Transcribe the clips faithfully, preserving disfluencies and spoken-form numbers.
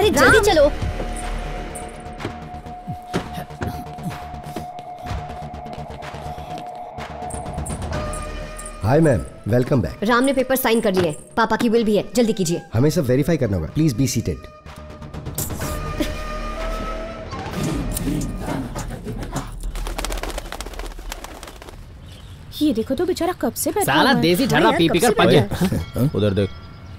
अरे जल्दी चलो। Hi ma'am, welcome back. Ram ने पेपर साइन कर लिए, पापा की विल भी है, जल्दी कीजिए। हमें सब वेरीफाई करना होगा, प्लीज बी सीटेड। ये देखो तो बेचारा कब से बैठा साला देसी ठर्रा पी पी कर पक गया। उधर देख।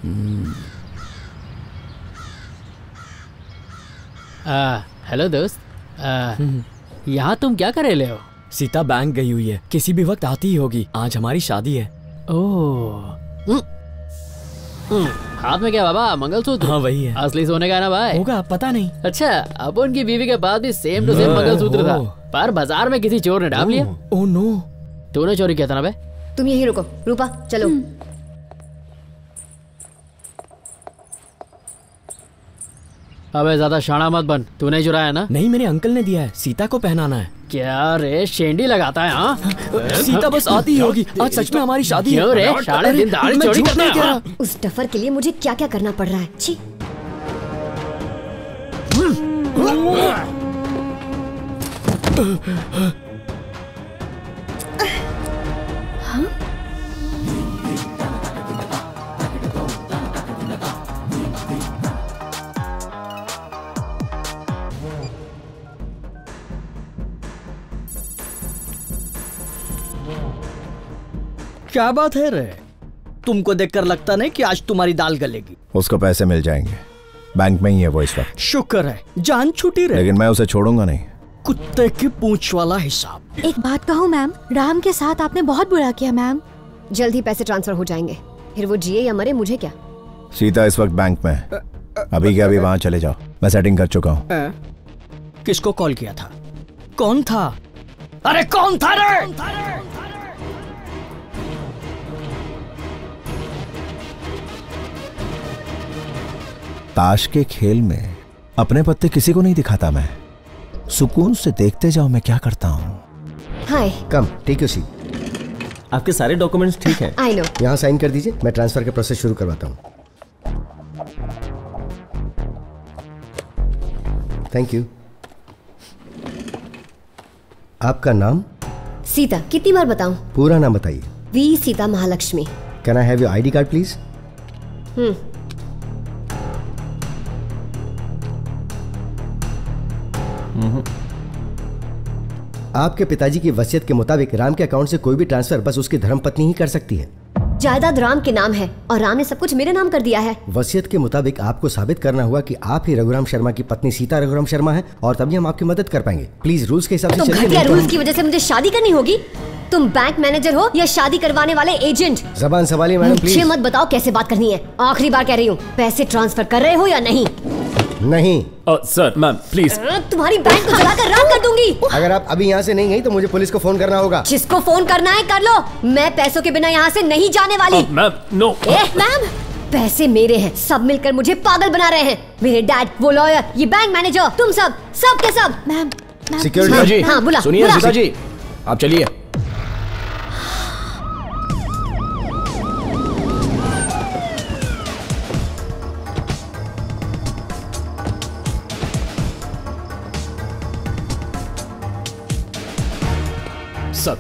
हेलो दोस्त, यहाँ तुम क्या कर रहे हो? सीता बैंक गई हुई है, किसी भी वक्त आती ही होगी। आज हमारी शादी है। ओह, हाथ में क्या बाबा? मंगलसूत्र? हाँ वही है। असली सोने का ना भाई? होगा, पता नहीं। अच्छा, अब उनकी बीवी के पास भी सेम टू सेम मंगलसूत्र था, पर बाजार में किसी चोर ने डाल लिया। Oh no. तूने चोरी किया था ना बे? तुम यहीं रुको। रूपा चलो। अबे ज्यादा शाना मत बन, तूने ही चुराया ना? नहीं, मेरे अंकल ने दिया है, सीता को पहनाना है। क्या रे, शेंडी लगाता है? हाँ, सीता बस आती ही होगी। आज सच में हमारी शादी है। क्यों रे, साढ़े दिन दाढ़ी चोरी करता है? उस डफर के लिए मुझे क्या क्या करना पड़ रहा है। छी। क्या बात है रे, तुमको देखकर लगता नहीं कि आज तुम्हारी दाल गलेगी। उसको पैसे मिल जाएंगे, बैंक में ही है वो इस वक्त। शुक्र है, जान छूटी रे। लेकिन मैं उसे छोड़ूंगा नहीं। कुत्ते की पूंछ वाला हिसाब। एक बात कहूँ मैम, राम के साथ आपने बहुत बुरा किया मैम। जल्द ही पैसे ट्रांसफर हो जाएंगे, फिर वो जिए या मरे मुझे क्या। सीता इस वक्त बैंक में है, अभी के अभी वहाँ चले जाओ, मैं सेटिंग कर चुका हूँ। किसको कॉल किया था? कौन था? अरे कौन था रे? ताश के खेल में अपने पत्ते किसी को नहीं दिखाता मैं। सुकून से देखते जाओ मैं क्या करता हूँ। Hi. Come, take your seat. आपके सारे डॉक्यूमेंट्स ठीक हैं। I know. यहाँ साइन कर दीजिए, मैं ट्रांसफर का प्रोसेस शुरू करवाता हूँ। Thank you. आपका नाम? सीता। कितनी बार बताऊं? पूरा नाम बताइए। V Sita Mahalakshmi. Can I have your ID card please? Hmm. आपके पिताजी की वसीयत के मुताबिक राम के अकाउंट से कोई भी ट्रांसफर बस उसकी धर्मपत्नी ही कर सकती है। जायदाद राम के नाम है और राम ने सब कुछ मेरे नाम कर दिया है। वसीयत के मुताबिक आपको साबित करना हुआ कि आप ही रघुराम शर्मा की पत्नी सीता रघुराम शर्मा हैं और तभी हम आपकी मदद कर पाएंगे। प्लीज रूल्स के हिसाब से चलिए। घटिया रूल्स की वजह से मुझे शादी करनी होगी? तुम बैंक मैनेजर हो या शादी करवाने वाले एजेंट? जबान संभालिए मैडम प्लीज। मुझे मत बताओ कैसे बात करनी है, आखिरी बार कह रही हूँ। पैसे ट्रांसफर कर रहे हो या नहीं? नहीं। Sir ma'am please. तुम्हारी बैंक को जलाकर राख कर दूंगी। अगर आप अभी यहाँ से नहीं गई तो मुझे पुलिस को फोन करना होगा। जिसको फोन करना है कर लो, मैं पैसों के बिना यहाँ से नहीं जाने वाली। Ma'am no. मैम, पैसे मेरे हैं, सब मिलकर मुझे पागल बना रहे हैं। मेरे डैड, वो लॉयर, ये बैंक मैनेजर, तुम सब सब के सब। Ma'am security ji. हाँ बुला। सुनिए सीता जी, आप चलिए। सब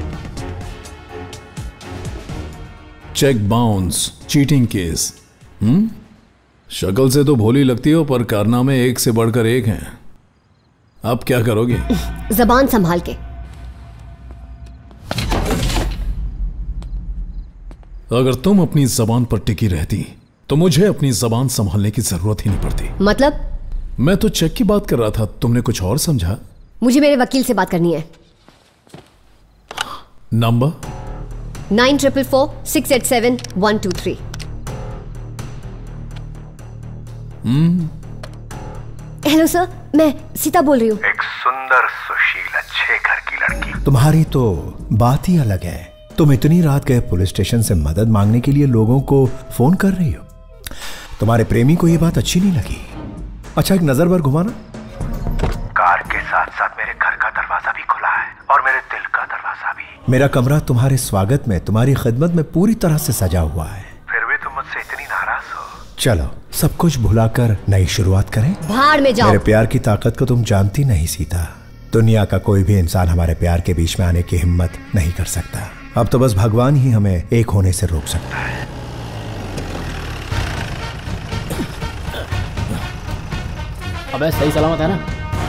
चेक बाउंस, चीटिंग केस। हम्म, शक्ल से तो भोली लगती हो पर कारनामे एक से बढ़कर एक हैं। अब क्या करोगे? जबान संभाल के। अगर तुम अपनी जबान पर टिकी रहती तो मुझे अपनी जबान संभालने की जरूरत ही नहीं पड़ती। मतलब? मैं तो चेक की बात कर रहा था, तुमने कुछ और समझा। मुझे मेरे वकील से बात करनी है। Number? Nine triple four six eight seven one two three. Hmm. Hello sir, मैं सीता बोल रही हूँ। एक सुंदर सुशील अच्छे घर की लड़की। तुम्हारी तो बात ही अलग है। तुम इतनी रात गए पुलिस स्टेशन से मदद मांगने के लिए लोगों को फोन कर रही हो। तुम्हारे प्रेमी को यह बात अच्छी नहीं लगी। अच्छा एक नजर भर घुमाना। कार के साथ साथ मेरे घर का दरवाजा भी खुला है और मेरे दिल का दरवाजा भी। मेरा कमरा तुम्हारे स्वागत में, तुम्हारी खिदमत में पूरी तरह से सजा हुआ है। फिर भी तुम मुझसे इतनी नाराज हो। चलो सब कुछ भुलाकर नई शुरुआत करें? भाड़ में जाओ। मेरे प्यार की ताकत को तुम जानती नहीं सीता। दुनिया का कोई भी इंसान हमारे प्यार के बीच में आने की हिम्मत नहीं कर सकता। अब तो बस भगवान ही हमें एक होने से रोक सकता है। अबे सही सलामत है ना?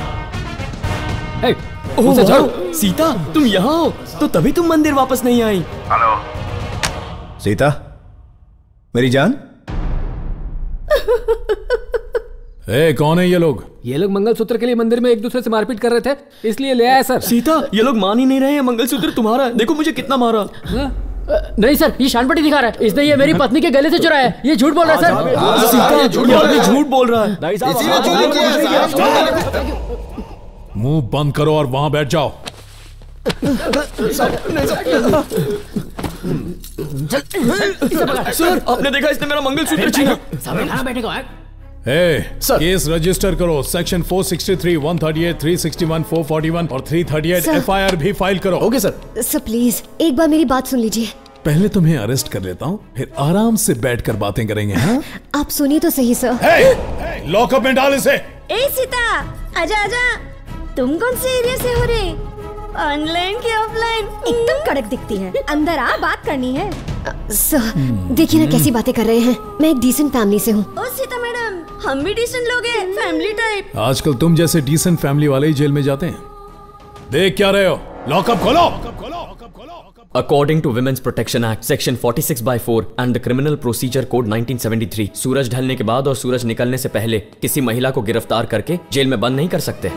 ए, ओह वाह, सीता तुम यहाँ हो तो तभी तुम मंदिर वापस नहीं आई। हेलो सीता मेरी जान। ए, कौन है ये लोग? ये लोग मंगलसूत्र के लिए मंदिर में एक दूसरे से मारपीट कर रहे थे, इसलिए ले आया सर। सीता ये लोग मान ही नहीं रहे हैं, मंगलसूत्र तुम्हारा है। देखो मुझे कितना मारा। आ, नहीं सर, ये शानपट्टी दिखा रहा है। इसने ये मेरी पत्नी के गले से चुराया है। ये झूठ बोल रहा है सर। सीता ये झूठ बोल रहा है। मुंह बंद करो और वहां बैठ जाओ। सर आपने देखा इसने मेरा मंगलसूत्र छीना। बैठे को ए, केस रजिस्टर करो। सेक्शन चार सौ तिरसठ, एक सौ अड़तीस, तीन सौ इकसठ, चार सौ इकतालीस और तीन सौ अड़तीस एफआईआर भी फाइल करो। Okay sir. सर प्लीज एक बार मेरी बात सुन लीजिए। पहले तुम्हें अरेस्ट कर लेता हूँ, फिर आराम से बैठकर बातें करेंगे। हाँ? आप सुनिए तो सही सर। hey, लॉकअप में डाल इसे। ए सीता आजा आजा। तुम कौन से एरिया से हो रे? ऑनलाइन की ऑफलाइन? एकदम कड़क दिखती है। अंदर आ, बात करनी है। सर देखिए ना कैसी बातें कर रहे हैं। मैं एक डिसेंट फैमिली से हूँ। ओ सीता मैडम हम भी डिसेंट लोग हैं, फैमिली टाइप। आजकल तुम जैसे डिसेंट फैमिली वाले ही जेल में जाते हैं। देख क्या रहे हो? लॉकअप खोलो। According to Women's Protection Act, Section छियालीस by four and the Criminal Procedure Code nineteen seventy three, सूरज ढलने के बाद और सूरज निकलने से पहले किसी महिला को गिरफ्तार करके जेल में बंद नहीं कर सकते।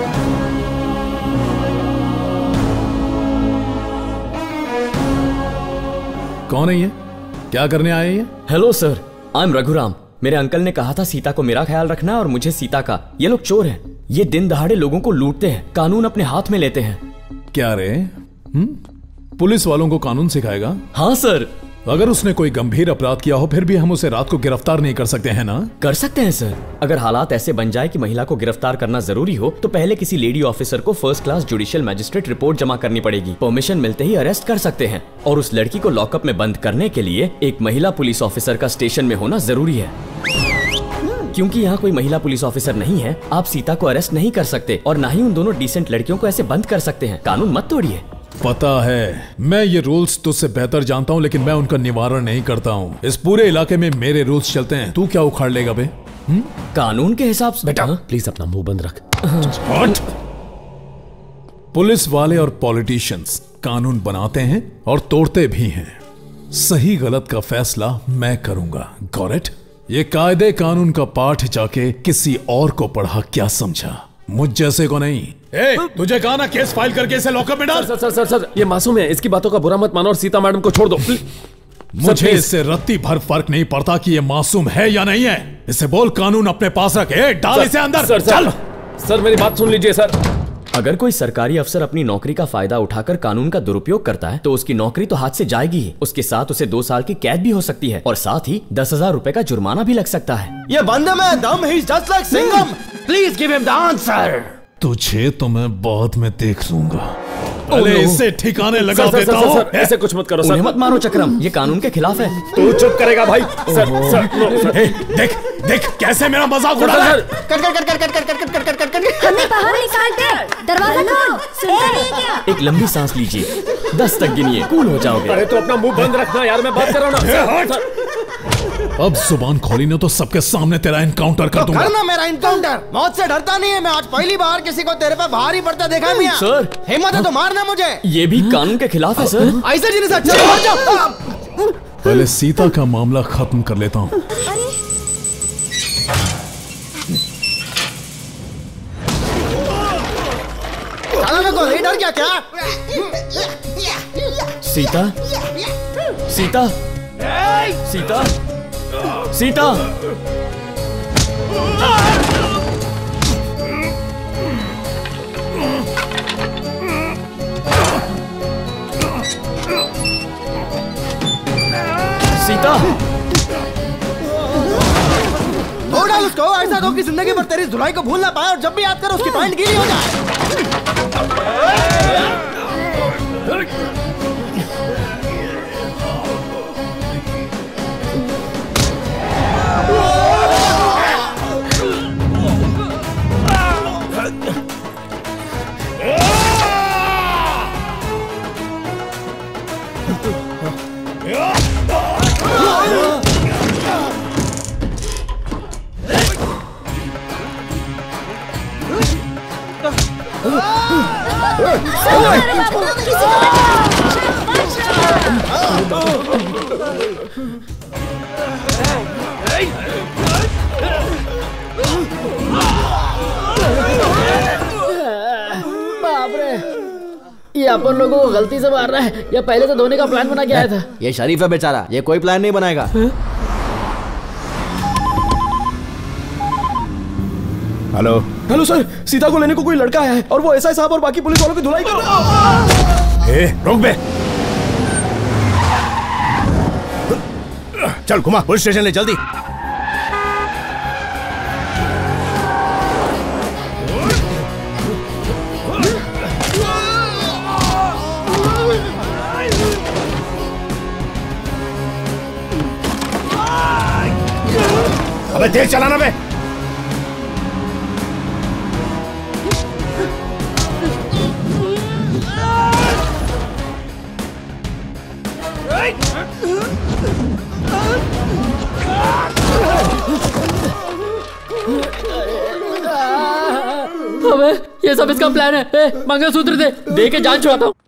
कौन है ये? क्या करने आए ये? Hello sir, I am Raghuram. मेरे अंकल ने कहा था सीता को मेरा ख्याल रखना और मुझे सीता का। ये लोग चोर हैं। ये दिन दहाड़े लोगों को लूटते हैं, कानून अपने हाथ में लेते हैं। क्या रे? हम्म? पुलिस वालों को कानून सिखाएगा? हाँ सर। अगर उसने कोई गंभीर अपराध किया हो फिर भी हम उसे रात को गिरफ्तार नहीं कर सकते हैं ना? कर सकते हैं सर। अगर हालात ऐसे बन जाए कि महिला को गिरफ्तार करना जरूरी हो तो पहले किसी लेडी ऑफिसर को first class judicial magistrate report जमा करनी पड़ेगी। परमिशन मिलते ही अरेस्ट कर सकते हैं और उस लड़की को लॉकअप में बंद करने के लिए एक महिला पुलिस ऑफिसर का स्टेशन में होना जरूरी है। क्योंकि यहाँ कोई महिला पुलिस ऑफिसर नहीं है, आप सीता को अरेस्ट नहीं कर सकते और न ही उन दोनों डिसेंट लड़कियों को ऐसे बंद कर सकते हैं। कानून मत तोड़िए। पता है, मैं ये रूल्स तुझसे बेहतर जानता हूँ, लेकिन मैं उनका निवारण नहीं करता हूँ। इस पूरे इलाके में मेरे रूल्स चलते हैं। तू क्या उखाड़ लेगा बे? हुँ? कानून के हिसाब से। बेटा प्लीज अपना मुंह बंद रख। पुलिस वाले और पॉलिटिशियंस कानून बनाते हैं और तोड़ते भी हैं। सही गलत का फैसला मैं करूंगा। Got it? ये कायदे कानून का पाठ जाके किसी और को पढ़ा क्या समझा? मुझ जैसे को नहीं। ए, तुझे कहा ना केस फाइल करके इसे लॉकअप में डाल। सर सर सर सर ये मासूम है, इसकी बातों का बुरा मत मानो और सीता मैडम को छोड़ दो। मुझे इससे रत्ती भर फर्क नहीं पड़ता कि ये मासूम है या नहीं है। इसे बोल कानून अपने पास रखे। डाल इसे अंदर। सर, चल। सर मेरी बात सुन लीजिए सर। अगर कोई सरकारी अफसर अपनी नौकरी का फायदा उठाकर कानून का दुरुपयोग करता है तो उसकी नौकरी तो हाथ से जाएगी ही, उसके साथ उसे दो साल की कैद भी हो सकती है और साथ ही दस हजार रूपए का जुर्माना भी लग सकता है। ये बंदे में दम ही just like Singham. Please give him the answer. तुझे तो मैं बाद में देख लूंगा। पहले इससे ठिकाने लगा देता हूँ। ऐसे कुछ मत करो सर। मत मारो चक्रम, ये कानून के खिलाफ है। तू चुप करेगा भाई? सर सर देख देख कैसे मेरा मजाक उड़ा रहा है। कर कर कर कर कर कर कर कर कर कर हमें बाहर निकाल दे। दरवाजा खोलो। सुनता नहीं है क्या? एक लंबी सांस लीजिए, दस तक गिनिए, कूल हो जाओगे। अरे तो अपना मुंह बंद रखना यार, मैं बात कर रहा हूँ ना। अब जुबान खोली ना तो सबके सामने तेरा इनकाउंटर कर दूंगा। करना मेरा इनकाउंटर। मौत से डरता नहीं है। मैं आज पहली बार किसी को तेरे पे भारी पड़ता देखा है मियां। सर हिम्मत है तो मारना मुझे। ये भी कानून के खिलाफ है सर। ऐसे जिन्हें सच मार जाओ। पहले सीता का मामला खत्म कर लेता हूँ। को डर क्या क्या? सीता सीता सीता सीता सीता हो डाल उसको। ऐसा दो कि जिंदगी भर तेरी धुलाई को भूल ना पाए और जब भी याद करो उसकी पैंट गीली हो जाए। बाप रे, ये अपन लोगों को गलती से मार रहा है या पहले से धोने का प्लान बना के आया था? ये शरीफ है बेचारा, ये कोई प्लान नहीं बनाएगा। हेलो हेलो सर, सीता को लेने को कोई लड़का आया है और वो एसआई साहब और बाकी पुलिस वालों की धुलाई कर रहा है। ए, रोक बे। चल घुमा पुलिस स्टेशन ले जल्दी। अबे तेज चलाना बे। अबे ये सब इसका प्लान है। ए, मंगलसूत्र दे, दे के जान छुड़ाता हूँ।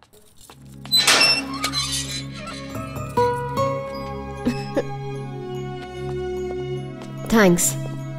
थैंक्स।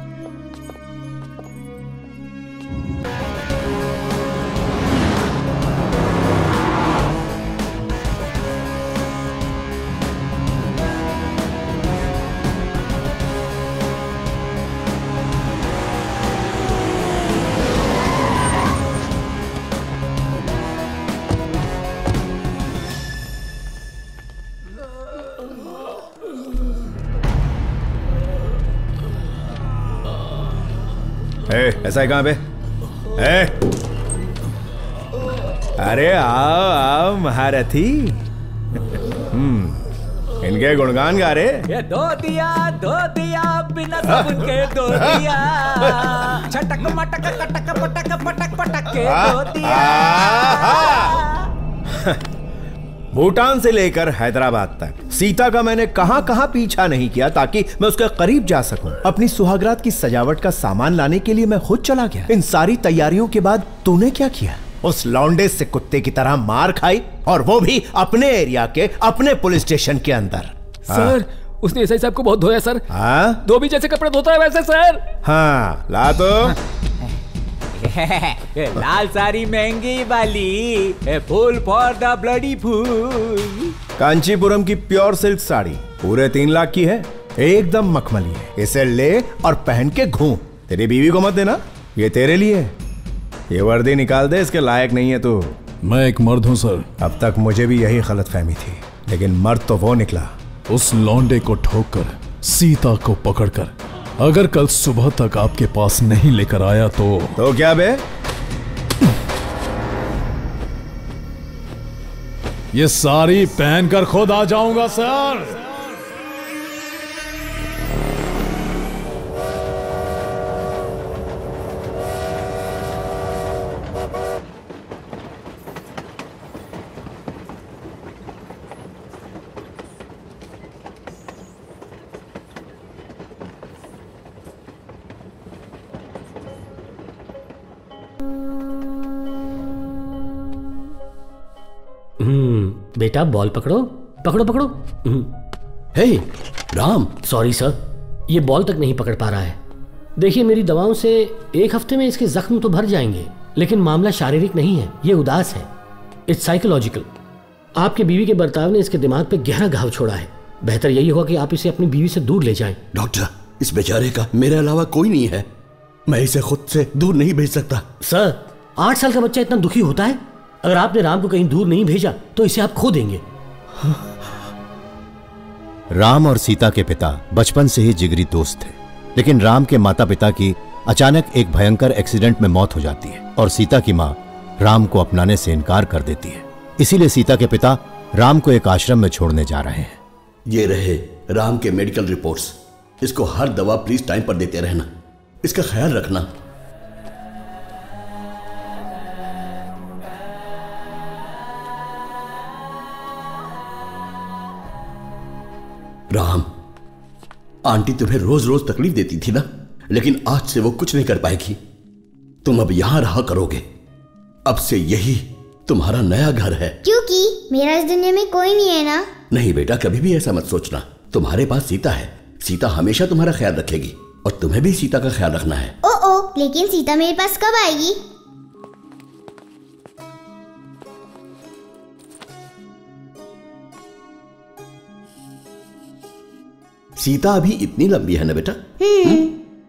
ए, ऐसा है कहाँ पे? ए? अरे आओ आओ महारथी। हम्म, इनके गुणगान गा रहे। ये दो दिया दो दिया बिना साबुन के दो दिया, छटक मटक कटक पटक पटक पटक के दो दिया। भूटान से लेकर हैदराबाद तक सीता का मैंने कहां कहां पीछा नहीं किया ताकि मैं उसके करीब जा सकूं। अपनी सुहागरात की सजावट का सामान लाने के लिए मैं खुद चला गया। इन सारी तैयारियों के बाद तूने क्या किया? उस लौंडे से कुत्ते की तरह मार खाई, और वो भी अपने एरिया के अपने पुलिस स्टेशन के अंदर। सर, उसने एसआई साहब को बहुत धोया सर। हाँ? धोबी जैसे कपड़े धोता है वैसे सर। हाँ, ला तो। लाल साड़ी महंगी वाली, fool for the bloody fool. Kanchipuram की प्योर सिल्क साड़ी पूरे तीन लाख की है, एकदम मखमली है। इसे ले और पहन के घूम। तेरी बीवी को मत देना, ये तेरे लिए। ये वर्दी निकाल दे, इसके लायक नहीं है तू। मैं एक मर्द हूँ सर। अब तक मुझे भी यही गलतफहमी थी, लेकिन मर्द तो वो निकला। उस लौंडे को ठोककर सीता को पकड़कर अगर कल सुबह तक आपके पास नहीं लेकर आया तो तो क्या बे? ये साड़ी पहनकर खुद आ जाऊंगा सर। बेटा बॉल पकड़ो पकड़ो पकड़ो। हे राम, सॉरी सर, ये बॉल तक नहीं पकड़ पा रहा है। देखिए मेरी दवाओं से एक हफ्ते में इसके जख्म तो भर जाएंगे, लेकिन मामला शारीरिक नहीं है, ये उदास है। It's psychological. आपके बीवी के बर्ताव ने इसके दिमाग पे गहरा घाव छोड़ा है। बेहतर यही होगा कि आप इसे अपनी बीवी से दूर ले जाएं। डॉक्टर, इस बेचारे का मेरे अलावा कोई नहीं है, मैं इसे खुद से दूर नहीं भेज सकता। सर, आठ साल का बच्चा इतना दुखी होता है? अगर आपने राम को कहीं दूर नहीं भेजा तो इसे आप खो देंगे। राम और सीता के पिता बचपन से ही जिगरी दोस्त थे, लेकिन राम के माता पिता की अचानक एक भयंकर एक्सीडेंट में मौत हो जाती है और सीता की मां राम को अपनाने से इनकार कर देती है। इसीलिए सीता के पिता राम को एक आश्रम में छोड़ने जा रहे हैं। ये रहे राम के मेडिकल रिपोर्ट्स। इसको हर दवा प्लीज टाइम पर देते रहना, इसका ख्याल रखना। राम, आंटी तुम्हें रोज रोज तकलीफ देती थी ना, लेकिन आज से वो कुछ नहीं कर पाएगी। तुम अब यहां रहा करोगे। अब से यही तुम्हारा नया घर है। क्योंकि मेरा इस दुनिया में कोई नहीं है ना। नहीं बेटा, कभी भी ऐसा मत सोचना। तुम्हारे पास सीता है, सीता हमेशा तुम्हारा ख्याल रखेगी और तुम्हें भी सीता का ख्याल रखना है। ओ ओ, लेकिन सीता मेरे पास कब आएगी? सीता अभी इतनी लंबी है ना बेटा? हम्म।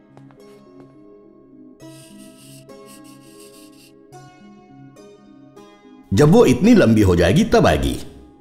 जब वो इतनी लंबी हो जाएगी तब आएगी।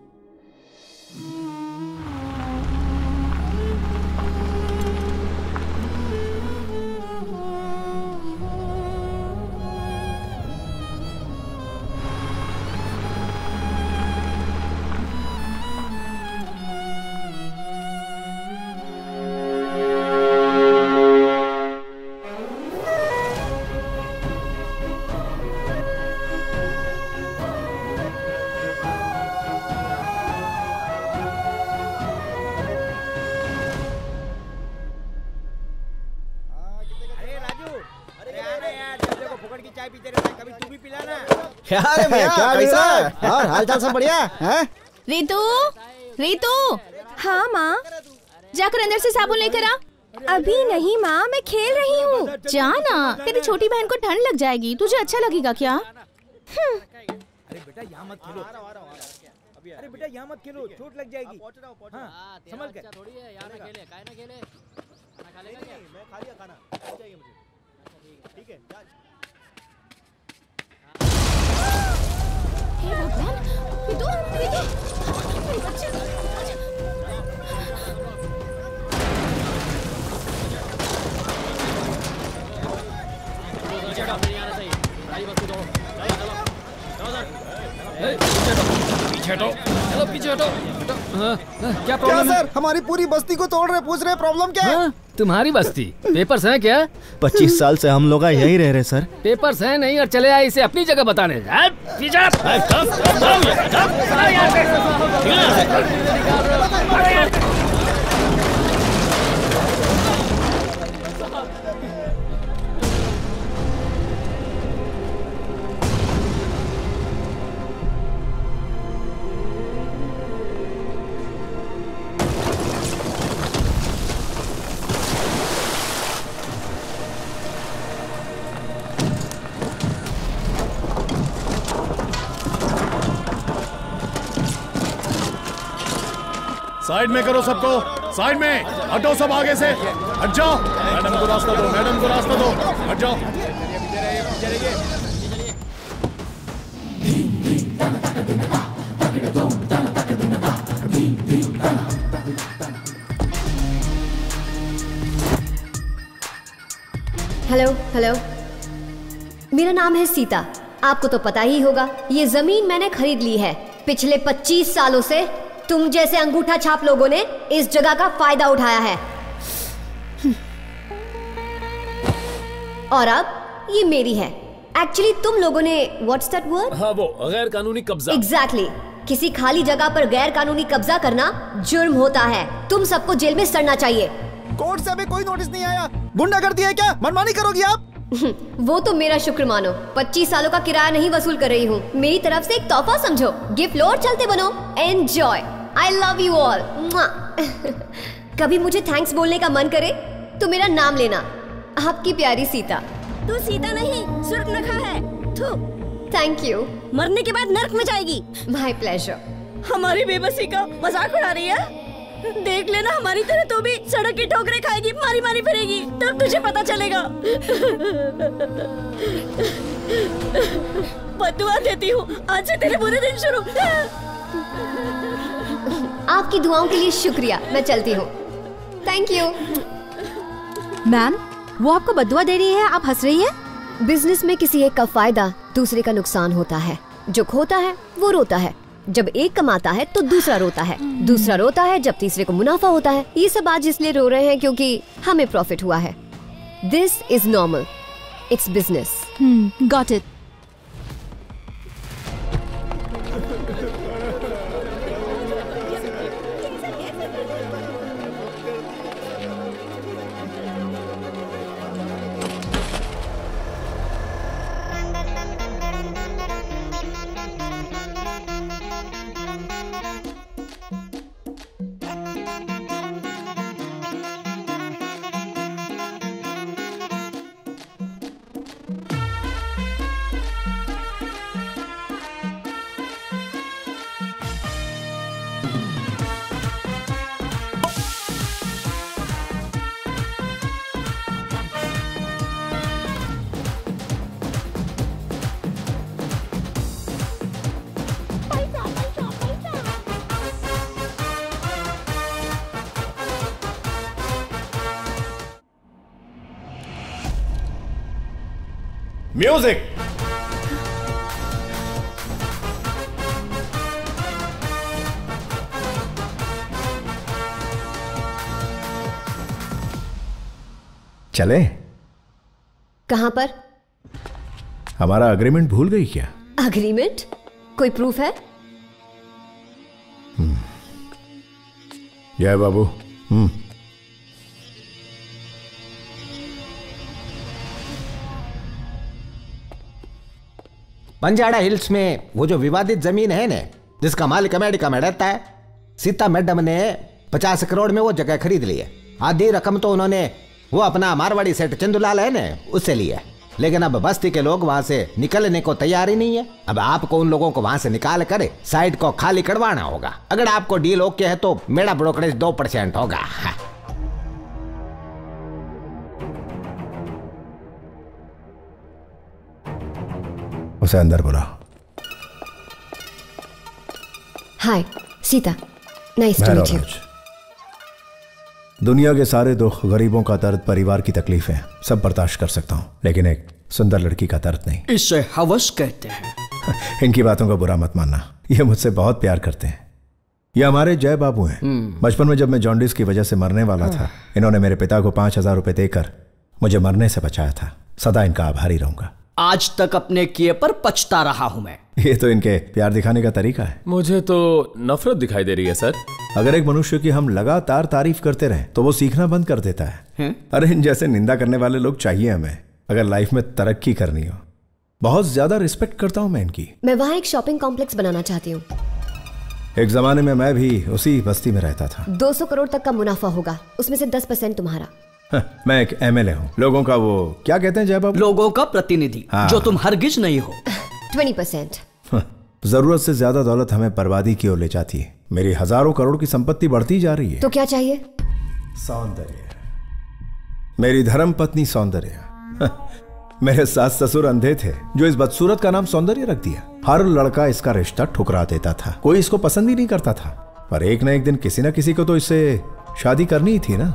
क्या रे भैया, क्या कैसा कैसा? और हाल चाल सब बढ़िया है? रितु, रितु। हाँ माँ, जाकर अंदर से साबुन लेकर आ। अभी नहीं माँ, मैं खेल रही हूँ। जा ना, तेरी छोटी बहन को ठंड लग जाएगी, तुझे अच्छा लगेगा क्या? अरे बेटा यहाँ मत खेलो। अरे बेटा यहाँ मत खेलो, चोट लग जाएगी। हाँ, संभल के। थोड़ी है, यहाँ ना खेले, काहे ना खेले? खाना खा लेगा क्या? मैं खा लिया खाना, चाहिए मुझे। ठीक है। हे भगवान, रितु, रितु, मेरे बच्चे। पीछे हटो, चलो पीछे हटो। क्या प्रॉब्लम सर? हमारी पूरी बस्ती को तोड़ रहे, पूछ रहे प्रॉब्लम क्या है? तुम्हारी बस्ती पेपर्स हैं क्या? पच्चीस साल से हम लोग यहीं रह रहे सर। पेपर्स हैं नहीं और चले आए इसे अपनी जगह बताने। साइड में करो सबको, साइड में हटो सब आगे से, हट जाओ। मैडम को रास्ता दो, मैडम को रास्ता दो, हट जाओ। हेलो हेलो, मेरा नाम है सीता। आपको तो पता ही होगा, ये जमीन मैंने खरीद ली है। पिछले पच्चीस सालों से तुम जैसे अंगूठा छाप लोगों ने इस जगह का फायदा उठाया है और अब ये मेरी है। एक्चुअली तुम लोगों ने व्हाट्स दैट वर्ड? हाँ, वो गैर कानूनी कब्जा। Exactly exactly. किसी खाली जगह पर गैर कानूनी कब्जा करना जुर्म होता है। तुम सबको जेल में सड़ना चाहिए। कोर्ट से अभी कोई नोटिस नहीं आया। गुंडागर्दी है क्या? मनमानी करोगी आप? वो तो मेरा शुक्र मानो, पच्चीस सालों का किराया नहीं वसूल कर रही हूँ। मेरी तरफ से एक तोहफा समझो। गिफ्ट लो और चलते बनो। Enjoy. I love you all. कभी मुझे थैंक्स बोलने का मन करे तो मेरा नाम लेना, आपकी प्यारी सीता। तू सीता नहीं, सूर्पनखा है। थू। Thank you. मरने के बाद नर्क में जाएगी। My pleasure. हमारी बेबसी का मजाक उड़ा रही है? देख लेना, हमारी तरह तो भी सड़क की ठोकरें खाएगी, मारी मारी फिरेगी, तब तुझे पता चलेगा। बदुआ देती हूँ, आज से तेरे बुरे दिन शुरू। आपकी दुआओं के लिए शुक्रिया। मैं चलती हूँ। Thank you. मैम, वो आपको बदुआ दे रही है, आप हंस रही हैं? बिजनेस में किसी एक का फायदा दूसरे का नुकसान होता है। जो खोता है वो रोता है। जब एक कमाता है तो दूसरा रोता है। दूसरा रोता है जब तीसरे को मुनाफा होता है। ये सब आज इसलिए रो रहे हैं क्योंकि हमें प्रॉफिट हुआ है। This is normal, it's business. Got it. Music. चले? कहाँ पर? हमारा अग्रीमेंट भूल गई क्या? अग्रीमेंट? कोई प्रूफ है? जय बाबू। हम्म बंजारा हिल्स में वो जो विवादित जमीन है ना, जिसका मालिक अमेरिका में रहता है, सीता मैडम ने पचास करोड़ में वो जगह खरीद ली है। आधी रकम तो उन्होंने वो अपना मारवाड़ी सेठ चंदूलाल है ना, उससे लिया। लेकिन अब बस्ती के लोग वहां से निकलने को तैयार ही नहीं है। अब आपको उन लोगों को वहां से निकाल कर साइड को खाली करवाना होगा। अगर आपको डील ओके है तो मेरा ब्रोकरेज दो परसेंट होगा। उसे अंदर बुला। Hi Sita, nice to meet you. दुनिया के सारे दुख, गरीबों का दर्द, परिवार की तकलीफें सब बर्दाश्त कर सकता हूं, लेकिन एक सुंदर लड़की का दर्द नहीं। इसे हवस कहते हैं। इनकी बातों का बुरा मत मानना, ये मुझसे बहुत प्यार करते हैं। ये हमारे जय बाबू हैं। बचपन में जब मैं जॉन्डिस की वजह से मरने वाला था, इन्होंने मेरे पिता को पांच हजार रुपए देकर मुझे मरने से बचाया था। सदा इनका आभारी रहूंगा। आज तक अपने किए पर पछता रहा हूं मैं। ये तो इनके प्यार दिखाने का तरीका है। मुझे तो नफरत दिखाई दे रही है सर। अगर एक मनुष्य की हम लगातार तारीफ करते रहें तो वो सीखना बंद कर देता है। हैं? अरे इन जैसे निंदा करने वाले लोग चाहिए हमें, अगर लाइफ में तरक्की करनी हो। बहुत ज्यादा रिस्पेक्ट करता हूं मैं इनकी। मैं वहाँ एक शॉपिंग कॉम्प्लेक्स बनाना चाहती हूँ। एक जमाने में मैं भी उसी बस्ती में रहता था। दो सौ करोड़ तक का मुनाफा होगा, उसमें से दस परसेंट तुम्हारा। मैं एक एमएलए हूँ, लोगों का वो क्या कहते हैं जय बाबू? लोगों का प्रतिनिधि। हाँ। जो तुम हरगिज नहीं हो। Twenty percent. जरूरत से ज्यादा दौलत हमें बर्बादी की ओर ले जाती है। मेरी हजारों करोड़ की संपत्ति बढ़ती जा रही है। तो क्या चाहिए? सौंदर्य। मेरी धर्म पत्नी सौंदर्य। मेरे सास ससुर अंधे थे जो इस बदसूरत का नाम सौंदर्य रख दिया। हर लड़का इसका रिश्ता ठुकरा देता था, कोई इसको पसंद ही नहीं करता था। पर एक ना एक दिन किसी ना किसी को तो इससे शादी करनी ही थी ना।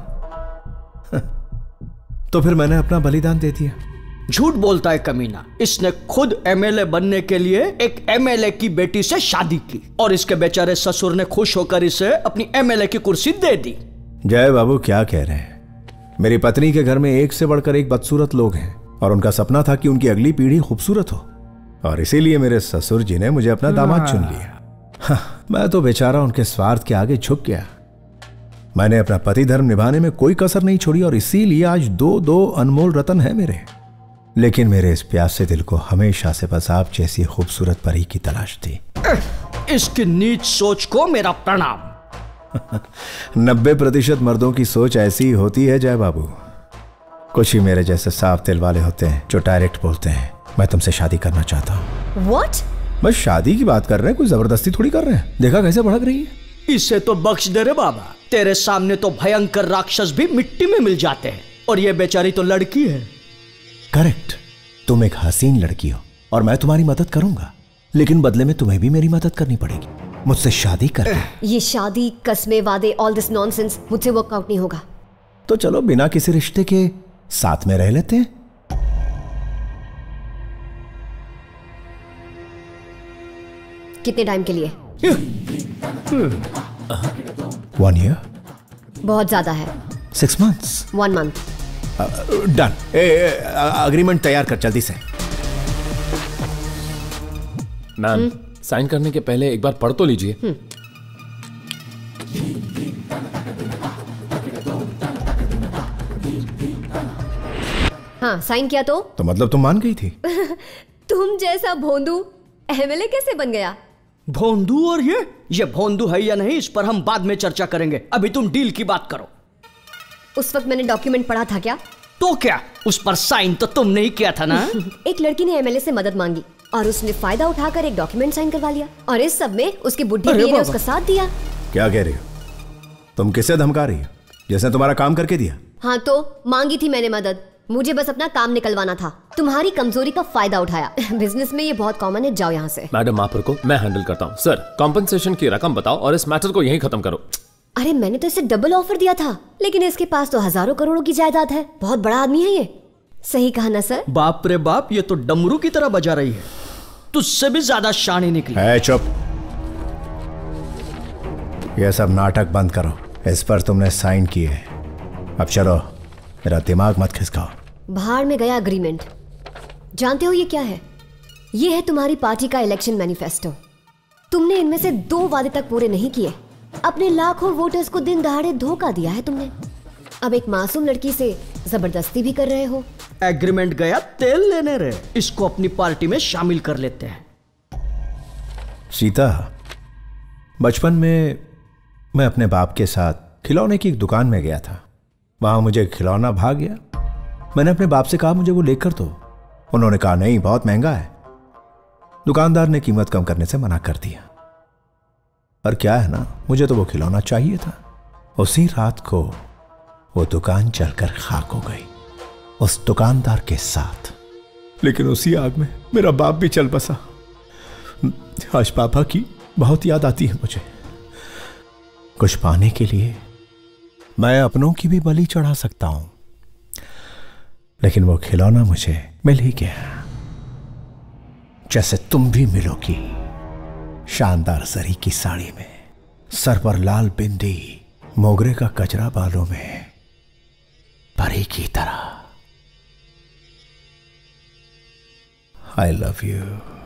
तो फिर मैंने अपना बलिदान दे दिया। झूठ बोलता है कमीना। इसने खुद एमएलए बनने के लिए एक एमएलए की बेटी से शादी की और इसके बेचारे ससुर ने खुश होकर इसे अपनी एमएलए की कुर्सी दे दी। जय बाबू क्या कह रहे हैं? मेरी पत्नी के घर में एक से बढ़कर एक बदसूरत लोग हैं और उनका सपना था कि उनकी अगली पीढ़ी खूबसूरत हो, और इसीलिए मेरे ससुर जी ने मुझे अपना दामाद चुन लिया। हाँ, मैं तो बेचारा उनके स्वार्थ के आगे झुक गया। मैंने अपना पति धर्म निभाने में कोई कसर नहीं छोड़ी और इसीलिए आज दो दो अनमोल रतन है मेरे। लेकिन मेरे इस प्यासे दिल को हमेशा से बस आप जैसी खूबसूरत परी की तलाश थी। इसकी नीच सोच को मेरा प्रणाम। नब्बे प्रतिशत मर्दों की सोच ऐसी ही होती है जय बाबू। कुछ ही मेरे जैसे साफ दिल वाले होते हैं जो डायरेक्ट बोलते हैं मैं तुमसे शादी करना चाहता हूँ। What? बस शादी की बात कर रहे हैं, कोई जबरदस्ती थोड़ी कर रहे हैं। देखा कैसे भड़क रही है। इसे तो बख्श दे रे बाबा। तेरे सामने तो भयंकर राक्षस भी मिट्टी में मिल जाते हैं और ये बेचारी तो लड़की है। करेक्ट, तुम एक हसीन लड़की हो और मैं तुम्हारी मदद करूंगा, लेकिन बदले में तुम्हें भी मेरी मदद करनी पड़ेगी। मुझसे शादी कर। ये शादी, कस्मे, वादे, ऑल दिस नॉनसेंस मुझसे वर्कआउट नहीं होगा। तो चलो बिना किसी रिश्ते के साथ में रह लेते हैं। कितने टाइम के लिए? One year. बहुत ज्यादा है। Six months. One month. Done. Agreement तैयार कर जल्दी से। मैम, साइन करने के पहले एक बार पढ़ तो लीजिए। हाँ, साइन किया तो? तो मतलब तुम मान गई थी? तुम जैसा भोंदू एमएलए कैसे बन गया? भोंदू? और ये ये भोंदू है या नहीं इस पर हम बाद में चर्चा करेंगे। अभी तुम डील की बात करो। उस वक्त मैंने डॉक्यूमेंट पढ़ा था क्या? तो क्या, उस पर साइन तो तुमने ही किया था ना? एक लड़की ने एमएलए से मदद मांगी और उसने फायदा उठाकर एक डॉक्यूमेंट साइन करवा लिया, और इस सब में उसकी बुढ़ी बीवी ने उसका साथ दिया। क्या कह रही हो? तुम किसे धमका रही हो? जिसने तुम्हारा काम करके दिया? हाँ, तो मांगी थी मैंने मदद, मुझे बस अपना काम निकलवाना था। तुम्हारी कमजोरी का फायदा उठाया। बिजनेस में ये बहुत कॉमन है, जाओ यहाँ से। मैडम आप रुको, मैं हैंडल करता हूँ। सर, कॉम्पनसेशन की रकम बताओ और इस मैटर को यहीं खत्म करो। अरे मैंने तो इसे डबल ऑफर दिया था, लेकिन इसके पास तो हजारों करोड़ों की जायदाद है। बहुत बड़ा आदमी है ये। सही कहा ना सर? बाप रे बाप, ये तो डमरू की तरह बजा रही है। तुझसे भी ज्यादा शानी निकली। है चुप। ये सब नाटक बंद करो। इस पर तुमने साइन किए। अब चलो, मेरा दिमाग मत खिसकाओ। बाहर में गया एग्रीमेंट। जानते हो ये क्या है? ये है तुम्हारी पार्टी का इलेक्शन मैनिफेस्टो। तुमने इनमें से दो वादे तक पूरे नहीं किए। अपने लाखों वोटर्स को दिन दहाड़े धोखा दिया है तुमने। अब एक मासूम लड़की से जबरदस्ती भी कर रहे हो। एग्रीमेंट गया तेल लेने रे। इसको अपनी पार्टी में शामिल कर लेते हैं। सीता, बचपन में मैं अपने बाप के साथ खिलौने की एक दुकान में गया था। वहां मुझे खिलौना भाग गया। मैंने अपने बाप से कहा मुझे वो लेकर दो। उन्होंने कहा नहीं, बहुत महंगा है। दुकानदार ने कीमत कम करने से मना कर दिया। पर क्या है ना, मुझे तो वो खिलौना चाहिए था। उसी रात को वो दुकान जलकर खाक हो गई, उस दुकानदार के साथ। लेकिन उसी आग में मेरा बाप भी चल बसा। आज पापा की बहुत याद आती है मुझे। कुछ पाने के लिए मैं अपनों की भी बलि चढ़ा सकता हूं, लेकिन वो खिलौना मुझे मिल ही गया। जैसे तुम भी मिलोगी, शानदार जरी की साड़ी में, सर पर लाल बिंदी, मोगरे का कचरा बालों में, परी की तरह। I love you.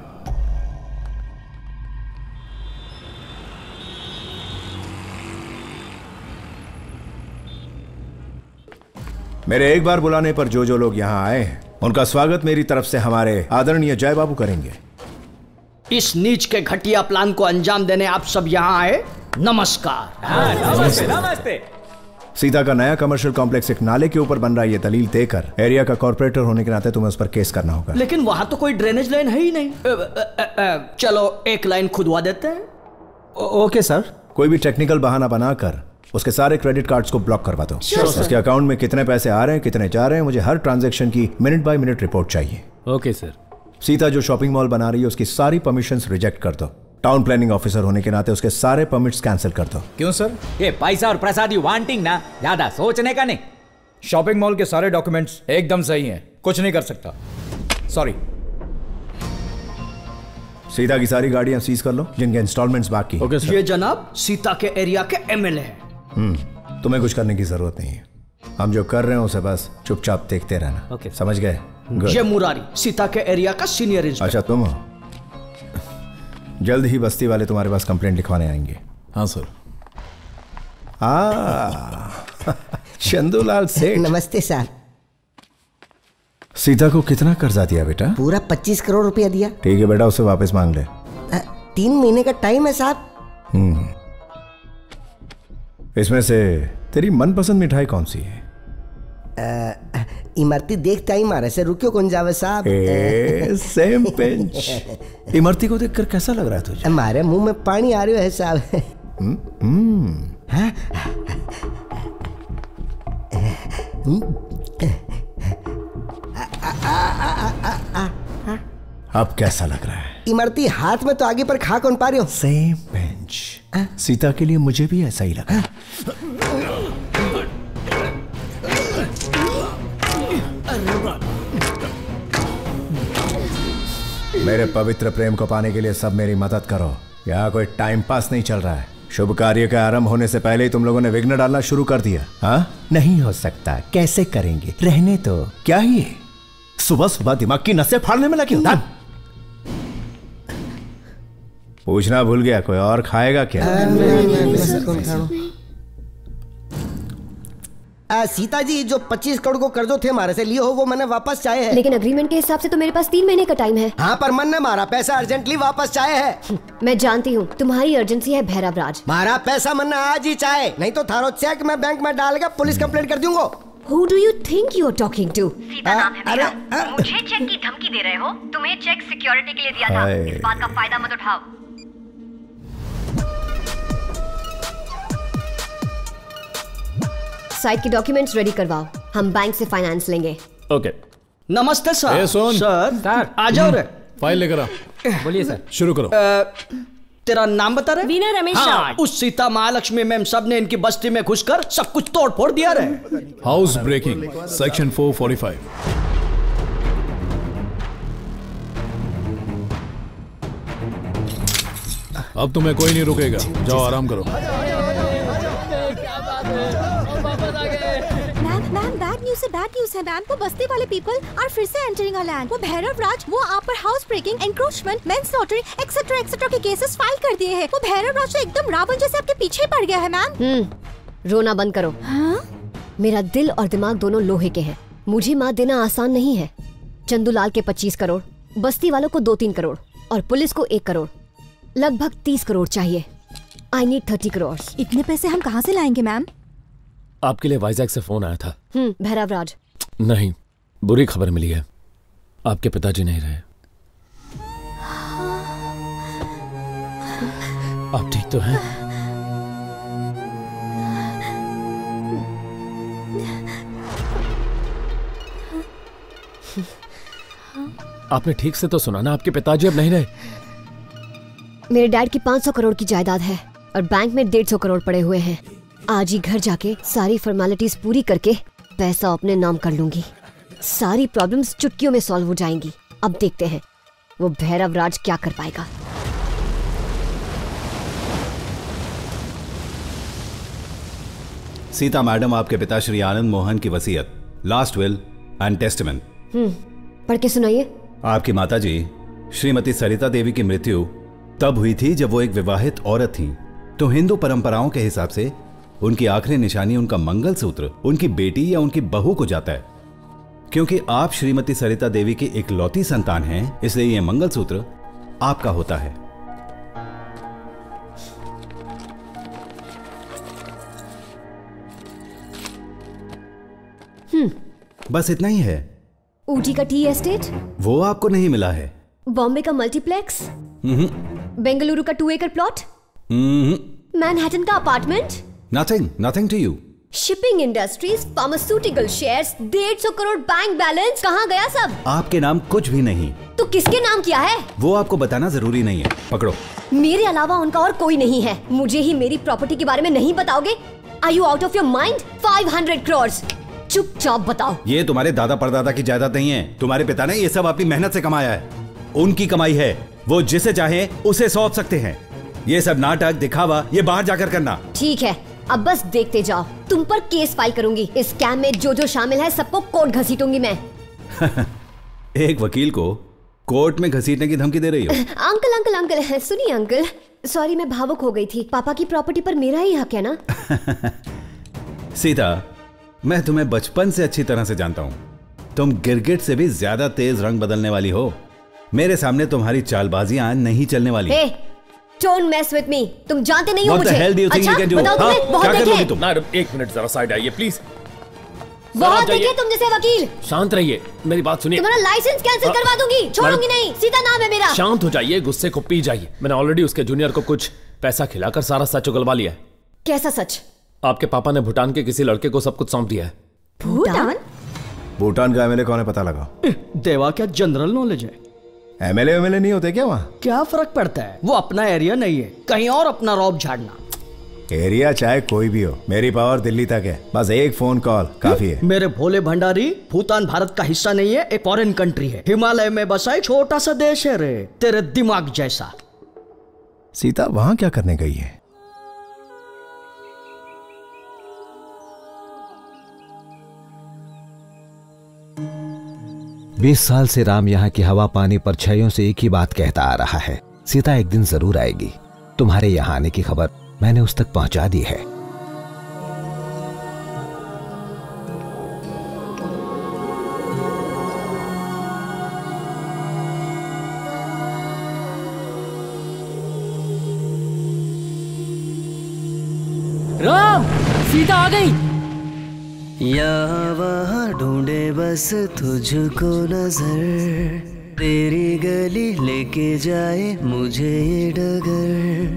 मेरे एक बार बुलाने पर जो जो लोग यहां आए हैं, उनका स्वागत मेरी तरफ से हमारे आदरणीय जय बाबू करेंगे। इस नीच के घटिया प्लान को अंजाम देने आप सब यहाँ आए, नमस्कार। नमस्ते नमस्ते। सीता का नया कमर्शियल कॉम्प्लेक्स एक नाले के ऊपर बन रहा है, ये दलील देकर एरिया का कॉर्पोरेटर होने के नाते तुम्हें उस पर केस करना होगा। लेकिन वहां तो कोई ड्रेनेज लाइन है ही नहीं। अ, अ, अ, चलो एक लाइन खुदवा देते हैं। Okay sir. कोई भी टेक्निकल बहाना बनाकर उसके सारे क्रेडिट कार्ड्स को ब्लॉक करवा दो। उसके अकाउंट में कितने पैसे आ रहे हैं, कितने जा रहे हैं, मुझे हर ट्रांजैक्शन की मिनट बाय मिनट रिपोर्ट चाहिए। Okay sir. सीता जो शॉपिंग मॉल बना रही है उसकी सारी परमिशंस रिजेक्ट कर दो। टाउन प्लानिंग ऑफिसर होने के नाते उसके सारे परमिट्स कैंसिल कर दो। क्यों सर? ये पैसा और प्रसाद यू वांटिंग ना, ज्यादा सोचने का नहीं। शॉपिंग मॉल के सारे डॉक्यूमेंट्स एकदम सही हैं, कुछ नहीं कर सकता। सॉरी। सीता की सारी गाड़ियां सीज कर लो जिनके इंस्टॉलमेंट्स बाकी। Okay sir. ये जनाब सीता के एरिया के एमएलए हैं। हम्म तुम्हें कुछ करने की जरूरत नहीं है। हम जो कर रहे हैं उसे बस चुपचाप देखते रहना। ओके। समझ गए? ये मुरारी सीता के एरिया का सीनियर इंस्पेक्टर। अच्छा, तुम हो? जल्द ही बस्ती वाले तुम्हारे पास कंप्लेंट लिखवाने आएंगे। हाँ सर। आ चंदूलाल सेठ। नमस्ते सर। सीता को कितना कर्जा दिया बेटा? पूरा पच्चीस करोड़ रुपया दिया। ठीक है बेटा, उसे वापस मांग ले। आ, तीन महीने का टाइम है साहब। हम्म इसमें से तेरी मनपसंद मिठाई कौन सी है? आ, इमरती देखता ही मारे से रुकियो कौन जावे साहब। ए, सेम पिंच। इमरती को देखकर कैसा लग रहा है तुझे? हमारे मुंह में पानी आ रहा है साहब। हम्म अब कैसा लग रहा है? इमरती हाथ में तो आगे पर खा कौन पा रही हो? Same pinch. सीता के लिए मुझे भी ऐसा ही लगा। मेरे पवित्र प्रेम को पाने के लिए सब मेरी मदद करो। यहाँ कोई टाइम पास नहीं चल रहा है। शुभ कार्य का आरंभ होने से पहले ही तुम लोगों ने विघ्न डालना शुरू कर दिया। हाँ, नहीं हो सकता। कैसे करेंगे? रहने तो क्या ही है? सुबह सुबह दिमाग की नसें फाड़ने में लगे हो। पूछना भूल गया, कोई और खाएगा क्या? आ, सीता जी, जो पच्चीस करोड़ को कर्जो थे हमारे से लिए हो वो मैंने वापस चाहे है। लेकिन अग्रीमेंट के हिसाब से तो मेरे पास तीन महीने का टाइम है। हाँ, पर मन ने मारा पैसा अर्जेंटली वापस चाहे है। मैं जानती हूँ तुम्हारी अर्जेंसी है भैरव राज। मारा पैसा मन ने आज ही चाहे, नहीं तो थारो चेक मैं बैंक में डाल के पुलिस कंप्लेंट कर दूंगा। Who do you think you are talking to? Sita नाम है मेरा। मुझे चेक की धमकी दे रहे हो? तुम्हें चेक सिक्योरिटी के लिए दिया था। इस बात का फायदा मत उठाओ। साइट के डॉक्यूमेंट्स रेडी करवाओ, हम बैंक से फाइनेंस लेंगे। ओके। नमस्ते सर। ए सोन। सर सर आ जाओ रे। फाइल लेकर आ। बोलिए सर। शुरू करो। आ, तेरा नाम बता रहे? वीना रमेश। हाँ, उस सीता महालक्ष्मी मैम सब ने इनकी बस्ती में घुसकर सब कुछ तोड़ फोड़ दिया रहे। House breaking section four forty five. अब तुम्हें कोई नहीं रुकेगा, जाओ आराम करो। मैम बैड न्यूज़ है, बैड न्यूज़ है मैम। वो बस्ती वाले पीपल आर फिर से एंटरिंग आवर लैंड। वो भैरव राज वो आप पर house breaking, encroachment, manslaughtering etcetera etcetera के केसेस फाइल कर दिए हैं। वो भैरव राज तो एकदम रावण जैसे आपके पीछे पड़ गया है मैम। हम्म रोना बंद करो। हाँ? मेरा दिल और दिमाग दोनों लोहे के हैं। मुझे मात देना आसान नहीं है। चंदूलाल के पच्चीस करोड़, बस्ती वालों को दो तीन करोड़ और पुलिस को एक करोड़, लगभग तीस करोड़ चाहिए। I need thirty crore. इतने पैसे हम कहाँ से लाएंगे मैम? आपके लिए वाइजैक से फोन आया था। हम्म भैरव राज। नहीं, बुरी खबर मिली है, आपके पिताजी नहीं रहे। आप ठीक तो हैं? आपने ठीक से तो सुना ना, आपके पिताजी अब नहीं रहे। मेरे डैड की पाँच सौ करोड़ की जायदाद है और बैंक में डेढ़ सौ करोड़ पड़े हुए हैं। आज ही घर जाके सारी फॉर्मेलिटीज पूरी करके पैसा अपने नाम कर लूंगी। सारी प्रॉब्लम्स चुटकियों में सॉल्व हो जाएंगी। अब देखते हैं वो भैरव राज क्या कर पाएगा। सीता मैडम, आपके पिता श्री आनंद मोहन की वसीयत, last will and testament. Hmm पढ़ के सुनाइए। आपकी माताजी श्रीमती सरिता देवी की मृत्यु तब हुई थी जब वो एक विवाहित औरत थी। तो हिंदू परंपराओं के हिसाब से उनकी आखिरी निशानी उनका मंगलसूत्र उनकी बेटी या उनकी बहू को जाता है। क्योंकि आप श्रीमती सरिता देवी की इकलौती संतान हैं, इसलिए यह मंगलसूत्र आपका होता है। हम्म बस इतना ही है। ऊटी का टी एस्टेट, वो आपको नहीं मिला है। बॉम्बे का मल्टीप्लेक्स, बेंगलुरु का टू एकड़ प्लॉट, मैनहट्टन का apartment. Nothing nothing to you. Shipping industries, pharmaceutical shares, डेढ़ सौ करोड़ बैंक बैलेंस, कहाँ गया सब? आपके नाम कुछ भी नहीं। तो किसके नाम किया है? वो आपको बताना जरूरी नहीं है। पकड़ो। मेरे अलावा उनका और कोई नहीं है। मुझे ही मेरी प्रॉपर्टी के बारे में नहीं बताओगे? Are you out of your mind? Five hundred crore, चुपचाप बताओ। ये तुम्हारे दादा परदादा की जायदाद नहीं है। तुम्हारे पिता ने ये सब अपनी मेहनत से कमाया है। उनकी कमाई है, वो जिसे चाहे उसे सौंप सकते हैं। ये सब नाटक दिखावा ये बाहर जाकर करना। ठीक है, अब बस देखते जाओ। तुम पर केस फाइल करूंगी। इस स्कैम में जो जो शामिल है सबको कोर्ट घसीटूंगी मैं। एक वकील को कोर्ट में घसीटने की धमकी दे रही हो? अंकल अंकल अंकल सुनिए अंकल, सॉरी मैं भावुक हो गई थी। पापा की प्रॉपर्टी पर मेरा ही हक है ना। सीता, मैं तुम्हें बचपन से अच्छी तरह से जानता हूँ। तुम गिरगिट से भी ज्यादा तेज रंग बदलने वाली हो। मेरे सामने तुम्हारी चालबाजियां नहीं चलने वाली। hey, don't mess with me. तुम जानते नहीं हो What मुझे। the hell do you think अच्छा, you can do? बताओ तुम्हें बहुत क्या कर लोगी तुम? मैडम एक मिनट जरा साइड आइए प्लीज। बहुत देखे तुम जैसे वकील। शांत रहिए, मेरी बात सुनिए। तुम्हारा लाइसेंस कैंसिल करवा दूंगी, छोड़ूंगी नहीं। सीता नाम है मेरा। शांत हो जाइए, गुस्से को पी जाइए। मैंने ऑलरेडी उसके जूनियर को कुछ पैसा खिलाकर सारा सच उगलवा लिया है। कैसा सच? आपके पापा ने भूटान के किसी लड़के को सब कुछ सौंप दिया है। भूटान? भूटान का एमएलए कौन है पता लगा? देवा क्या जनरल नॉलेज है? एमएलए एमएलए नहीं होते क्या वहाँ? क्या फर्क पड़ता है, वो अपना एरिया नहीं है, कहीं और अपना रौब झाड़ना। एरिया चाहे कोई भी हो, मेरी पावर दिल्ली तक है। बस एक फोन कॉल काफी है। मेरे भोले भंडारी, भूटान भारत का हिस्सा नहीं है, एक फॉरेन कंट्री है। हिमालय में बसा एक छोटा सा देश है रे, तेरे दिमाग जैसा। सीता वहां क्या करने गई है? बीस साल से राम यहाँ की हवा पानी परछाइयों से एक ही बात कहता आ रहा है, सीता एक दिन जरूर आएगी। तुम्हारे यहाँ आने की खबर मैंने उस तक पहुंचा दी है। राम, सीता आ गई। यहाँ वहाँ ढूंढे बस तुझको नजर, तेरी गली लेके जाए मुझे ये डगर।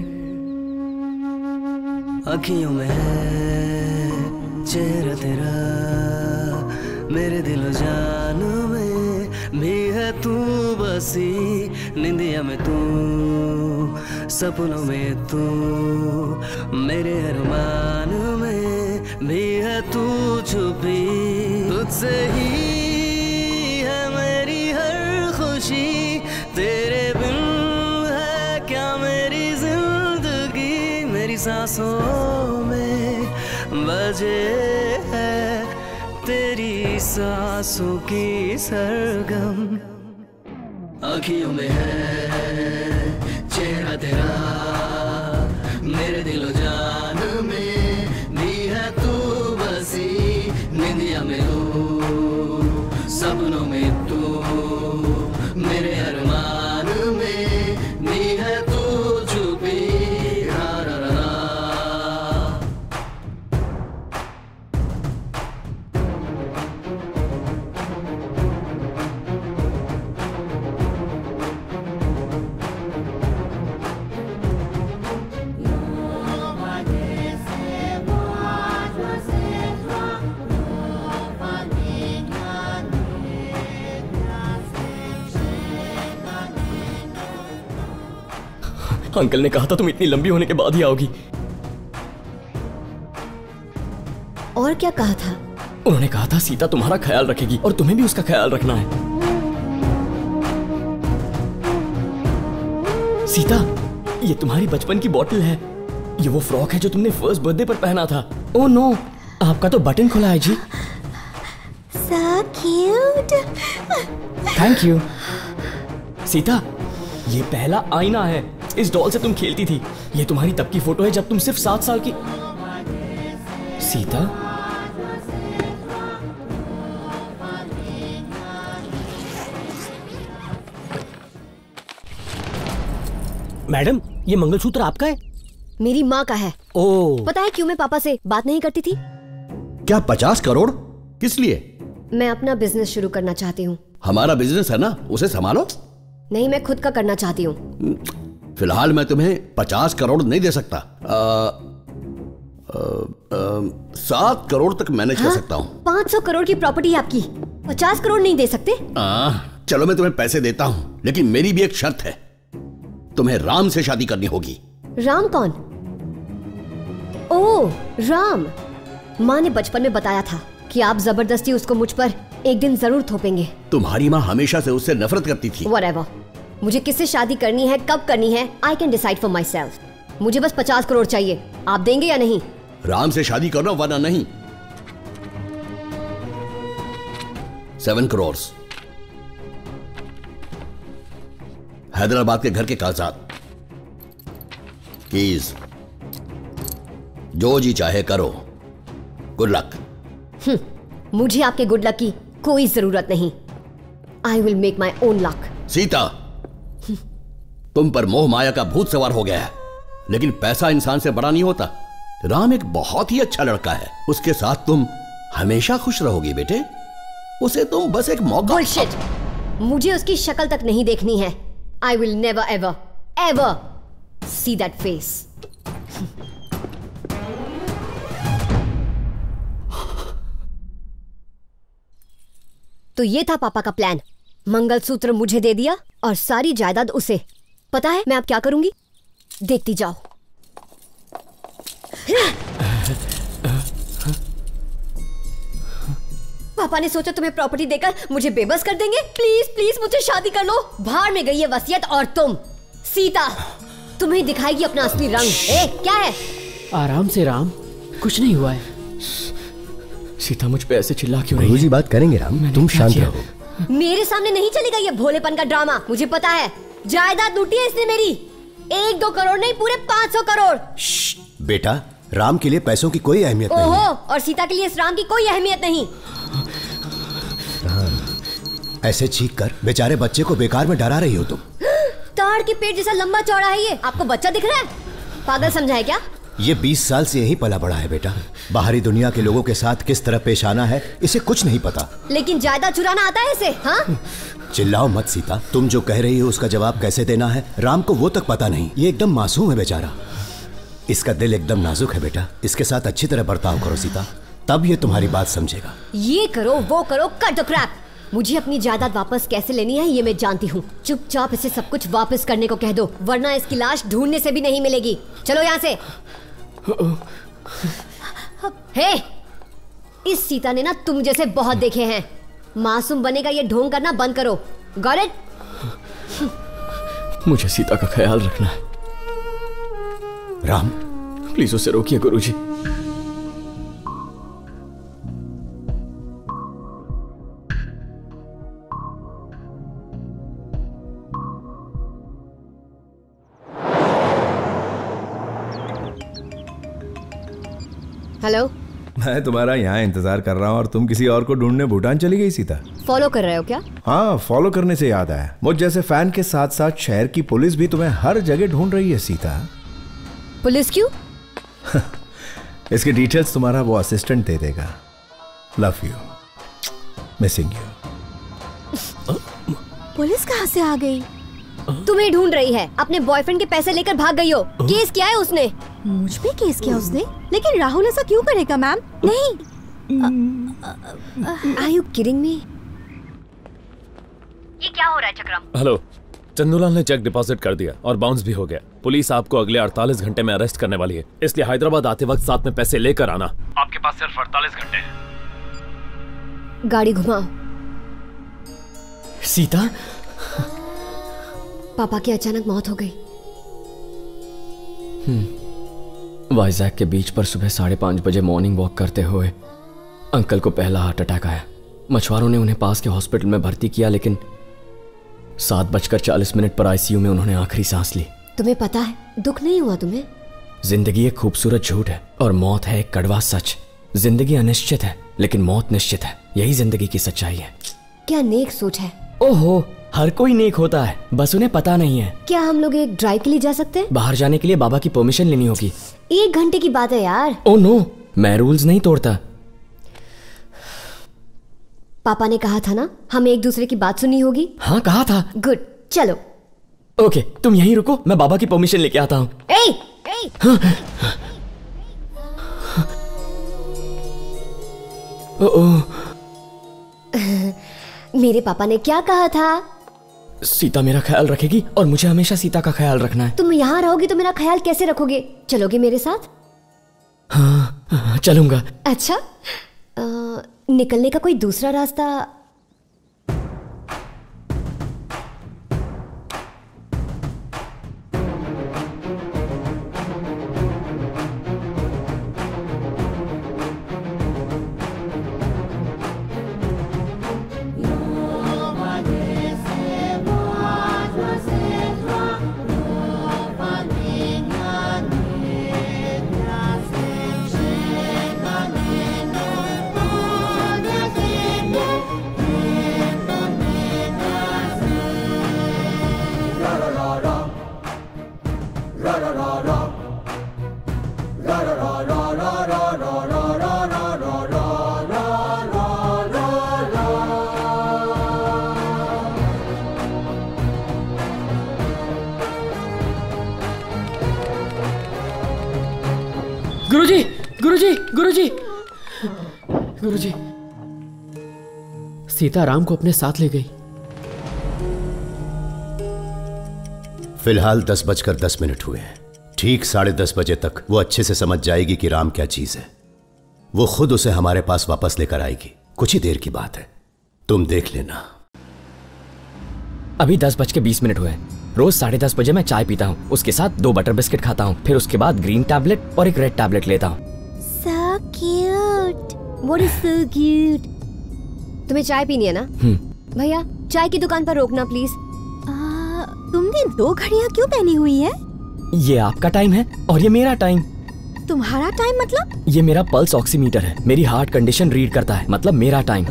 अखियों में है चेहरा तेरा, मेरे दिल जान में भी है तू बसी। निंदिया में तू, सपनों में तू, मेरे अरमान में भी है तू छुपी। तुझसे ही है मेरी हर खुशी, तेरे बिन है क्या मेरी जिंदगी। सांसों में बजे है तेरी सांसों की सरगम। आँखियों में है चेहरा तेरा, मेरे दिलो जान में भी है तू बसी। निंदिया में तू, सपनों में तू, मेरे अरमान में भी है तू छुपी। रा रा रा रा। अंकल ने कहा था तुम इतनी लंबी होने के बाद ही आओगी। और क्या कहा था? उन्होंने कहा था सीता तुम्हारा ख्याल रखेगी और तुम्हें भी उसका ख्याल रखना है। सीता, ये तुम्हारी बचपन की बोतल है। ये वो फ्रॉक है जो तुमने फर्स्ट बर्थडे पर पहना था। ओह नो, आपका तो बटन खुला है जी। So cute. Thank you. Sita, ये पहला आईना है। इस डॉल से तुम खेलती थी। ये तुम्हारी तब की फोटो है जब तुम सिर्फ सात साल की। सीता, मैडम, ये मंगलसूत्र आपका है? मेरी माँ का है। ओह। पता है क्यों मैं पापा से बात नहीं करती थी? क्या पचास करोड़? किस लिए? मैं अपना बिजनेस शुरू करना चाहती हूँ। हमारा बिजनेस है ना, उसे संभालो। नहीं, मैं खुद का करना चाहती हूँ। फिलहाल मैं तुम्हें पचास करोड़ नहीं दे सकता। आ, आ, आ, सात करोड़ तक मैनेज हाँ? कर सकता हूँ। पाँच सौ करोड़ की प्रॉपर्टी है आपकी, पचास करोड़ नहीं दे सकते? आ, चलो मैं तुम्हें पैसे देता हूँ, लेकिन मेरी भी एक शर्त है। तुम्हें राम से शादी करनी होगी। राम कौन? ओह, राम। माँ ने बचपन में बताया था कि आप जबरदस्ती उसको मुझ पर एक दिन जरूर थोपेंगे। तुम्हारी माँ हमेशा से उससे नफरत करती थी। Whatever. मुझे किससे शादी करनी है, कब करनी है, I can decide for myself. मुझे बस पचास करोड़ चाहिए। आप देंगे या नहीं? राम से शादी करना वरना नहीं। सेवन करोड़। हैदराबाद के घर के कागजात, कीज, जो जी चाहे करो। Good luck. मुझे आपके गुड लक की कोई जरूरत नहीं। I will make my own luck. Sita, तुम पर मोह माया का भूत सवार हो गया है, लेकिन पैसा इंसान से बड़ा नहीं होता। राम एक बहुत ही अच्छा लड़का है, उसके साथ तुम हमेशा खुश रहोगी बेटे। उसे तुम बस एक मौका। बुलशिट। मुझे उसकी शक्ल तक नहीं देखनी है। I will never ever ever see that face. तो ये था पापा का प्लान। मंगलसूत्र मुझे दे दिया और सारी जायदाद उसे। पता है मैं अब क्या करूंगी? देखती जाओ। पापा ने सोचा तुम्हें प्रॉपर्टी देकर मुझे बेबस कर देंगे। प्लीज प्लीज मुझे शादी कर लो। बाहर में गई है वसीयत और तुम। सीता तुम्हें दिखाएगी अपना असली रंग। ए, क्या है? आराम से राम, कुछ नहीं हुआ है। सीता मुझ पे ऐसे चिल्ला क्यों रही है? गुरुजी बात करेंगे राम, तुम शांत रहो। मेरे सामने नहीं चलेगा ये भोलेपन का ड्रामा। मुझे पता है जायदाद लूटी है इसने मेरी। एक दो करोड़ नहीं, पूरे पाँच सौ करोड़। बेटा, राम के लिए पैसों की कोई अहमियत नहीं है। ओहो, और सीता के लिए इस राम की कोई अहमियत नहीं। ऐसे चीख कर बेचारे बच्चे को बेकार में डरा रही हो तुम। ताड़ के पेट जैसा लंबा चौड़ा है ये। आपको बच्चा दिख रहा है? पागल समझा है क्या? ये बीस साल से यही पला बड़ा है बेटा। बाहरी दुनिया के लोगों के साथ किस तरह पेश आना है इसे कुछ नहीं पता। लेकिन जायदाद चुराना आता है इसे। हाँ? चिल्लाओ मत सीता। तुम जो कह रही हो उसका जवाब कैसे देना है राम को वो तक पता नहीं। ये एकदम मासूम है बेचारा। इसका दिल एकदम नाजुक है बेटा। इसके साथ अच्छी तरह बर्ताव करो सीता, तब ये तुम्हारी बात समझेगा। ये करो वो करो, कट द क्रैप। मुझे अपनी जायदाद वापस कैसे लेनी है ये मैं जानती हूँ। चुपचाप इसे सब कुछ वापस करने को कह दो, वरना इसकी लाश ढूंढने से भी नहीं मिलेगी। चलो यहाँ से। हे, इस सीता ने ना तुम जैसे बहुत देखे हैं। मासूम बने का ये ढोंग करना बंद करो। Got it? मुझे सीता का ख्याल रखना है। राम प्लीज उसे रोकिए गुरुजी। हेलो, मैं तुम्हारा यहाँ इंतजार कर रहा हूँ और तुम किसी और को ढूंढने भूटान चली गई सीता। फॉलो कर रहे हो क्या? हाँ, फॉलो करने से याद आया, मुझ जैसे फैन के साथ साथ शहर की पुलिस भी तुम्हें हर जगह ढूंढ रही है सीता। पुलिस क्यों? इसके डिटेल्स तुम्हारा वो असिस्टेंट दे देगा। Love you, missing you. Police कहाँ से आ गई? तुम्हें ढूंढ रही है। अपने बॉयफ्रेंड के पैसे लेकर भाग गई हो। केस किया है उसने। मुझ पे केस किया उसने? लेकिन राहुल ऐसा क्यों करेगा मैम? नहीं। Are you kidding me? ये क्या हो रहा है चक्रम? हेलो, चंदूलाल ने चेक डिपॉजिट कर दिया और बाउंस भी हो गया। पुलिस आपको अगले अड़तालीस घंटे में अरेस्ट करने वाली है, इसलिए हैदराबाद आते वक्त साथ में पैसे लेकर आना। आपके पास सिर्फ अड़तालीस घंटे हैं। गाड़ी घुमाओ। सीता, पापा की अचानक मौत हो गई। वाइजैक के बीच पर सुबह साढ़े पांच बजे मॉर्निंग वॉक करते हुए अंकल को पहला हार्ट अटैक आया। मछुआरों ने उन्हें पास के हॉस्पिटल में भर्ती किया, लेकिन सात बजकर चालीस मिनट पर आईसीयू में उन्होंने आखिरी सांस ली। तुम्हें पता है, दुख नहीं हुआ तुम्हें? जिंदगी एक खूबसूरत झूठ है और मौत है एक कड़वा सच। जिंदगी अनिश्चित है लेकिन मौत निश्चित है, यही जिंदगी की सच्चाई है। क्या नेक सोच है। ओहो, हर कोई नेक होता है, बस उन्हें पता नहीं है। क्या हम लोग एक ड्राइव के लिए जा सकते हैं? बाहर जाने के लिए बाबा की परमिशन लेनी होगी। एक घंटे की बात है यार। ओह नो, मैं रूल्स नहीं तोड़ता। पापा ने कहा था ना, हमें एक दूसरे की बात सुननी होगी। हाँ, कहा था। गुड, चलो। ओके, तुम यहीं रुको, मैं बाबा की परमिशन लेके आता हूँ। ए, ए। हाँ। ओ, ओ। मेरे पापा ने क्या कहा था? सीता मेरा ख्याल रखेगी और मुझे हमेशा सीता का ख्याल रखना है। तुम यहाँ रहोगे तो मेरा ख्याल कैसे रखोगे? चलोगे मेरे साथ? हाँ, हाँ चलूंगा। अच्छा, आ, निकलने का कोई दूसरा रास्ता? गुरुजी, गुरुजी, गुरुजी, गुरुजी। सीता राम को अपने साथ ले गई। फिलहाल दस बजकर दस मिनट हुए हैं। ठीक साढ़े दस बजे तक वो अच्छे से समझ जाएगी कि राम क्या चीज है। वो खुद उसे हमारे पास वापस लेकर आएगी। कुछ ही देर की बात है, तुम देख लेना। अभी दस बज के बीस मिनट हुए हैं। रोज साढ़े दस बजे मैं चाय पीता हूँ, उसके साथ दो बटर बिस्किट खाता हूँ, फिर उसके बाद ग्रीन टैबलेट और एक रेड टैबलेट लेता हूँ। So cute. What is so cute? तुम्हें चाय पीनी है ना? भैया, चाय की दुकान पर रोकना प्लीज। तुमने दो घड़ियाँ क्यों पहनी हुई है? ये आपका टाइम है और ये मेरा टाइम। तुम्हारा टाइम मतलब? ये मेरा पल्स ऑक्सीमीटर है, मेरी हार्ट कंडीशन रीड करता है, मतलब मेरा time.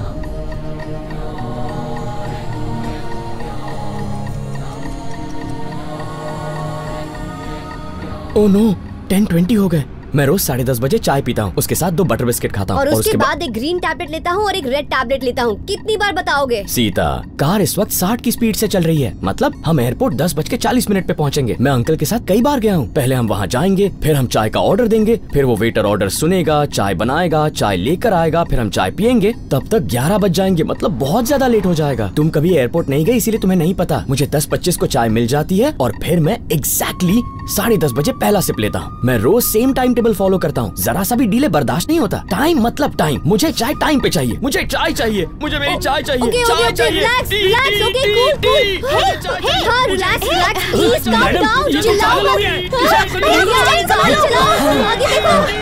Oh no, ten twenty हो गए। मैं रोज साढ़े दस बजे चाय पीता हूँ, उसके साथ दो बटर बिस्किट खाता हूँ और, और उसके बाद बा... एक ग्रीन टैबलेट लेता हूँ और एक रेड टैबलेट लेता हूँ। कितनी बार बताओगे? सीता, कार इस वक्त साठ की स्पीड से चल रही है, मतलब हम एयरपोर्ट दस बज के चालीस मिनट पे पहुँचेंगे। मैं अंकल के साथ कई बार गया हूँ। पहले हम वहाँ जाएंगे, फिर हम चाय का ऑर्डर देंगे, फिर वो वेटर ऑर्डर सुनेगा, चाय बनाएगा, चाय लेकर आएगा, फिर हम चाय पियेंगे, तब तक ग्यारह बज जाएंगे, मतलब बहुत ज्यादा लेट हो जाएगा। तुम कभी एयरपोर्ट नहीं गए इसीलिए तुम्हें नहीं पता। मुझे दस पच्चीस को चाय मिल जाती है और फिर मैं एग्जैक्टली साढ़े दस बजे पहला सिप लेता हूँ। मैं रोज सेम टाइम टेबल फॉलो करता हूँ, जरा सा भी डीले बर्दाश्त नहीं होता। टाइम मतलब टाइम, मुझे चाय टाइम पे चाहिए, मुझे चाय चाहिए, मुझे मेरी चाय चाहिए, ओके चाय ओके चाहिए। Relax relax okay cool cool hey hey हाँ relax relax please calm down चिल्लाओ मत भैया गाड़ी चलाओ आगे देखो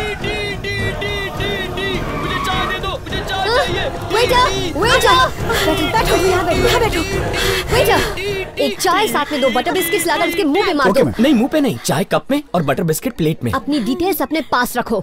वेटर वेटर बैठो यहाँ बैठो यहाँ बैठो वेटर एक चाय साथ में दो बटर बिस्किट्स लाकर इसके मुंह पे मार दो। नहीं मुंह पे नहीं, चाय कप में और बटर बिस्किट प्लेट में। अपनी डिटेल्स अपने पास रखो।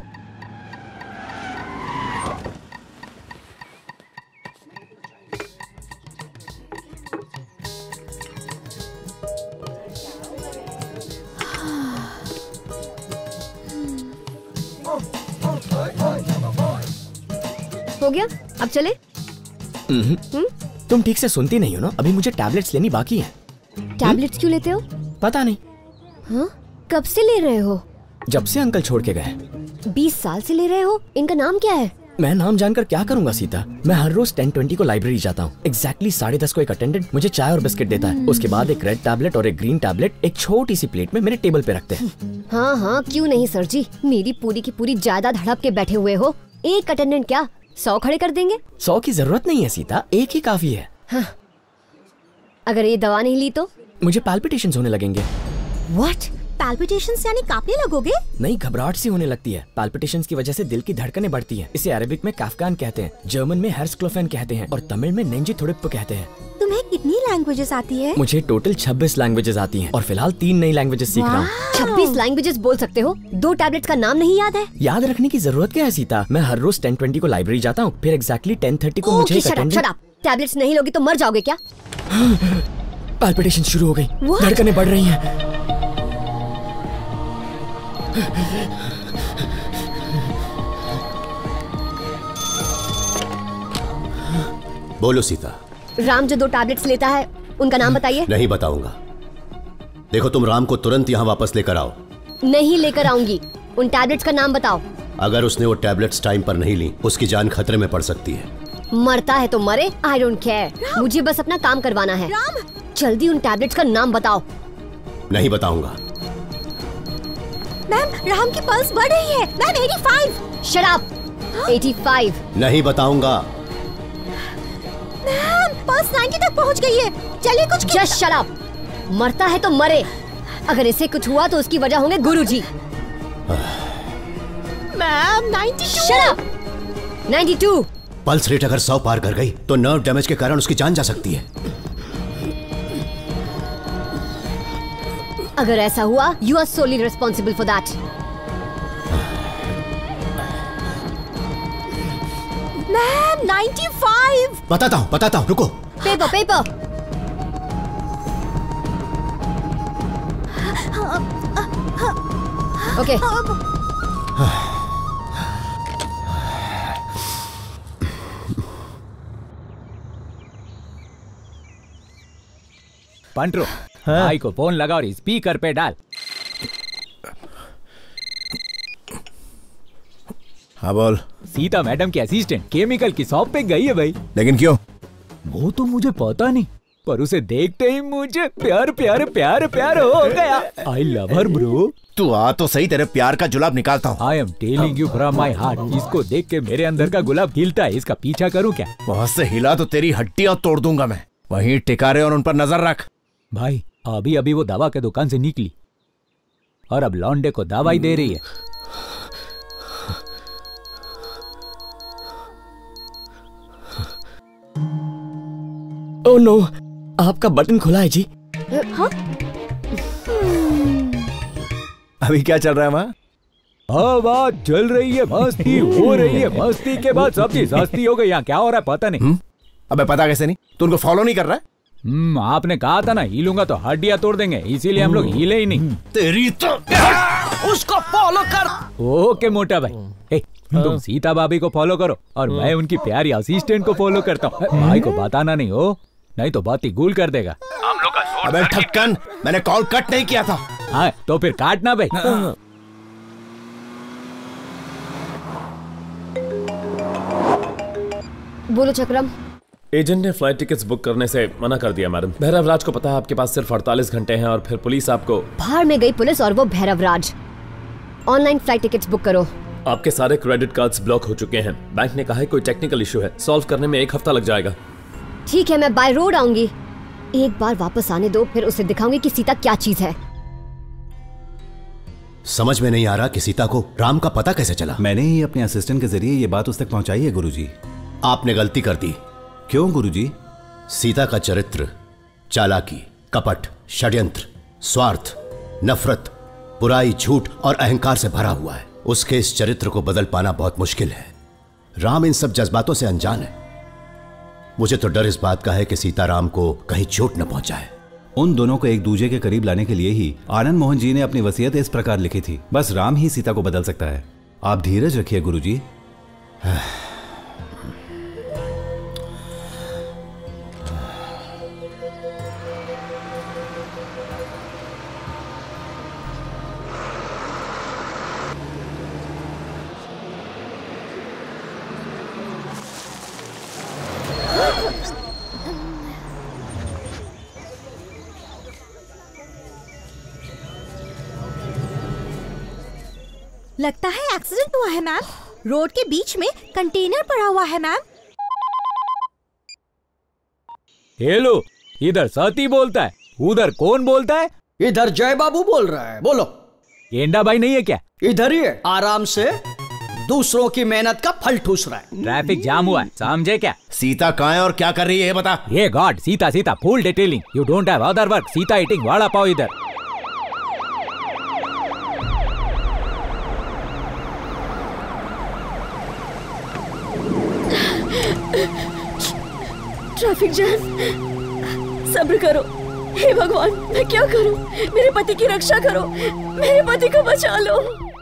हो गया, अब चले? हम्म, तुम ठीक से सुनती नहीं हो ना, अभी मुझे टैबलेट्स लेनी बाकी है। टैबलेट्स क्यों लेते हो? पता नहीं। हाँ? कब से ले रहे हो? जब से अंकल छोड़ के गए। बीस साल से ले रहे हो? इनका नाम क्या है? मैं नाम जानकर क्या करूंगा सीता? मैं हर रोज टेन ट्वेंटी को लाइब्रेरी जाता हूँ। एग्जैक्टली साढ़े दस को एक अटेंडेंट मुझे चाय और बिस्किट देता है। उसके बाद एक रेड टैबलेट और एक ग्रीन टैबलेट एक छोटी सी प्लेट में मेरे टेबल पे रखते हैं। हाँ हाँ क्यों नहीं सर जी, मेरी पूरी की पूरी जायदाद हड़प के बैठे हुए हो। एक अटेंडेंट क्या सौ खड़े कर देंगे? सौ की जरूरत नहीं है सीता, एक ही काफी है। हाँ। अगर ये दवा नहीं ली तो? मुझे पैल्पिटेशंस होने लगेंगे। What? पैल्पिटेशंस यानी कांपने लगोगे? नहीं, घबराहट सी होने लगती है। पैल्पिटेशंस की वजह से दिल की धड़कनें बढ़ती हैं। इसे अरेबिक में काफकान कहते हैं, जर्मन में हेर्स्क्लोफेन कहते हैं और तमिल में नेंजी थोड़िप्पो कहते हैं। तुम्हें कितनी लैंग्वेजेस आती है? मुझे टोटल छब्बीस लैंग्वेजेस आती हैं और फिलहाल तीन नई लैंग्वेजेस सीख रहा हूँ। छब्बीस लैंग्वेजेस बोल सकते हो? दो टैबलेट्स का नाम नहीं याद है? याद रखने की जरूरत क्या है सीता? मैं हर रोज टेन ट्वेंटी को लाइब्रेरी जाता हूँ, फिर एग्जैक्टली टेन थर्टी को मुझे एक अटेंडेंट। टैबलेट्स नहीं लोगी तो मर जाओगे क्या? पैल्पिटेशन शुरू हो गई, धड़कनें बढ़ रही हैं। बोलो सीता। राम जो दो टैबलेट्स लेता है उनका नाम बताइए। नहीं बताऊंगा। देखो तुम राम को तुरंत यहाँ वापस लेकर आओ। नहीं लेकर आऊंगी, उन टैबलेट्स का नाम बताओ। अगर उसने वो टैबलेट्स टाइम पर नहीं ली उसकी जान खतरे में पड़ सकती है। मरता है तो मरे, आई डोंट केयर, मुझे बस अपना काम करवाना है। जल्दी उन टैबलेट्स का नाम बताओ। नहीं बताऊंगा। मैम राम की पल्स बढ़ रही है। मैम पचासी। शराब पचासी। नहीं बताऊंगा। मैम पल्स नब्बे तक पहुंच गई है। चलिए कुछ जस्ट शराब। मरता है तो मरे, अगर इसे कुछ हुआ तो उसकी वजह होंगे गुरुजी। मैम बानवे। शराब बानवे। पल्स रेट अगर सौ पार कर गई तो नर्व डैमेज के कारण उसकी जान जा सकती है। अगर ऐसा हुआ you are solely responsible for that. Ma'am पचानवे। बताता हूँ बताता हूँ, रुको। Paper paper. ओके। पंट्रो, भाई को फोन लगा और स्पीकर पे डाल। हाँ बोल। सीता मैडम की असिस्टेंट केमिकल की शॉप पे गई है भाई। लेकिन क्यों? वो तो मुझे पता नहीं, पर उसे देखते ही मुझे प्यार प्यार प्यार प्यार हो गया। I love her bro. तू आ तो सही, तेरे प्यार का जुलाब निकालता हूँ। I am telling you from my heart. इसको देख के मेरे अंदर का गुलाब खिलता है। इसका पीछा करूँ क्या? बहुत से हिला तो तेरी हड्डियां तोड़ दूंगा मैं। वहीं टिका रहे और उन पर नजर रख। भाई अभी अभी वो दवा के दुकान से निकली और अब लौंडे को दवाई दे रही है। ओह नो, आपका बटन खुला है जी। हाँ? अभी क्या चल रहा है वहाँ? हाँ बात चल रही है, मस्ती हो रही है। मस्ती के बाद सब्जी सस्ती हो गई। यहाँ क्या हो रहा है पता नहीं। हुँ? अबे पता कैसे नहीं? तू उनको फॉलो नहीं कर रहा है? हम्म, आपने कहा था ना हिलूंगा तो हड्डियां तोड़ देंगे, इसीलिए हम लोग हिले ही नहीं। तेरी तो उसको फॉलो कर। ओके मोटा भाई। ए, तुम सीता भाभी को फॉलो करो और मैं उनकी प्यारी असिस्टेंट को फॉलो करता हूँ। भाई को बताना नहीं हो, नहीं तो बात ही गुल कर देगा। हम लोग का अबे ठक्कन, मैंने कॉल कट नहीं किया था। हाँ तो फिर काटना भाई। बोलो चक्रम। एजेंट ने फ्लाइट टिकट्स बुक करने से मना कर दिया मैडम। भैरव राज को पता है आपके पास सिर्फ अड़तालीस घंटे हैं और फिर पुलिस आपको। बाहर में गई पुलिस और वो Bhairav Raj. Online flight tickets book करो। आपके सारे क्रेडिट कार्ड्स ब्लॉक हो चुके हैं। बैंक ने कहा है कोई टेक्निकल इशू है, सॉल्व करने में एक हफ्ता लग जाएगा। ठीक है, मैं बाय रोड आऊंगी। एक बार वापस आने दो, फिर उसे दिखाऊंगी कि सीता क्या चीज है। समझ में नहीं आ रहा कि सीता को राम का पता कैसे चला। मैंने ही अपने असिस्टेंट के जरिए ये बात उस तक पहुंचाई है गुरुजी। आपने गलती कर दी। क्यों गुरुजी? सीता का चरित्र चालाकी, कपट, षड्यंत्र, स्वार्थ, नफरत, बुराई, झूठ और अहंकार से भरा हुआ है। उसके इस चरित्र को बदल पाना बहुत मुश्किल है। राम इन सब जज्बातों से अनजान है। मुझे तो डर इस बात का है कि सीता राम को कहीं चोट न पहुंचाए। उन दोनों को एक दूसरे के करीब लाने के लिए ही आनंद मोहन जी ने अपनी वसीयत इस प्रकार लिखी थी। बस राम ही सीता को बदल सकता है। आप धीरज रखिए गुरुजी। लगता है एक्सीडेंट हुआ है मैम। रोड के बीच में कंटेनर पड़ा हुआ है मैम। हेलो, इधर सती बोलता है, उधर कौन बोलता है? इधर जय बाबू बोल रहा है। बोलो। गेंडा भाई नहीं है क्या? इधर ही है, आराम से दूसरों की मेहनत का फल ठूस रहा है। ट्रैफिक जाम हुआ है, समझे क्या? सीता कहाँ है और क्या कर रही है बता। ये God, Sita Sita full detailing. You don't have other work. Sita eating vada pav इधर। Traffic jam. सब्र करो। हे भगवान, मैं क्या करूं? मेरे पति की रक्षा करो, मेरे पति को बचा लो।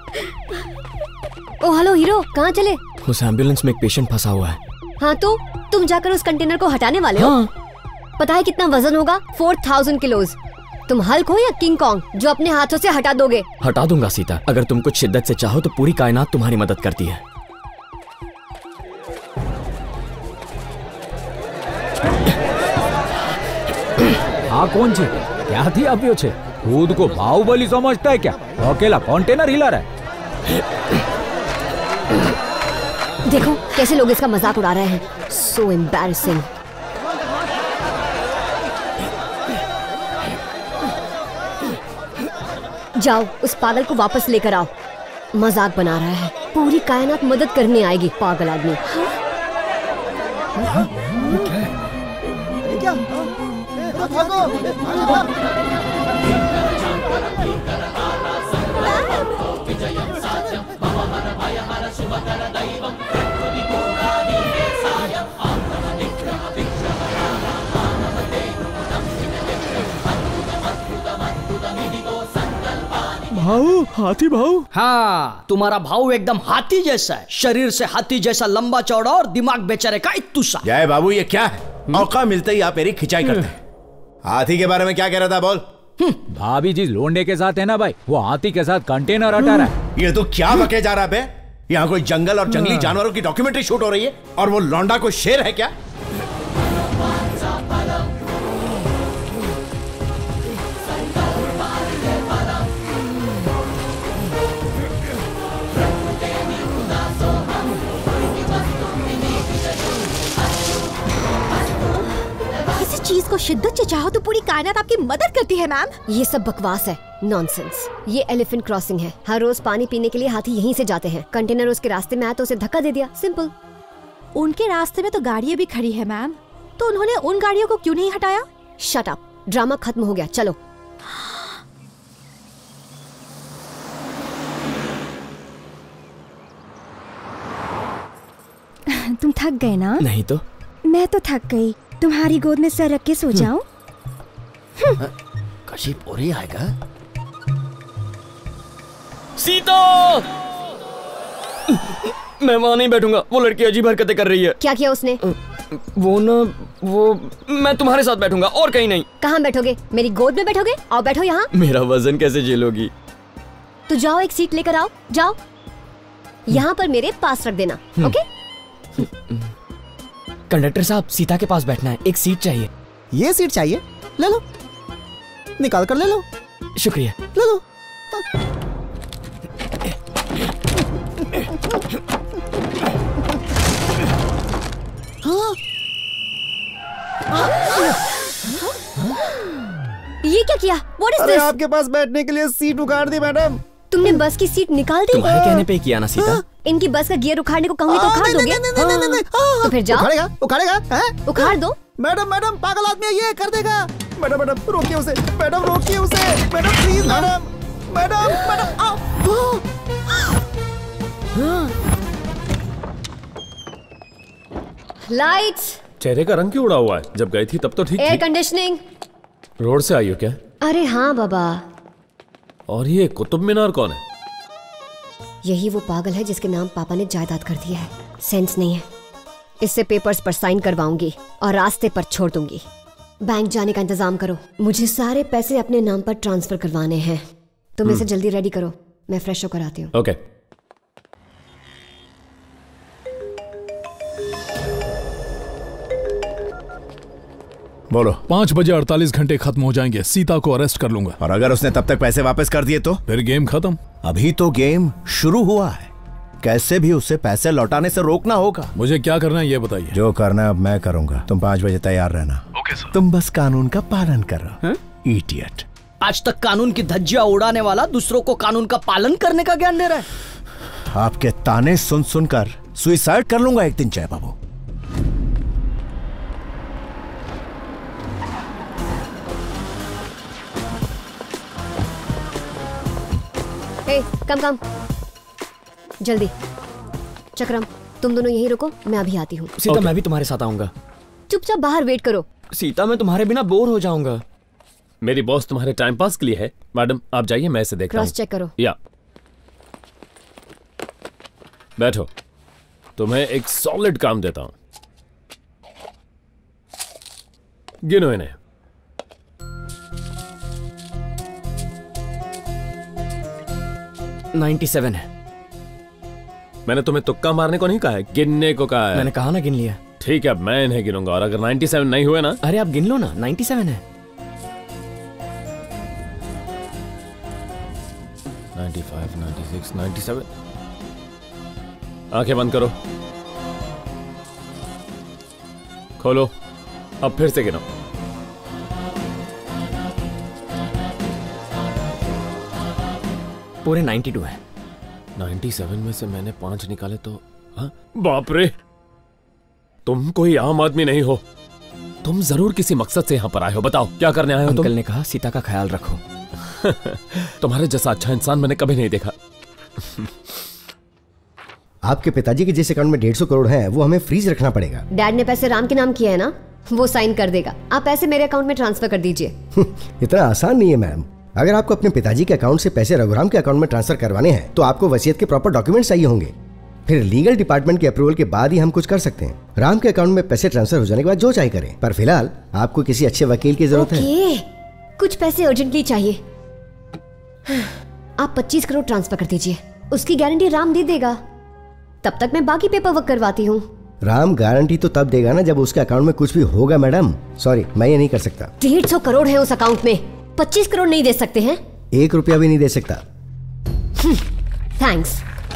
ओ हेलो हीरो, कहाँ चले? उस एम्बुलेंस में एक पेशेंट फंसा हुआ है। हाँ तो तुम जाकर उस कंटेनर को हटाने वाले हो? हाँ। पता है कितना वजन होगा? Four thousand kilos. तुम हल्क हो या किंग कॉन्ग जो अपने हाथों से हटा दोगे? हटा दूंगा सीता। अगर तुम कुछ शिद्दत से चाहो तो पूरी कायनात तुम्हारी मदद करती है। हाँ कौन छे? क्या थी अभी छे? खुद को बाहुबली समझता है क्या? अकेला कंटेनर हिला रहा है। देखो कैसे लोग इसका मजाक उड़ा रहे हैं। So embarrassing. जाओ उस पागल को वापस लेकर आओ। मजाक बना रहा है। पूरी कायनात मदद करने आएगी पागल आदमी। हाँ? क्या? भागो! भाऊ, हाथी भाऊ। हाँ, तुम्हारा भाऊ एकदम हाथी जैसा है। शरीर से हाथी जैसा लंबा चौड़ा और दिमाग बेचारे का इत्तू सा। जय बाबू, ये क्या है? मौका मिलते ही आप मेरी खिंचाई करते हैं। हाथी के बारे में क्या कह रहा था? बोल। भाभी जी लोंडे के साथ है ना भाई, वो हाथी के साथ कंटेनर हटा रहा है। ये तो क्या बके जा रहा है? यहाँ कोई जंगल और जंगली जानवरों की डॉक्यूमेंट्री शूट हो रही है और वो लौंडा को शेर है क्या? चीज को शिद्दत से चाहो तो पूरी कायनात आपकी मदद करती है मैम। ये सब बकवास है, नॉनसेंस। ये एलिफेंट क्रॉसिंग है। हर रोज पानी पीने के लिए हाथी यहीं से जाते हैं। कंटेनर उसके रास्ते में आया तो उसे धक्का दे दिया, सिंपल। उनके रास्ते में तो गाड़ियाँ भी खड़ी है मैम, तो उन्होंने उन गाड़ियों को क्यों नहीं हटाया? शट अप, ड्रामा खत्म हो गया, चलो। तुम थक गए ना? नहीं तो। मैं तो थक गई। तुम्हारी गोद में सर रख के सो जाऊं? कशी पोरी आएगा। सीता! मैं वहां नहीं बैठूंगा। वो लड़की अजीब हरकतें कर रही है। क्या किया उसने? वो ना वो मैं तुम्हारे साथ बैठूंगा और कहीं नहीं। कहाँ बैठोगे? मेरी गोद में बैठोगे? आओ बैठो यहाँ। मेरा वजन कैसे झेलोगी? तो जाओ एक सीट लेकर आओ, जाओ। यहाँ पर मेरे पास रख देना, ओके? कंडक्टर साहब, सीता के पास बैठना है, एक सीट चाहिए। ये सीट चाहिए? ले लो, निकाल कर ले लो। शुक्रिया। ले लो। ये क्या किया? What is अरे this? आपके पास बैठने के लिए सीट उखाड़ दी मैडम। तुमने बस की सीट निकाल दी? तुम्हारे कहने पे किया ना सीता। इनकी बस का गियर उखाड़ने को कहूंगी तो उखाड़ दोगे? तो फिर जाओ। उखाड़ेगा उखाड़ेगा हैं? उखाड़ दो। मैडम मैडम पागल आदमी है ये, कर देगा। मैडम मैडम रोकिए उसे, मैडम रोकिए उसे, madam please madam, madam madam आओ। लाइट्स। चेहरे का रंग क्यों उड़ा हुआ है? जब गई थी तब तो ठीक एयर थी। कंडीशनिंग। रोड से आई हो क्या? अरे हाँ बाबा। और ये कुतुब मीनार कौन है? यही वो पागल है जिसके नाम पापा ने जायदाद कर दिया है। सेंस नहीं है। इससे पेपर्स पर साइन करवाऊंगी और रास्ते पर छोड़ दूंगी। बैंक जाने का इंतजाम करो, मुझे सारे पैसे अपने नाम पर ट्रांसफर करवाने हैं। तुम इसे जल्दी रेडी करो, मैं फ्रेश होकर आती हूँ। ओके। बोलो। पाँच बजे अड़तालीस घंटे खत्म हो जाएंगे, सीता को अरेस्ट कर लूंगा। और अगर उसने तब तक पैसे वापस कर दिए तो? फिर गेम खत्म। अभी तो गेम शुरू हुआ है, कैसे भी उसे पैसे लौटाने से रोकना होगा। मुझे क्या करना है ये बताइए। जो करना है अब मैं करूंगा, तुम पाँच बजे तैयार रहना। Okay sir. तुम बस कानून का पालन करो। इडियट। आज तक कानून की धज्जियां उड़ाने वाला दूसरों को कानून का पालन करने का ज्ञान दे रहा है। आपके ताने सुन सुनकर सुइसाइड कर लूंगा एक दिन जय बाबू। हे, कम कम जल्दी। चक्रम तुम दोनों यहीं रुको, मैं अभी आती हूँ। सीता मैं भी तुम्हारे साथ आऊंगा। चुपचाप बाहर वेट करो। सीता मैं तुम्हारे बिना बोर हो जाऊंगा। मेरी बॉस तुम्हारे टाइम पास के लिए है। मैडम आप जाइए, मैं इसे देखता हूँ। क्रॉस चेक करो। या बैठो, तुम्हें एक सॉलिड काम देता हूं। गिनो इन्हें। नाइन्टी सेवन है। मैंने तुम्हें तुक्का मारने को नहीं कहा है, गिनने को कहा है। मैंने कहा ना गिन लिया। ठीक है, अब मैं इन्हें गिनूंगा और अगर नाइन्टी सेवन नहीं हुए ना। अरे आप गिन लो ना, नाइन्टी सेवन है। Ninety five, ninety six, ninety seven. आंखें बंद करो, खोलो, अब फिर से गिनो। पूरे नाइन्टी टू है। नाइन्टी सेवन में से मैंने पांच निकाले तो हा? बाप रे, तुम कोई आम आदमी नहीं हो, तुम जरूर किसी मकसद से यहाँ पर आए हो। बताओ क्या करने आए हो? अंकल तुम ने कहा सीता का ख्याल रखो। तुम्हारे जैसा अच्छा इंसान मैंने कभी नहीं देखा। आपके पिताजी के जिस अकाउंट में डेढ़ सौ करोड़ है वो हमें फ्रीज रखना पड़ेगा। डैड ने पैसे राम के नाम किया है ना, वो साइन कर देगा। आप पैसे मेरे अकाउंट में ट्रांसफर कर दीजिए। इतना आसान नहीं है मैडम। अगर आपको अपने पिताजी के अकाउंट से पैसे रघुराम के अकाउंट में ट्रांसफर करवाने हैं तो आपको वसीयत के प्रॉपर डॉक्यूमेंट चाहिए होंगे। फिर लीगल डिपार्टमेंट के अप्रूवल के बाद ही हम कुछ कर सकते हैं। राम के अकाउंट में पैसे ट्रांसफर हो जाने के बाद जो चाहे करें, पर फिलहाल आपको किसी अच्छे वकील की जरूरत है। कुछ पैसे अर्जेंटली चाहिए। आप पच्चीस करोड़ ट्रांसफर कर दीजिए, उसकी गारंटी राम दे देगा। तब तक मैं बाकी पेपर वर्क करवाती हूँ। राम गारंटी तो तब देगा ना जब उसके अकाउंट में कुछ भी होगा मैडम। सॉरी, मैं ये नहीं कर सकता। डेढ़ सौ करोड़ है उस अकाउंट में, पच्चीस करोड़ नहीं दे सकते हैं? एक रुपया भी नहीं दे सकता। थैंक्स।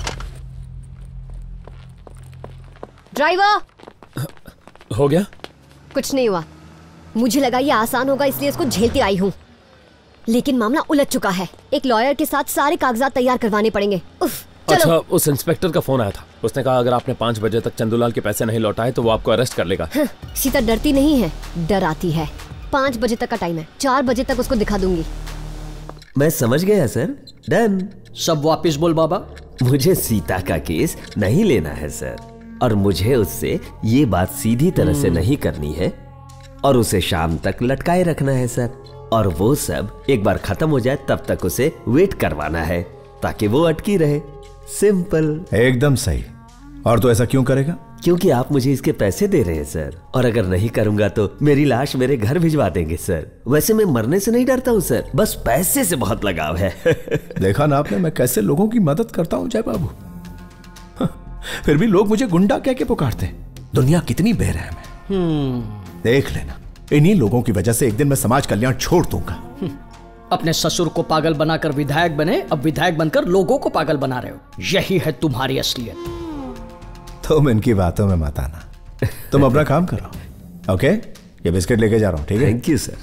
ड्राइवर। हो गया? कुछ नहीं हुआ। मुझे लगा ये आसान होगा इसलिए इसको झेलती आई हूँ, लेकिन मामला उलझ चुका है। एक लॉयर के साथ सारे कागजात तैयार करवाने पड़ेंगे। उफ, चलो। अच्छा, उस इंस्पेक्टर का फोन आया था। उसने कहा अगर आपने पाँच बजे तक चंदूलाल के पैसे नहीं लौटाए तो वो आपको अरेस्ट कर लेगा। हाँ, सीता डरती नहीं है, डर आती है। पाँच बजे तक का टाइम है, चार बजे तक उसको दिखा दूंगी। मैं समझ गया सर। डन। सब वापस बोल बाबा। मुझे सीता का केस नहीं लेना है सर, और मुझे उससे ये बात सीधी तरह से नहीं करनी है और उसे शाम तक लटकाए रखना है सर। और वो सब एक बार खत्म हो जाए तब तक उसे वेट करवाना है ताकि वो अटकी रहे। सिंपल। एकदम सही। और तो ऐसा क्यों करेगा? क्योंकि आप मुझे इसके पैसे दे रहे हैं सर, और अगर नहीं करूंगा तो मेरी लाश मेरे घर भिजवा देंगे सर। वैसे मैं मरने से नहीं डरता हूँ सर, बस पैसे से बहुत लगाव है। देखा ना आपने मैं कैसे लोगों की मदद करता हूँ जय बाबू। फिर भी लोग मुझे गुंडा कह के पुकारते। दुनिया कितनी बेरहम है। देख लेना, इन्हीं लोगों की वजह से एक दिन मैं समाज कल्याण छोड़ दूंगा। अपने ससुर को पागल बनाकर विधायक बने, अब विधायक बनकर लोगों को पागल बना रहे हो। यही है तुम्हारी असलियत। तुम इनकी बातों में मत आना, तुम अपना काम करो। ओके, ये बिस्किट लेके जा रहा हूँ, ठीक है? Thank you sir.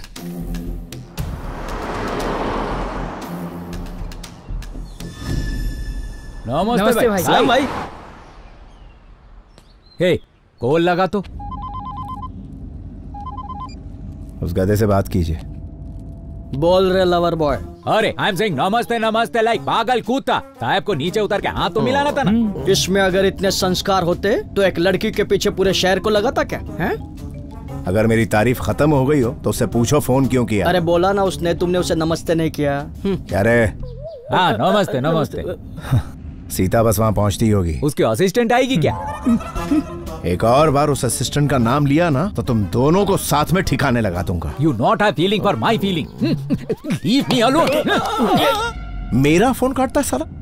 नमस्ते, नमस्ते भाई। सलाम भाई। हे, कॉल लगा तो उस गधे से बात कीजिए। बोल रहे लवर बॉय। अरे आई एम सेइंग नमस्ते नमस्ते लाइक पागल कूदता। साहब को नीचे उतर के हाथ तो मिलाना था ना। इसमें अगर इतने संस्कार होते तो एक लड़की के पीछे पूरे शहर को लगाता क्या है? अगर मेरी तारीफ खत्म हो गई हो तो उससे पूछो फोन क्यों किया। अरे बोला ना उसने, तुमने उसे नमस्ते नहीं किया। क्या रे? हाँ नमस्ते नमस्ते। सीता बस वहाँ पहुँचती होगी। उसकी असिस्टेंट आएगी क्या? एक और बार उस असिस्टेंट का नाम लिया ना तो तुम दोनों को साथ में ठिकाने लगा दूंगा। You not have feeling for my feeling. Leave me alone. मेरा फोन काटता है साला।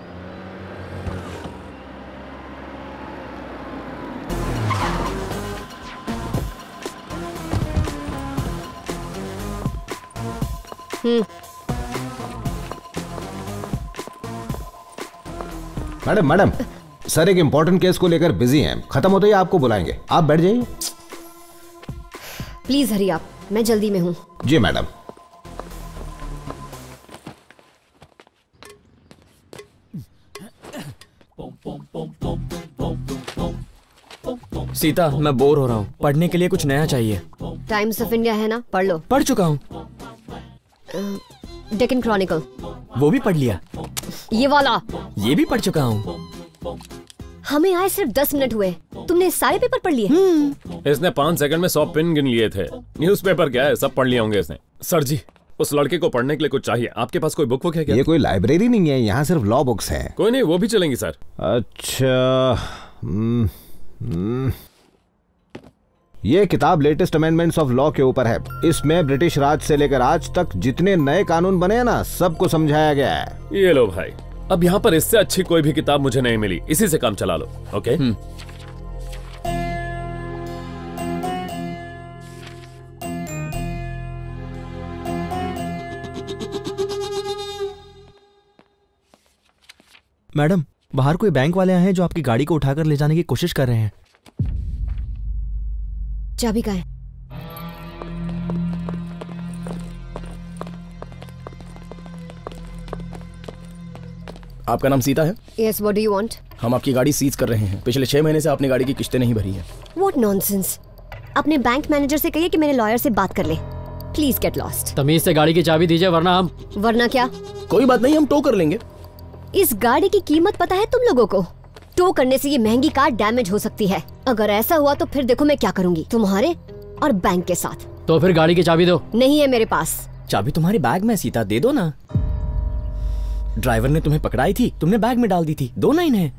मैडम मैडम सर एक इंपॉर्टेंट केस को लेकर बिजी हैं, खत्म होते ही आपको बुलाएंगे, आप बैठ जाइए। प्लीज हरी आप, मैं जल्दी में हूँ। जी मैडम। सीता मैं बोर हो रहा हूँ, पढ़ने के लिए कुछ नया चाहिए। टाइम्स ऑफ इंडिया है ना, पढ़ लो। पढ़ चुका हूँ। डेक्कन क्रॉनिकल वो भी पढ़ लिया। ये वाला ये भी पढ़ चुका हूँ। हमें आए सिर्फ दस मिनट हुए, तुमने सारे पेपर पढ़ लिए? इसने पाँच सेकंड में सौ पिन गिन लिए थे। न्यूज़पेपर क्या है, सब पढ़ लिए होंगे इसने। सर जी उस लड़के को पढ़ने के लिए कुछ चाहिए, आपके पास कोई बुक वुक है क्या? ये कोई लाइब्रेरी नहीं है, यहाँ सिर्फ लॉ बुक्स हैं। कोई नहीं, वो भी चलेंगी सर। अच्छा हम्म, हम्म। ये किताब लेटेस्ट अमेंडमेंट्स ऑफ लॉ के ऊपर है। इसमें ब्रिटिश राज से लेकर आज तक जितने नए कानून बने हैं ना, सबको समझाया गया है। ये लो भाई, अब यहाँ पर इससे अच्छी कोई भी किताब मुझे नहीं मिली, इसी से काम चला लो। ओके मैडम बाहर कोई बैंक वाले आए हैं जो आपकी गाड़ी को उठाकर ले जाने की कोशिश कर रहे हैं। चाबी कहाँ है? आपका नाम सीता है? Yes, what do you want? हम आपकी गाड़ी सीज कर रहे हैं। पिछले छह महीने से आपने गाड़ी की किस्तें नहीं भरी है। What nonsense? अपने बैंक मैनेजर से कहिए कि मेरे लॉयर से बात कर ले। Please get lost. तमीज से गाड़ी की चाबी दीजिए वरना हम वरना क्या? कोई बात नहीं, हम टो कर लेंगे। इस गाड़ी की कीमत पता है तुम लोगों को? टो करने से ये महंगी कार डैमेज हो सकती है। अगर ऐसा हुआ तो फिर देखो मैं क्या करूंगी तुम्हारे और बैंक के साथ। तो फिर गाड़ी की चाबी दो। नहीं है मेरे पास। चाबी तुम्हारे बैग में सीता, दे दो ना। ड्राइवर ने तुम्हें पकड़ाई थी, तुमने बैग में डाल दी थी। दो ना इन्हें।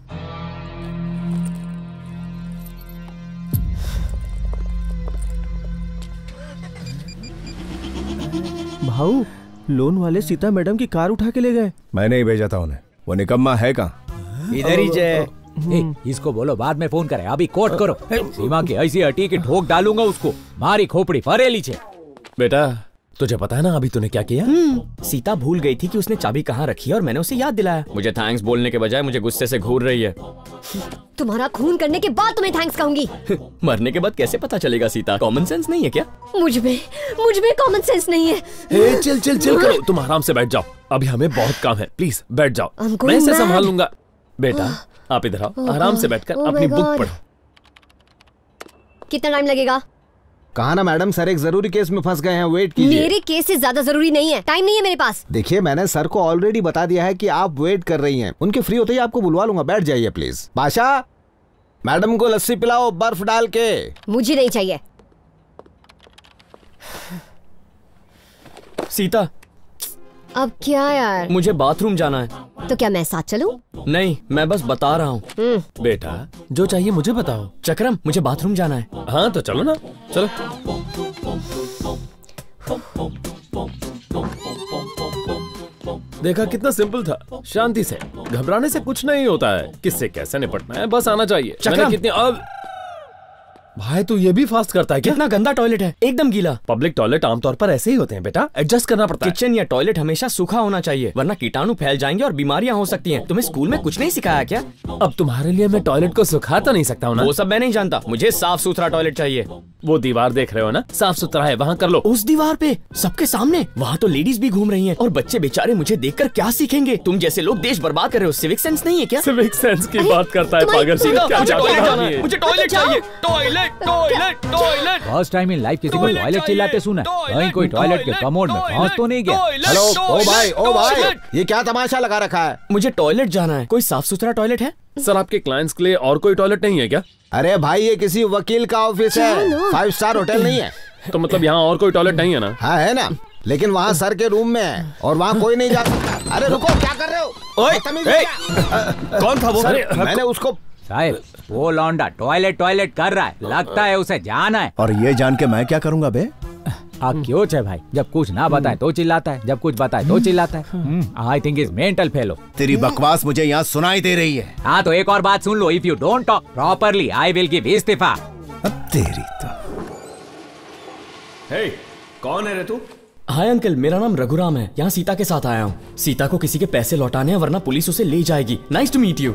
भाऊ लोन वाले सीता मैडम की कार उठा के ले गए। मैंने ही भेजा था उन्हें। वो निकम्मा है कहाँ? इधर ही जे। इसको बोलो बाद में फोन करे, अभी कोट करो। सीमा की ऐसी हटी कि ठोक डालूंगा उसको। मारी खोपड़ी फरेली छे। बेटा तुझे पता है ना अभी तूने क्या किया? सीता भूल गई थी कि उसने चाबी कहाँ रखी है और मैंने उसे याद दिलाया। मुझे थैंक्स बोलने के बजाय मुझे गुस्से से घूर रही है। तुम्हारा खून करने के बाद तुम्हें थैंक्स कहूंगी। मरने के बाद कैसे पता चलेगा सीता? कॉमन सेंस नहीं है क्या? मुझ में मुझ में कॉमन सेंस नहीं है। हे, चिल चिल चिल करो, तुम आराम से बैठ जाओ। अभी हमें बहुत काम है, प्लीज बैठ जाओ, मैं इसे संभाल लूंगा। बेटा आप इधर आओ, आराम से बैठकर अपनी बुक पढ़ो। कितना टाइम लगेगा? कहा ना मैडम, सर एक जरूरी केस में फंस गए हैं, वेट कीजिए। मेरे केस से ज्यादा जरूरी नहीं है, टाइम नहीं है मेरे पास। देखिए मैंने सर को ऑलरेडी बता दिया है कि आप वेट कर रही हैं। उनके फ्री होते ही आपको बुलवा लूंगा, बैठ जाइए प्लीज। बादशाह मैडम को लस्सी पिलाओ बर्फ डाल के। मुझे नहीं चाहिए। सीता अब क्या यार? मुझे बाथरूम जाना है। तो क्या मैं साथ चलूं? नहीं, मैं बस बता रहा हूँ। बेटा जो चाहिए मुझे बताओ। चक्रम मुझे बाथरूम जाना है। हाँ तो चलो ना, चलो। देखा कितना सिंपल था, शांति से, घबराने से कुछ नहीं होता है। किससे कैसे निपटना है बस आना चाहिए। मैंने कितनी अब भाई तू ये भी फास्ट करता है क्या? कितना गंदा टॉयलेट है, एकदम गीला। पब्लिक टॉयलेट आमतौर पर ऐसे ही होते हैं बेटा, एडजस्ट करना पड़ता है। किचन या टॉयलेट हमेशा सूखा होना चाहिए, वरना कीटाणु फैल जाएंगे और बीमारियां हो सकती हैं। तुम्हें स्कूल में कुछ नहीं सिखाया क्या? अब तुम्हारे लिए मैं टॉयलेट को सुखा तो नहीं सकता हूँ ना? वो सब मैं नहीं जानता, मुझे साफ सुथरा टॉयलेट चाहिए। वो दीवार देख रहे हो ना, साफ सुथरा है, वहाँ कर लो। उस दीवार पे सबके सामने? वहाँ तो लेडीज भी घूम रही हैं और बच्चे बेचारे मुझे देखकर क्या सीखेंगे? तुम जैसे लोग देश बर्बाद कर रहे हो, सिविक सेंस नहीं है क्या? सिविक सेंस की बात करता है पागल। मुझे टॉयलेट चाहिए, toilet toilet toilet. First time in life किसी को टॉयलेट चिल्लाते सुना है? कहीं कोई टॉयलेट के कमोड में पहुंच तो नहीं गया? हेलो ओ भाई ओ भाई, ये क्या तमाशा लगा रखा है? मुझे टॉयलेट जाना है, कोई साफ सुथरा टॉयलेट है? सर आपके क्लाइंट्स के लिए और कोई टॉयलेट नहीं है क्या? अरे भाई ये किसी वकील का ऑफिस है, फाइव स्टार होटल नहीं है। तो मतलब यहाँ और कोई टॉयलेट नहीं है ना? हाँ है ना, लेकिन वहाँ सर के रूम में है और वहाँ कोई नहीं जा सकता। अरे रुको, क्या कर रहे हो? ओए, कौन था वो? मैंने उसको साहब वो लौंडा टॉयलेट टॉयलेट कर रहा है, लगता है उसे जाना है। और ये जान के मैं क्या करूंगा बे? आ, क्यों छे भाई, जब कुछ ना बताए तो चिल्लाता है, जब कुछ बताए तो चिल्लाता है। I think is mental fellow. तेरी बकवास मुझे यहाँ सुनाई दे रही है। हाँ तो एक और बात सुन लो, if you don't talk properly I will give इस्तीफा। अब तेरी तो। हे, कौन है रे तू? हाय अंकल, मेरा नाम रघुराम है, यहाँ सीता के साथ आया हूँ। सीता को किसी के पैसे लौटाने हैं, वरना पुलिस उसे ले जाएगी। Nice to meet you.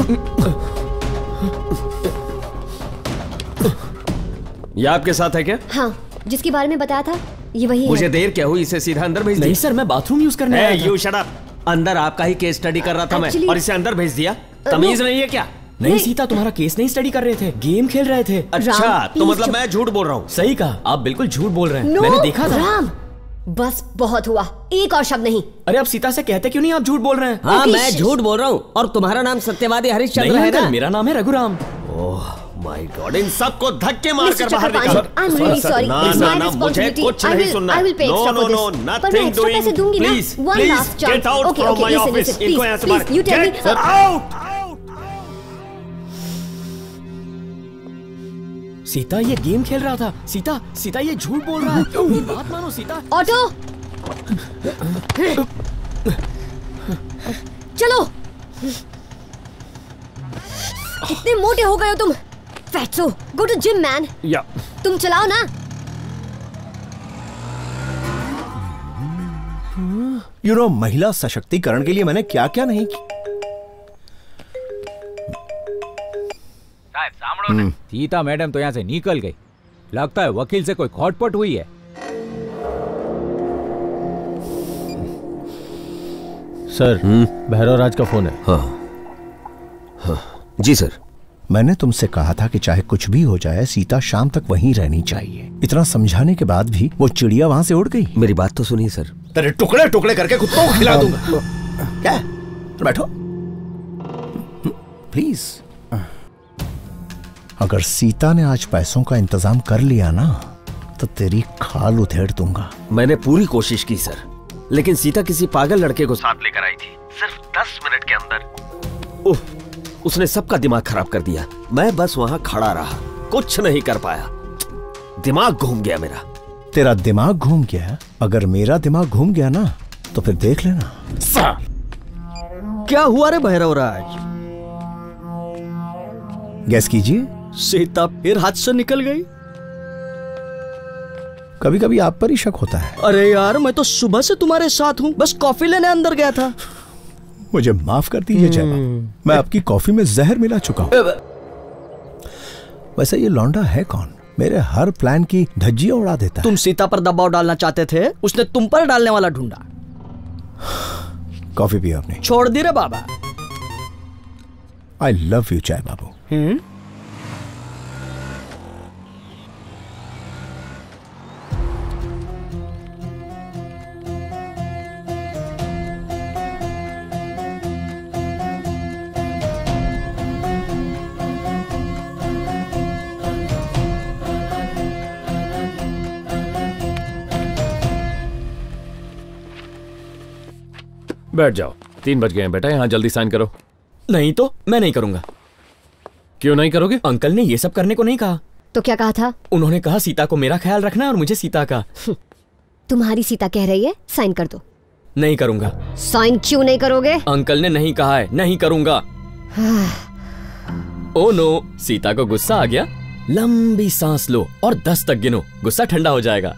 ये आपके साथ है क्या? हाँ, जिसके बारे में बताया था ये वही मुझे है। देर क्या हुई, इसे सीधा अंदर भेज दिया? नहीं सर, मैं बाथरूम यूज करने आया था। You shut up. अंदर आपका ही केस स्टडी कर रहा था मैं, Actually- और इसे अंदर भेज दिया? तमीज नहीं है क्या? नहीं सीता, तुम्हारा केस नहीं स्टडी कर रहे थे, गेम खेल रहे थे। अच्छा, तो मतलब मैं झूठ बोल रहा हूँ? सही कहा, आप बिल्कुल झूठ बोल रहे हैं। No, मैंने देखा था। राम, बस बहुत हुआ, एक और शब्द नहीं। अरे आप सीता से कहते क्यों नहीं आप झूठ बोल रहे हैं? हाँ मैं झूठ बोल रहा हूँ। और तुम्हारा नाम सत्यवादी हरिश्चंद्र नहीं है अंकल, ना? मेरा नाम है रघुराम। ओह माय गॉड, इन सबको धक्के मारकर बाहर Mister निकालो। Chakrabarti, I'm really sorry. ना It's ना my ना, मुझे responsibility. कुछ I नहीं will- सुनना। I will pay no extra no for no, this. पर मैं नथिंग extra पैसे डूइंग। दूंगी ना। Please One please last chance. Get out Okay, from okay, my listen, office. listen, इनको please, यहाँ से please, बाहर you tell me- get out. Sita ये गेम खेल रहा था। सीता सीता ये झूठ बोल रहा है। मेरी बात मानो सीता। ऑटो चलो। कितने मोटे हो गए हो तुम? Fatso, go to gym man. या तुम चलाओ ना। यू नो, महिला सशक्तिकरण के लिए मैंने क्या क्या नहीं किया। सीता मैडम तो यहाँ से निकल गई, लगता है वकील से कोई खटपट हुई है। सर, भैरव राज का फोन है। हाँ हाँ जी सर। मैंने तुमसे कहा था कि चाहे कुछ भी हो जाए, सीता शाम तक वहीं रहनी चाहिए। इतना समझाने के बाद भी वो चिड़िया वहां से उड़ गई। मेरी बात तो सुनिए सर। तेरे टुकड़े टुकड़े करके कुत्तों को खिला दूंगा। क्या? तो बैठो प्लीज। अगर सीता ने आज पैसों का इंतजाम कर लिया ना, तो तेरी खाल उधेड़ दूंगा। मैंने पूरी कोशिश की सर, लेकिन सीता किसी पागल लड़के को साथ लेकर आई थी, सिर्फ दस मिनट के अंदर। उफ, उसने सबका दिमाग खराब कर दिया। मैं बस वहां खड़ा रहा, कुछ नहीं कर पाया। दिमाग घूम गया मेरा। तेरा दिमाग घूम गया? अगर मेरा दिमाग घूम गया ना, तो फिर देख लेना। क्या हुआ रे भैरव राज? गैस कीजिए। सीता फिर हाथ से निकल गई। कभी कभी आप पर ही शक होता है। अरे यार, मैं तो सुबह से तुम्हारे साथ हूँ, बस कॉफी लेने अंदर गया था। मुझे माफ कर दीजिए जय बाबू, मैं आपकी कॉफी में जहर मिला चुका हूँ। वैसे ये लौंडा है कौन? मेरे हर प्लान की धज्जियां उड़ा देता है। तुम सीता पर दबाव डालना चाहते थे, उसने तुम पर डालने वाला ढूंढा। कॉफी पिया आपने? छोड़ दी रे बाबा। आई लव यू चाय बाबू। हम्म बैठ जाओ, तीन बज गए हैं बेटा, यहाँ जल्दी साइन करो। नहीं तो मैं नहीं करूंगा। क्यों नहीं करोगे? अंकल ने ये सब करने को नहीं कहा। तो क्या कहा था? उन्होंने कहा सीता को मेरा ख्याल रखना है और मुझे सीता का। तुम्हारी सीता कह रही है, साइन कर दो। नहीं करूंगा। साइन क्यों नहीं करोगे? अंकल ने नहीं कहा है, नहीं करूंगा। ओ नो, सीता को गुस्सा आ गया। लंबी सांस लो और दस तक गिनो, गुस्सा ठंडा हो जाएगा।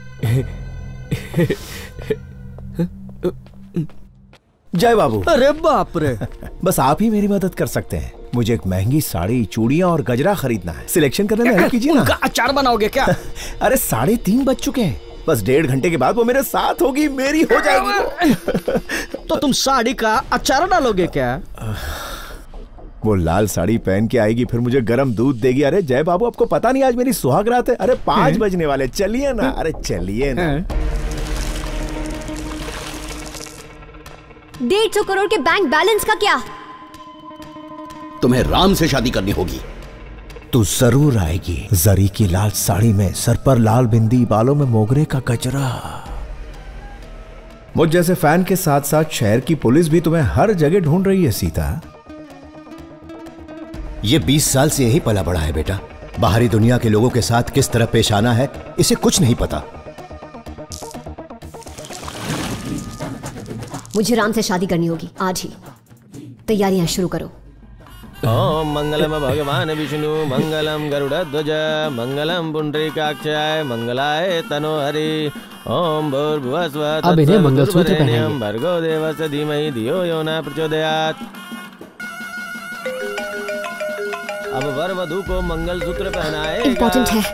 जय बाबू। अरे बाप रे। बस आप ही मेरी मदद कर सकते हैं। मुझे एक महंगी साड़ी, चूड़ियां और गजरा खरीदना है। सिलेक्शन करने में हेल्प कीजिए ना। उनका अचार बनाओगे क्या? अरे साढ़े तीन बज चुके हैं, बस डेढ़ घंटे के बाद वो मेरे साथ होगी, मेरी हो जाएगी। तो तुम साड़ी का अचार डालोगे क्या? वो लाल साड़ी पहन के आएगी, फिर मुझे गरम दूध देगी। अरे जय बाबू, आपको पता नहीं आज मेरी सुहाग रात है। अरे पांच बजने वाले, चलिए ना। अरे चलिए ना। डेढ़ सौ करोड़ के बैंक बैलेंस का क्या? तुम्हें राम से शादी करनी होगी। तू जरूर आएगी, जरी की लाल साड़ी में, सर पर लाल बिंदी, बालों में मोगरे का गजरा। मुझ जैसे फैन के साथ साथ शहर की पुलिस भी तुम्हें हर जगह ढूंढ रही है सीता। ये बीस साल से यही पला बड़ा है बेटा। बाहरी दुनिया के लोगों के साथ किस तरह पेश आना है इसे कुछ नहीं पता। मुझे राम से शादी करनी होगी आज ही। तैयारियां शुरू करो। ओम मंगलम भगवान विष्णु, मंगलम गरुड़ध्वज, मंगलम पुंडरीकाक्षाय, मंगलाय तनोहरि। ओम भूर्भुवः स्वः अब इन्हें मंगलसूत्र तत्सवितुर्वरेण्यं भर्गो देवस्य धीमहि धियो यो न प्रचोदयात्। अब वर वधू को मंगलसूत्र पहनाएगा। इम्पोर्टेंट है।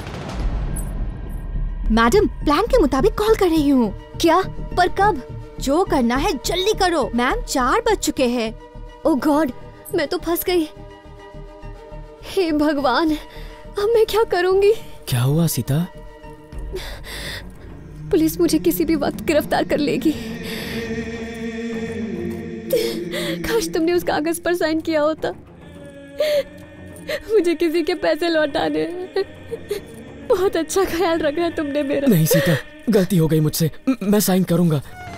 मैडम, प्लान के मुताबिक कॉल कर रही हूँ। क्या? पर कब? जो करना है जल्दी करो। मैम, चार बज चुके हैं। ओह गॉड, मैं तो फंस गई। हे भगवान, अब मैं क्या करूंगी? क्या हुआ सीता? पुलिस मुझे किसी भी वक्त गिरफ्तार कर लेगी। काश तुमने उस कागज पर साइन किया होता। मुझे किसी के पैसे लौटाने। बहुत अच्छा ख्याल रखा है तुमने मेरा। नहीं सीता, गलती हो गई मुझसे, मैं साइन करूंगा।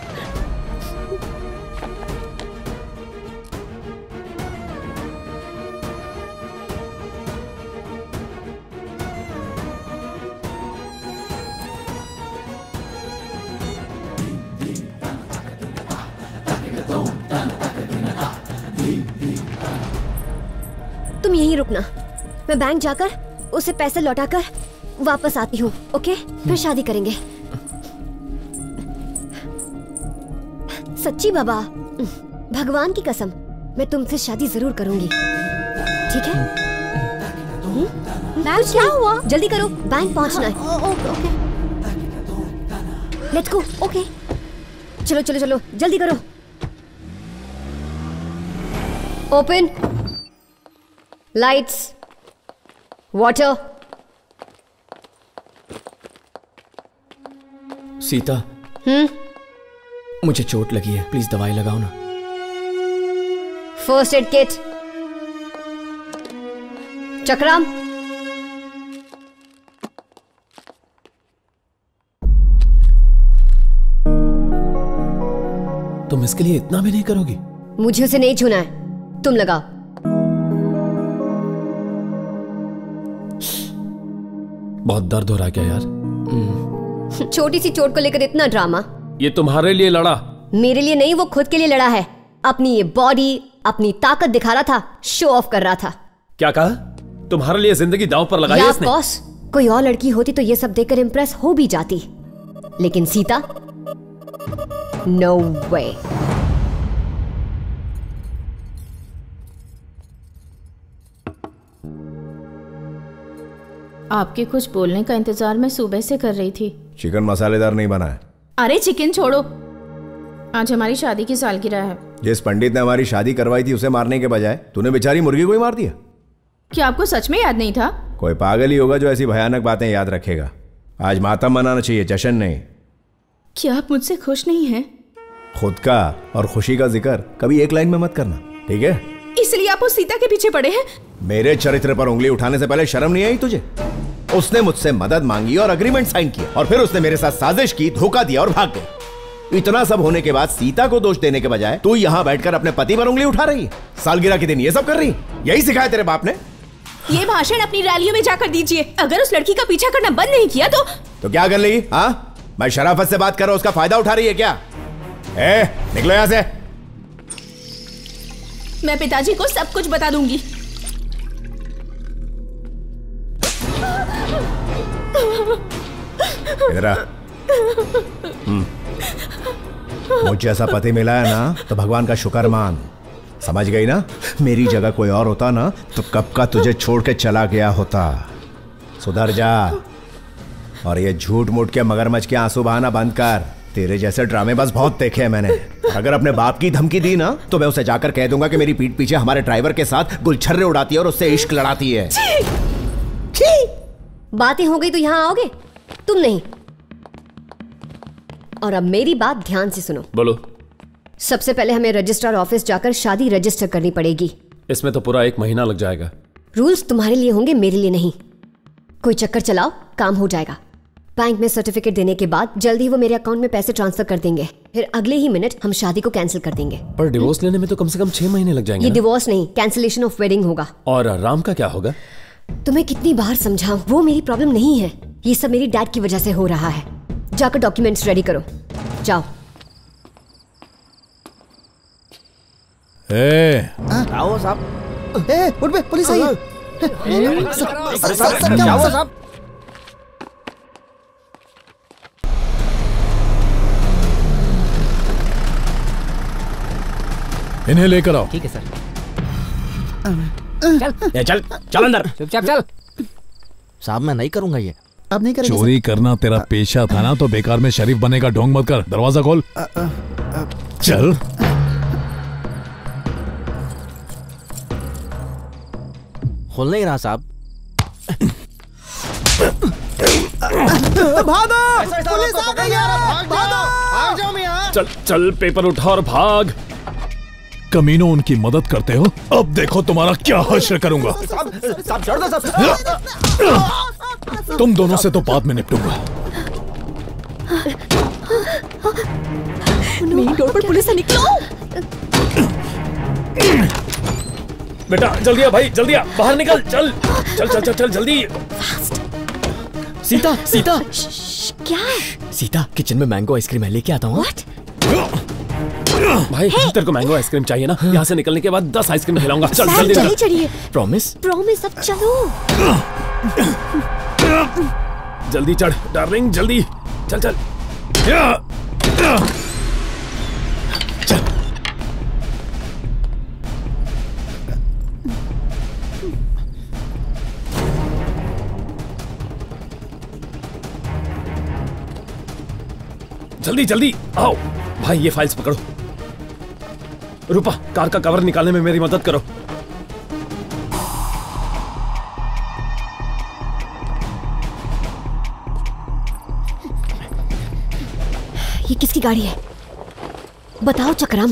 तुम यहीं रुकना, मैं बैंक जाकर उसे पैसे लौटाकर वापस आती हूँ। ओके, फिर शादी करेंगे। सच्ची बाबा, भगवान की कसम, मैं तुमसे शादी जरूर करूंगी। ठीक है? मैम, क्या हुआ? जल्दी करो, बैंक पहुंचना है। Okay okay. Let's go. Okay, चलो चलो चलो, जल्दी करो। Open lights, water. Sita, hmm मुझे चोट लगी है, प्लीज दवाई लगाओ ना। First aid kit. चक्राम। तुम इसके लिए इतना भी नहीं करोगी? मुझे उसे नहीं छूना है, तुम लगाओ। बहुत दर्द हो रहा है क्या यार? छोटी सी चोट को लेकर इतना ड्रामा। ये तुम्हारे लिए लड़ा? मेरे लिए नहीं, वो खुद के लिए लड़ा है। अपनी ये बॉडी, अपनी ताकत दिखा रहा था, शो ऑफ कर रहा था। क्या कहा? तुम्हारे लिए जिंदगी दांव पर लगाई है इसने? बॉस, कोई और लड़की होती तो ये सब देखकर इंप्रेस हो भी जाती, लेकिन सीता, नो वे। आपके कुछ बोलने का इंतजार मैं सुबह से कर रही थी। चिकन मसालेदार नहीं बना है। अरे चिकन छोड़ो, आज हमारी शादी की सालगिरह है। जिस पंडित ने हमारी शादी करवाई थी उसे मारने के बजाय तूने बेचारी मुर्गी को ही मार दिया। क्या आपको सच में याद नहीं था? कोई पागल ही होगा जो ऐसी भयानक बातें याद रखेगा। आज मातम मनाना चाहिए, जश्न नहीं। क्या आप मुझसे खुश नहीं हैं? खुद का और खुशी का जिक्र कभी एक लाइन में मत करना, ठीक है? इसलिए आप उस सीता के पीछे पड़े हैं? मेरे चरित्र पर उंगली उठाने से पहले शर्म नहीं आई तुझे? उसने मुझसे मदद मांगी और अग्रीमेंट साइन किया, और फिर उसने मेरे साथ साजिश की, धोखा दिया और भाग गई। इतना सब होने के बाद सीता को दोष देने के बजाय तू यहाँ बैठकर अपने पति पर उंगली उठा रही है। सालगिरह के दिन ये सब कर रही है? यही सिखाया तेरे बाप ने? ये भाषण अपनी रैलियों में जाकर दीजिए। अगर उस लड़की का पीछा करना बंद नहीं किया तो तो क्या कर लेगी? हाँ, मैं शराफत से बात कर रहा हूं, उसका फायदा उठा रही है क्या? ए, निकलो यहां से। मैं पिताजी को सब कुछ बता दूंगी। इधर आ। हम्म। मुझ जैसा पति मिला है ना तो भगवान का शुक्र मान। समझ गई ना? मेरी जगह कोई और होता ना तो कब का तुझे छोड़ के चला गया होता। सुधर जा और ये झूठ मूठ के मगरमच्छ के आंसू बहाना बंद कर। तेरे जैसे ड्रामे बस बहुत देखे हैं मैंने। अगर अपने बाप की धमकी दी ना तो मैं उसे जाकर कह दूंगा कि मेरी पीठ पीछे हमारे ड्राइवर के साथ गुलछर्रे उड़ाती है और उससे इश्क लड़ाती है। बातें हो गई तो यहाँ आओगे? तुम नहीं। और अब मेरी बात ध्यान से सुनो। बोलो। सबसे पहले हमें रजिस्ट्रार ऑफिस जाकर शादी रजिस्टर करनी पड़ेगी। इसमें तो पूरा एक महीना लग जाएगा। रूल्स तुम्हारे लिए होंगे, मेरे लिए नहीं। कोई चक्कर चलाओ, काम हो जाएगा। बैंक में सर्टिफिकेट देने के बाद जल्दी वो मेरे अकाउंट में पैसे ट्रांसफर कर देंगे। फिर अगले ही मिनट हम शादी को कैंसिल कर देंगे। पर डिवोर्स लेने में तो कम से कम छह महीने लग जाएंगे। ये डिवोर्स नहीं, कैंसिलेशन ऑफ वेडिंग होगा। और राम का क्या होगा? तुम्हें कितनी बार समझाऊं, वो मेरी प्रॉब्लम नहीं है। ये सब मेरी डैड की वजह से हो रहा है। जाकर डॉक्यूमेंट्स रेडी करो, जाओ। ए, आओ साहब। ए, उठ बे, पुलिस आई है। क्या हुआ साहब? इन्हें लेकर आओ। ठीक है सर। चल ए, चल चल अंदर। चुपचाप चल। साहब मैं नहीं करूंगा ये। अब नहीं करेंगे। चोरी करना तेरा पेशा था ना तो बेकार में शरीफ बनेगा। ढोंग मत कर। दरवाजा खोल। आ, आ, आ, चल। खोल नहीं रहा साहब। भागो! पुलिस आ गई है! भागो! भाग जाओ मियां! चल चल पेपर उठा और भाग। कमीनों उनकी मदद करते हो, अब देखो तुम्हारा क्या हश्र करूंगा। साहब छोड़ दो साहब। तुम दोनों से तो बाद में निपटूंगा। मेन रोड पर पुलिस से निकलो। बेटा जल्दी आ भाई, जल्दी आ, बाहर निकल। चल चल चल चल चल जल्दी। सीता सीता क्या? सीता किचन में मैंगो आइसक्रीम है, लेके आता हूँ। भाई hey! तेरे को मैंगो आइसक्रीम चाहिए ना? यहाँ से निकलने के बाद दस आइसक्रीम खिलाऊंगा। चल जल्दी चलिए चलिए। प्रॉमिस? प्रॉमिस। अब चलो। जल्दी चढ़ डार्लिंग, जल्दी चल चल। जल्दी जल्दी आओ भाई, ये फाइल्स पकड़ो। रूपा कार का कवर निकालने में मेरी मदद करो। ये किसकी गाड़ी है? बताओ चक्रम।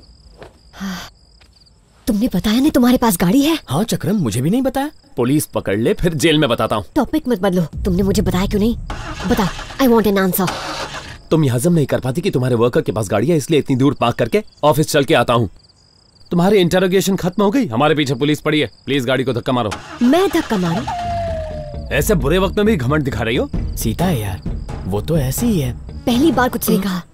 तुमने बताया नहीं तुम्हारे पास गाड़ी है? हाँ चक्रम, मुझे भी नहीं बताया। पुलिस पकड़ ले फिर जेल में बताता हूँ। टॉपिक मत बदलो। तुमने मुझे बताया क्यों नहीं? बता। I want an answer. तुम ये हजम नहीं कर पाती कि तुम्हारे वर्कर के पास गाड़ी है, इसलिए इतनी दूर पार्क करके ऑफिस चल के आता हूँ। तुम्हारी इंटरोगेशन खत्म हो गई, हमारे पीछे पुलिस पड़ी है। प्लीज गाड़ी को धक्का मारो। मैं धक्का मारूं? ऐसे बुरे वक्त में भी घमंड दिखा रही हो। सीता है यार, वो तो ऐसी ही है। पहली बार कुछ नहीं कहा।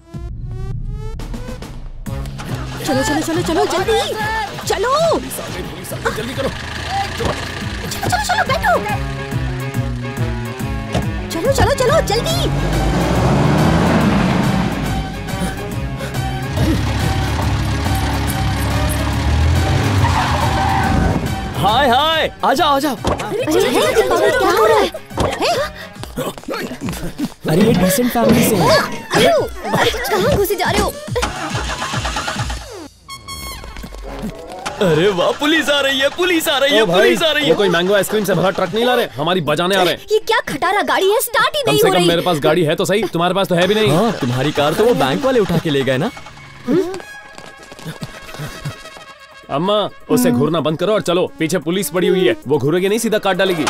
चलो चलो चलो चलो जल्दी चलो। जल्दी करो। चलो चलो चलो बैठो। चलो चलो चलो जल्दी। हाय हाय, आजा आजा। क्या हो रहा है? अरे ये डिसेंट फैमिली से है। कहाँ घुसे जा रहे हो? अरे वाह, पुलिस आ रही है, पुलिस आ रही है, पुलिस आ रही है। वो कोई मैंगो आइसक्रीम से भरा ट्रक नहीं ला रहे, हमारी बजाने आ रहे हैं। ये क्या खटारा गाड़ी है, स्टार्ट ही नहीं हो रही। कम से कम मेरे पास गाड़ी है तो सही, तुम्हारे पास तो है भी नहीं। हाँ, तुम्हारी कार तो वो बैंक वाले उठा के ले गए ना। अम्मा उसे घूरना बंद करो और चलो, पीछे पुलिस पड़ी हुई है, वो घूरेगी नहीं, सीधा काट डालेगी।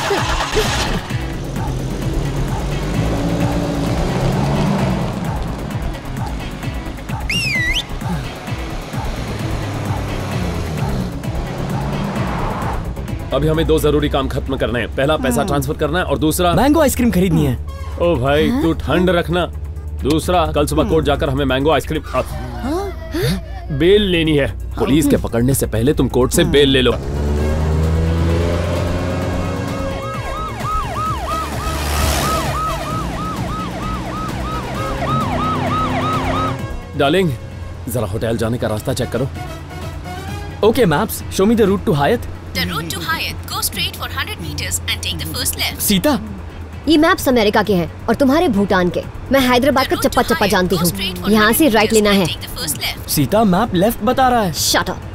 अभी हमें दो जरूरी काम खत्म करने हैं। पहला पैसा ट्रांसफर करना है और दूसरा मैंगो आइसक्रीम खरीदनी है। ओ भाई तू ठंड रखना। दूसरा कल सुबह कोर्ट जाकर हमें मैंगो आइसक्रीम बेल लेनी है। पुलिस के पकड़ने से पहले तुम कोर्ट से बेल ले लो। डार्लिंग, जरा होटल जाने का रास्ता चेक करो। Okay maps, show me the route to Hyatt. The route to Hyatt. Go straight for one hundred meters and take the first left. Sita, ये मैप्स अमेरिका के हैं और तुम्हारे भूटान के। मैं हैदराबाद का चप्पा चप्पा जानती हूँ। यहाँ से राइट लेना है। सीता मैप लेफ्ट बता रहा है। Shut up.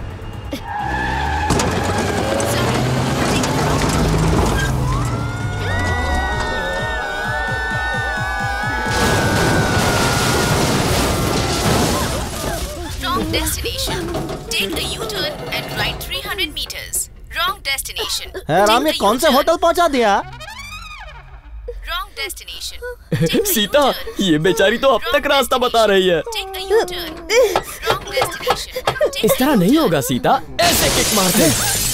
Wrong destination. Take a U-turn and ride three hundred meters. Wrong destination. है राम, ये कौन से होटल पहुंचा दिया? Wrong destination. सीता, ये बेचारी तो अब तक रास्ता बता रही है। Take a U-turn. Wrong destination. इस तरह नहीं होगा सीता, ऐसे किक मारते।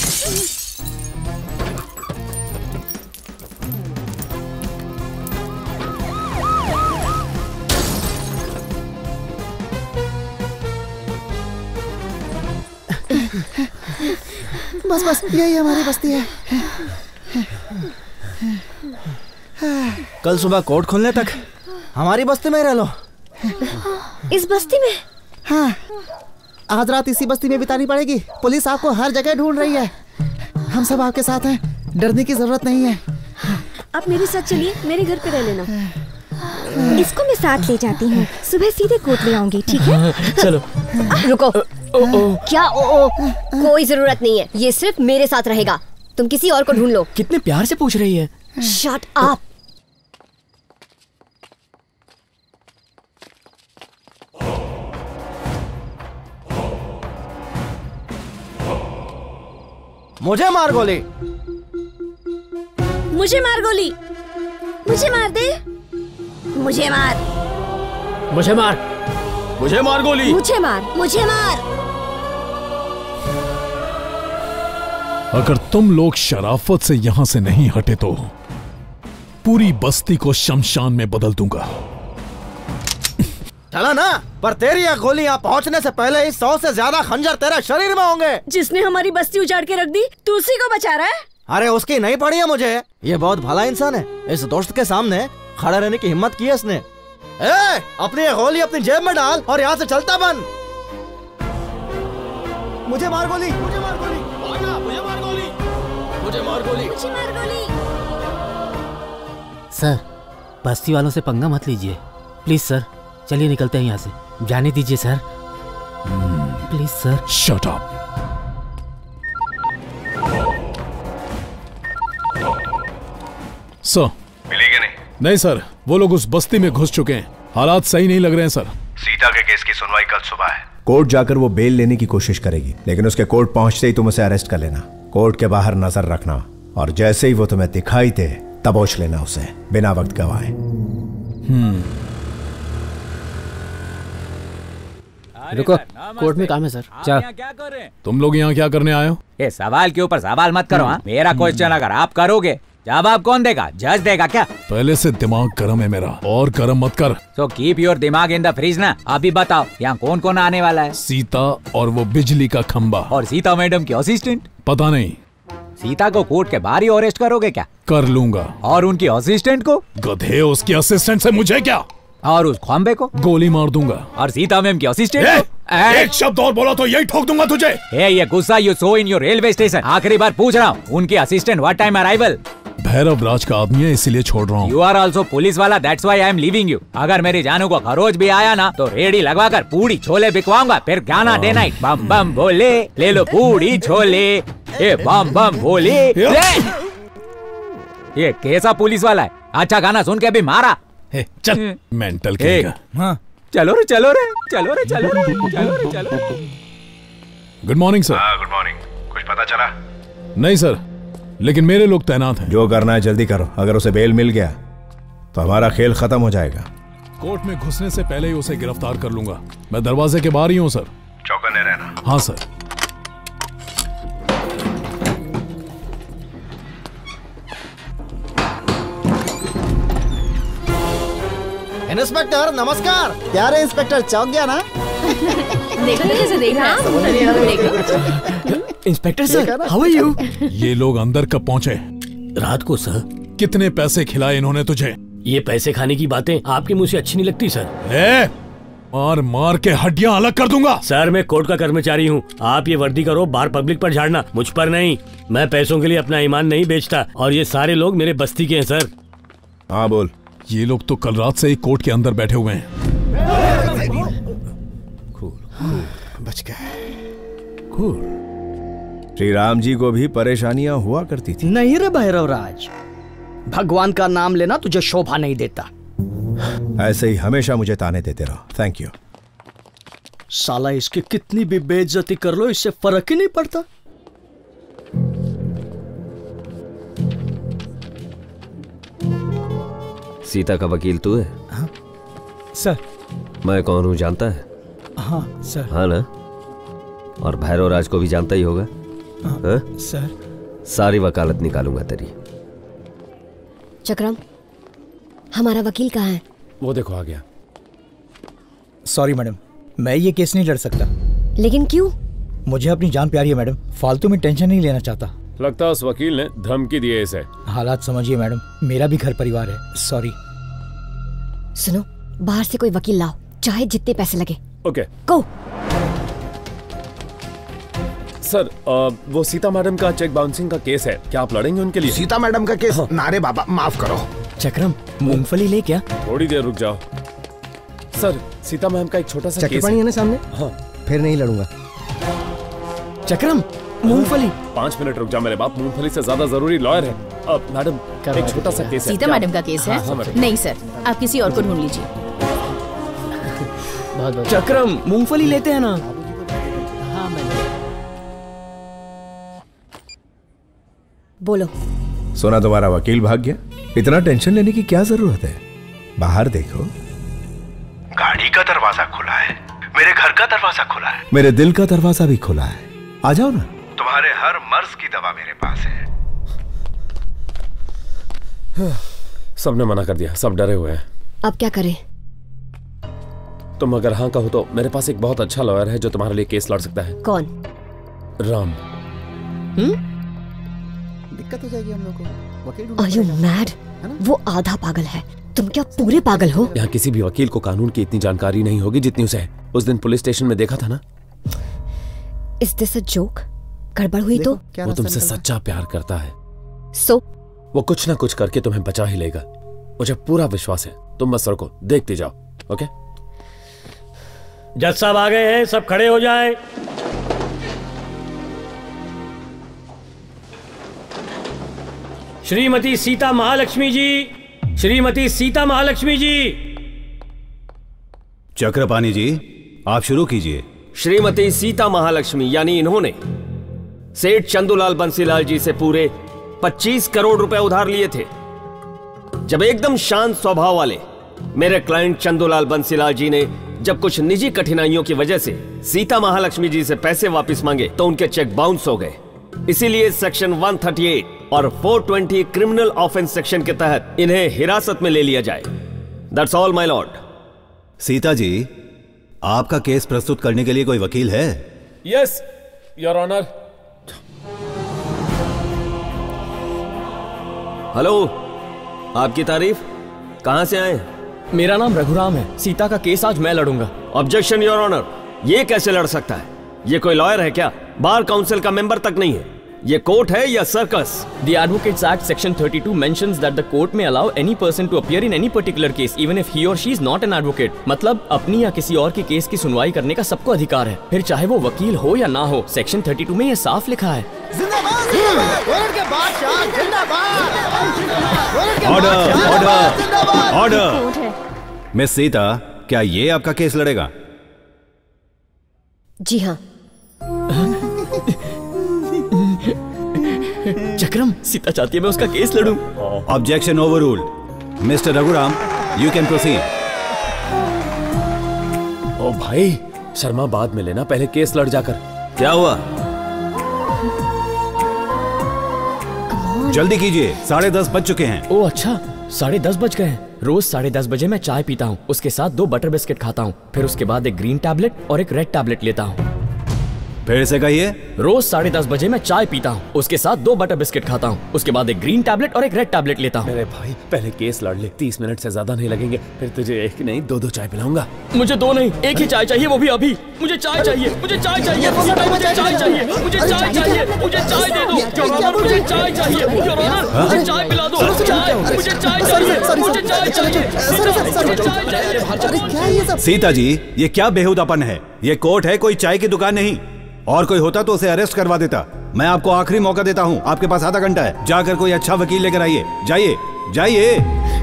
बस बस, यही हमारी बस्ती है। कल सुबह कोर्ट खुलने तक हमारी बस्ती में ही रह लो। इस बस्ती में? हाँ, आज रात इसी बस्ती में बितानी पड़ेगी। पुलिस आपको हर जगह ढूंढ रही है। हम सब आपके साथ हैं, डरने की जरूरत नहीं है। आप मेरे साथ चलिए, मेरे घर पे रह लेना। इसको मैं साथ ले जाती हूँ, सुबह सीधे कोर्ट ले आऊंगी, ठीक है? चलो। रुको। ओ, ओ। क्या ओ ओ? कोई जरूरत नहीं है, ये सिर्फ मेरे साथ रहेगा। तुम किसी और को ढूंढ लो। कितने प्यार से पूछ रही है। Shut up. मुझे मार गोली। मुझे मार गोली। मुझे मार दे। मुझे मार। मुझे मार। मुझे मार गोली। मुझे मार। मुझे मार। अगर तुम लोग शराफत से यहाँ से नहीं हटे तो पूरी बस्ती को शमशान में बदल दूंगा। चला ना, पर तेरी यह गोली यहाँ पहुँचने से पहले ही सौ से ज्यादा खंजर तेरे शरीर में होंगे। जिसने हमारी बस्ती उजाड़ के रख दी, तू उसी को बचा रहा है। अरे उसकी नहीं पड़ी है मुझे। ये बहुत भला इंसान है। इस दोस्त के सामने खड़ा रहने की हिम्मत की है इसने। ए, अपनी ये गोली अपनी जेब में डाल और यहाँ से चलता बन। मुझे मार गोली। मुझे मार गोली। मुझे मार गोली। मुझे मार गोली। मुझे मार गोली। सर, बस्ती वालों से पंगा मत लीजिए प्लीज सर। चलिए निकलते हैं यहाँ से, जाने दीजिए sir, please sir. Shut up. Sir, मिलेगी नहीं? नहीं सर, वो लोग उस बस्ती में घुस चुके हैं। हालात सही नहीं लग रहे हैं सर। सीता के केस की सुनवाई कल सुबह है। कोर्ट जाकर वो बेल लेने की कोशिश करेगी, लेकिन उसके कोर्ट पहुंचते ही तुम उसे अरेस्ट कर लेना। कोर्ट के बाहर नजर रखना और जैसे ही वो तुम्हें दिखाई दे तबोच लेना उसे, बिना वक्त गवाए। हम्म। रुको, कोर्ट में काम है सर। चल। तुम लोग यहाँ क्या करने आए हो? ये सवाल के ऊपर सवाल मत करो। हाँ, मेरा क्वेश्चन अगर आप करोगे जवाब कौन देगा? जज देगा क्या? पहले से दिमाग गर्म है मेरा, और गर्म मत कर। सो कीप योर दिमाग इन द फ्रीज ना। अभी बताओ यहाँ कौन कौन आने वाला है? सीता और वो बिजली का खंबा। और सीता मैडम की असिस्टेंट? पता नहीं। सीता को कोर्ट के बाहर ही अरेस्ट करोगे क्या? कर लूंगा। और उनकी असिस्टेंट को? गधे, उसकी असिस्टेंट से मुझे क्या? और उस खंबे को? गोली मार दूंगा। और सीता मैम की असिस्टेंट को? एक शब्द और बोला तो यही ठोक दूंगा तुझे। ए, ये गुस्सा you so in your railway station. आखिरी बार पूछ रहा हूँ, उनकी assistant what time arrival? Bhairav Raj का आदमी है, इसीलिए छोड़ रहा हूँ। यू आर ऑल्सो पुलिस वाला, that's why I am leaving you. अगर मेरी जानू को खरोच भी आया ना तो रेडी लगवा कर पूरी छोले बिकवाऊंगा, फिर गाना डे नाइट बम बम बोले ले लो पूरी छोले, ए बम बम बोले। ये कैसा पुलिस वाला है? अच्छा गाना सुन के अभी मारा। हे, चल मेंटल कहेगा। हाँ, चलो रे चलो रे चलो रे चलो रे चलो रे चलो। Good morning sir. हाँ, गुड मॉर्निंग। कुछ पता चला? नहीं सर, लेकिन मेरे लोग तैनात हैं। जो करना है जल्दी करो, अगर उसे बेल मिल गया तो हमारा खेल खत्म हो जाएगा। कोर्ट में घुसने से पहले ही उसे गिरफ्तार कर लूंगा। मैं दरवाजे के बाहर ही हूँ सर। चौकन्ने रहना। हाँ सर। इंस्पेक्टर नमस्कार। प्यारे इंस्पेक्टर, चौक गया ना? देखो कैसे देख रहा है। Inspector sir, how are you? ये लोग अंदर कब पहुंचे? रात को सर। कितने पैसे खिलाए इन्होंने तुझे? ये पैसे खाने की बातें आपके मुंह से अच्छी नहीं लगती सर। ए, मार मार के हड्डियां अलग कर दूंगा। सर मैं कोर्ट का कर्मचारी हूँ, आप ये वर्दी करो, बाहर पब्लिक पर झाड़ना, मुझ पर नहीं। मैं पैसों के लिए अपना ईमान नहीं बेचता और ये सारे लोग मेरे बस्ती के हैं सर। हाँ बोल। ये लोग तो कल रात से ही कोर्ट के अंदर बैठे हुए हैं। बच गए। श्री राम जी को भी परेशानियां हुआ करती थी। नहीं रे भैरव राज, भगवान का नाम लेना तुझे शोभा नहीं देता। ऐसे ही हमेशा मुझे ताने देते रहो। Thank you. साला इसकी कितनी भी बेइज्जती कर लो, इससे फर्क ही नहीं पड़ता। सीता का वकील तू है? हाँ सर। मैं कौन हूँ जानता है? हाँ सर। हाँ ना? और भैरव राज को भी जानता ही होगा? हाँ, हाँ? सर। सारी वकालत निकालूंगा तेरी। चक्रम, हमारा वकील कहाँ है? वो देखो आ गया। सॉरी मैडम, मैं ये केस नहीं लड़ सकता। लेकिन क्यों? मुझे अपनी जान प्यारी है मैडम, फालतू में टेंशन नहीं लेना चाहता। लगता है उस वकील ने धमकी दी है इसे। हालात समझिए मैडम, मेरा भी घर परिवार है। सॉरी। सुनो, बाहर से कोई वकील लाओ, चाहे जितने पैसे लगे। ओके। गो। सर आ, वो सीता मैडम का चेक बाउंसिंग का केस है, क्या आप लड़ेंगे उनके लिए? सीता मैडम का केस? हाँ। नारे बाबा माफ करो। चक्रम, मूंगफली ले क्या? थोड़ी देर रुक जाओ सर। सीता मैम का एक छोटा सा केस है ना सामने। हाँ। फिर नहीं लड़ूंगा। चक्रम, मूंगफली। पाँच मिनट रुक जाओ मेरे बाप, मूंगफली से ज्यादा जरूरी लॉयर है। अब मैडम एक छोटा सा केस है। सीता मैडम का केस है? हाँ, हाँ, नहीं सर, आप किसी और को ढूंढ लीजिए। चक्रम, मूंगफली लेते हैं ना? हाँ मैडम। बोलो। सुना तुम्हारा वकील भाग गया? इतना टेंशन लेने की क्या जरूरत है? बाहर देखो। गाड़ी का दरवाजा खुला है, मेरे घर का दरवाजा खुला है, मेरे दिल का दरवाजा भी खुला है। आ जाओ ना। तुम्हारे हर मर्ज की दवा मेरे पास है। सबने मना कर दिया, सब डरे हुए हैं। अब क्या करें? तुम अगर हाँ कहो तो मेरे पास एक बहुत अच्छा लॉयर है जो तुम्हारे लिए केस लड़ सकता है। कौन? राम। हम्म? दिक्कत हो जाएगी हम लोग को। वकील Are you mad? वो आधा पागल है, तुम क्या पूरे पागल हो? यहाँ किसी भी वकील को कानून की इतनी जानकारी नहीं होगी जितनी उसे है। उस दिन पुलिस स्टेशन में देखा था ना। Is this a joke? गड़बड़ हुई तो? वो तुमसे सच्चा प्यार करता है। So? वो कुछ ना कुछ करके तुम्हें बचा ही लेगा, मुझे पूरा विश्वास है। तुम बस रुको, देखते जाओ। ओके? जज साहब आ गए हैं, सब खड़े हो जाएं। श्रीमती सीता महालक्ष्मी जी, श्रीमती सीता महालक्ष्मी जी। चक्रपाणी जी, आप शुरू कीजिए। श्रीमती सीता महालक्ष्मी यानी इन्होंने सेठ चंदूलाल बंसीलाल जी से पूरे पच्चीस करोड़ रुपए उधार लिए थे। जब एकदम शांत स्वभाव वाले मेरे क्लाइंट चंदूलाल बंसीलाल जी ने जब कुछ निजी कठिनाइयों की वजह से सीता महालक्ष्मी जी से पैसे वापस मांगे तो उनके चेक बाउंस हो गए। इसीलिए सेक्शन एक सौ अड़तीस और चार सौ बीस क्रिमिनल ऑफेंस सेक्शन के तहत इन्हें हिरासत में ले लिया जाए। That's all my lord. Sita ji, आपका केस प्रस्तुत करने के लिए कोई वकील है? Yes your honour. हेलो, आपकी तारीफ? कहां से आए? मेरा नाम रघुराम है, सीता का केस आज मैं लड़ूंगा। ऑब्जेक्शन योर ऑनर, ये कैसे लड़ सकता है? ये कोई लॉयर है क्या? बार काउंसिल का मेंबर तक नहीं है। ये कोर्ट है या circus? The Advocates Act Section thirty-two mentions that the court may allow any person to appear in any particular case even if he or she is not an advocate। मतलब अपनी या किसी और के केस की सुनवाई करने का सबको अधिकार है, फिर चाहे वो वकील हो या ना हो। सेक्शन thirty-two में ये साफ लिखा है। Order, order, order. Miss Sita, क्या ये आपका केस लड़ेगा? जी हाँ। चक्रम, सीता चाहती है मैं उसका केस लड़ूं। Objection overruled. Mister Raghuram, you can proceed. ओ भाई, शर्मा बाद में लेना, पहले केस लड़ जाकर। क्या हुआ? जल्दी कीजिए, साढ़े दस बज चुके हैं। ओ अच्छा, साढ़े दस बज गए हैं। रोज साढ़े दस बजे मैं चाय पीता हूँ, उसके साथ दो बटर बिस्किट खाता हूँ, फिर उसके बाद एक ग्रीन टैबलेट और एक रेड टैबलेट लेता हूँ। फिर से कहिए। रोज साढ़े दस बजे मैं चाय पीता हूँ, उसके साथ दो बटर बिस्किट खाता हूँ, उसके बाद एक ग्रीन टैबलेट और एक रेड टैबलेट लेता हूँ। मेरे भाई पहले केस लड़ ले, तीस मिनट से ज्यादा नहीं लगेंगे, फिर तुझे एक नहीं दो दो चाय पिलाऊंगा। मुझे दो नहीं, एक ही चाय चाहिए, वो भी अभी। मुझे चाय चाहिए, मुझे चाय चाहिए, मुझे चाय चाहिए, मुझे चाय चाहिए, मुझे चाय दे दो, मुझे चाय चाहिए, मुझे चाय पिला दो, चाय, मुझे चाय चाहिए, मुझे चाय चाहिए। सीता जी, ये क्या बेहुदापन है? ये कोर्ट है, कोई चाय की दुकान नहीं। और कोई होता तो उसे अरेस्ट करवा देता। मैं आपको आखिरी मौका देता हूँ, आपके पास आधा घंटा है, जाकर कोई अच्छा वकील लेकर आइए। जाइए जाइए।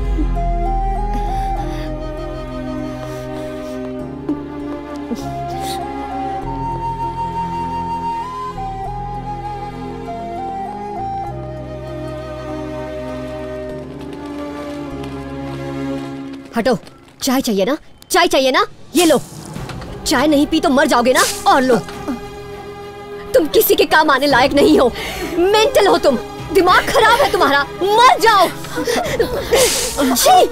हटो। चाय चाहिए ना? चाय चाहिए ना? ये लो। चाय नहीं पी तो मर जाओगे ना? और लो। तुम किसी के काम आने लायक नहीं हो। मेंटल हो तुम। दिमाग खराब है तुम्हारा। मर जाओ। छी।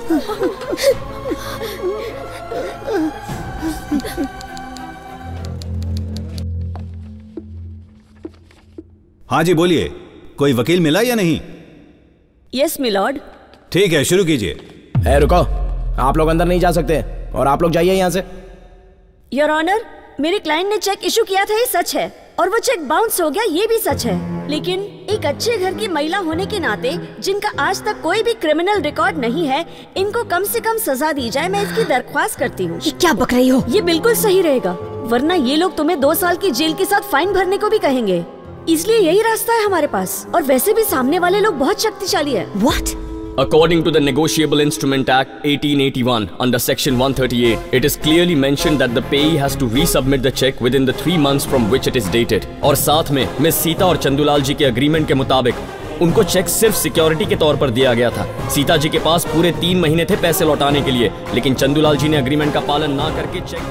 हाँ जी बोलिए, कोई वकील मिला या नहीं? Yes milord. ठीक है, शुरू कीजिए। ए, रुको, आप लोग अंदर नहीं जा सकते और आप लोग जाइए यहाँ से। योर ऑनर, मेरे क्लाइंट ने चेक इशू किया था, ये सच है, और वो चेक बाउंस हो गया, ये भी सच है। लेकिन एक अच्छे घर की महिला होने के नाते, जिनका आज तक कोई भी क्रिमिनल रिकॉर्ड नहीं है, इनको कम से कम सजा दी जाए, मैं इसकी दरख्वास्त करती हूँ। क्या बक रही हो? ये बिल्कुल सही रहेगा, वरना ये लोग तुम्हें दो साल की जेल के साथ फाइन भरने को भी कहेंगे। इसलिए यही रास्ता है हमारे पास, और वैसे भी सामने वाले लोग बहुत शक्तिशाली है। What? According to the Negotiable Instrument Act eighteen eighty-one, under Section one thirty-eight, it is clearly mentioned that the payee has to resubmit the check within the three months from which it is dated. और साथ में miss Sita और चंदूलाल जी के agreement के मुताबिक उनको check सिर्फ security के तौर पर दिया गया था। सीता जी के पास पूरे तीन महीने थे पैसे लौटाने के लिए, लेकिन चंदूलाल जी ने अग्रीमेंट का पालन ना करके चेक।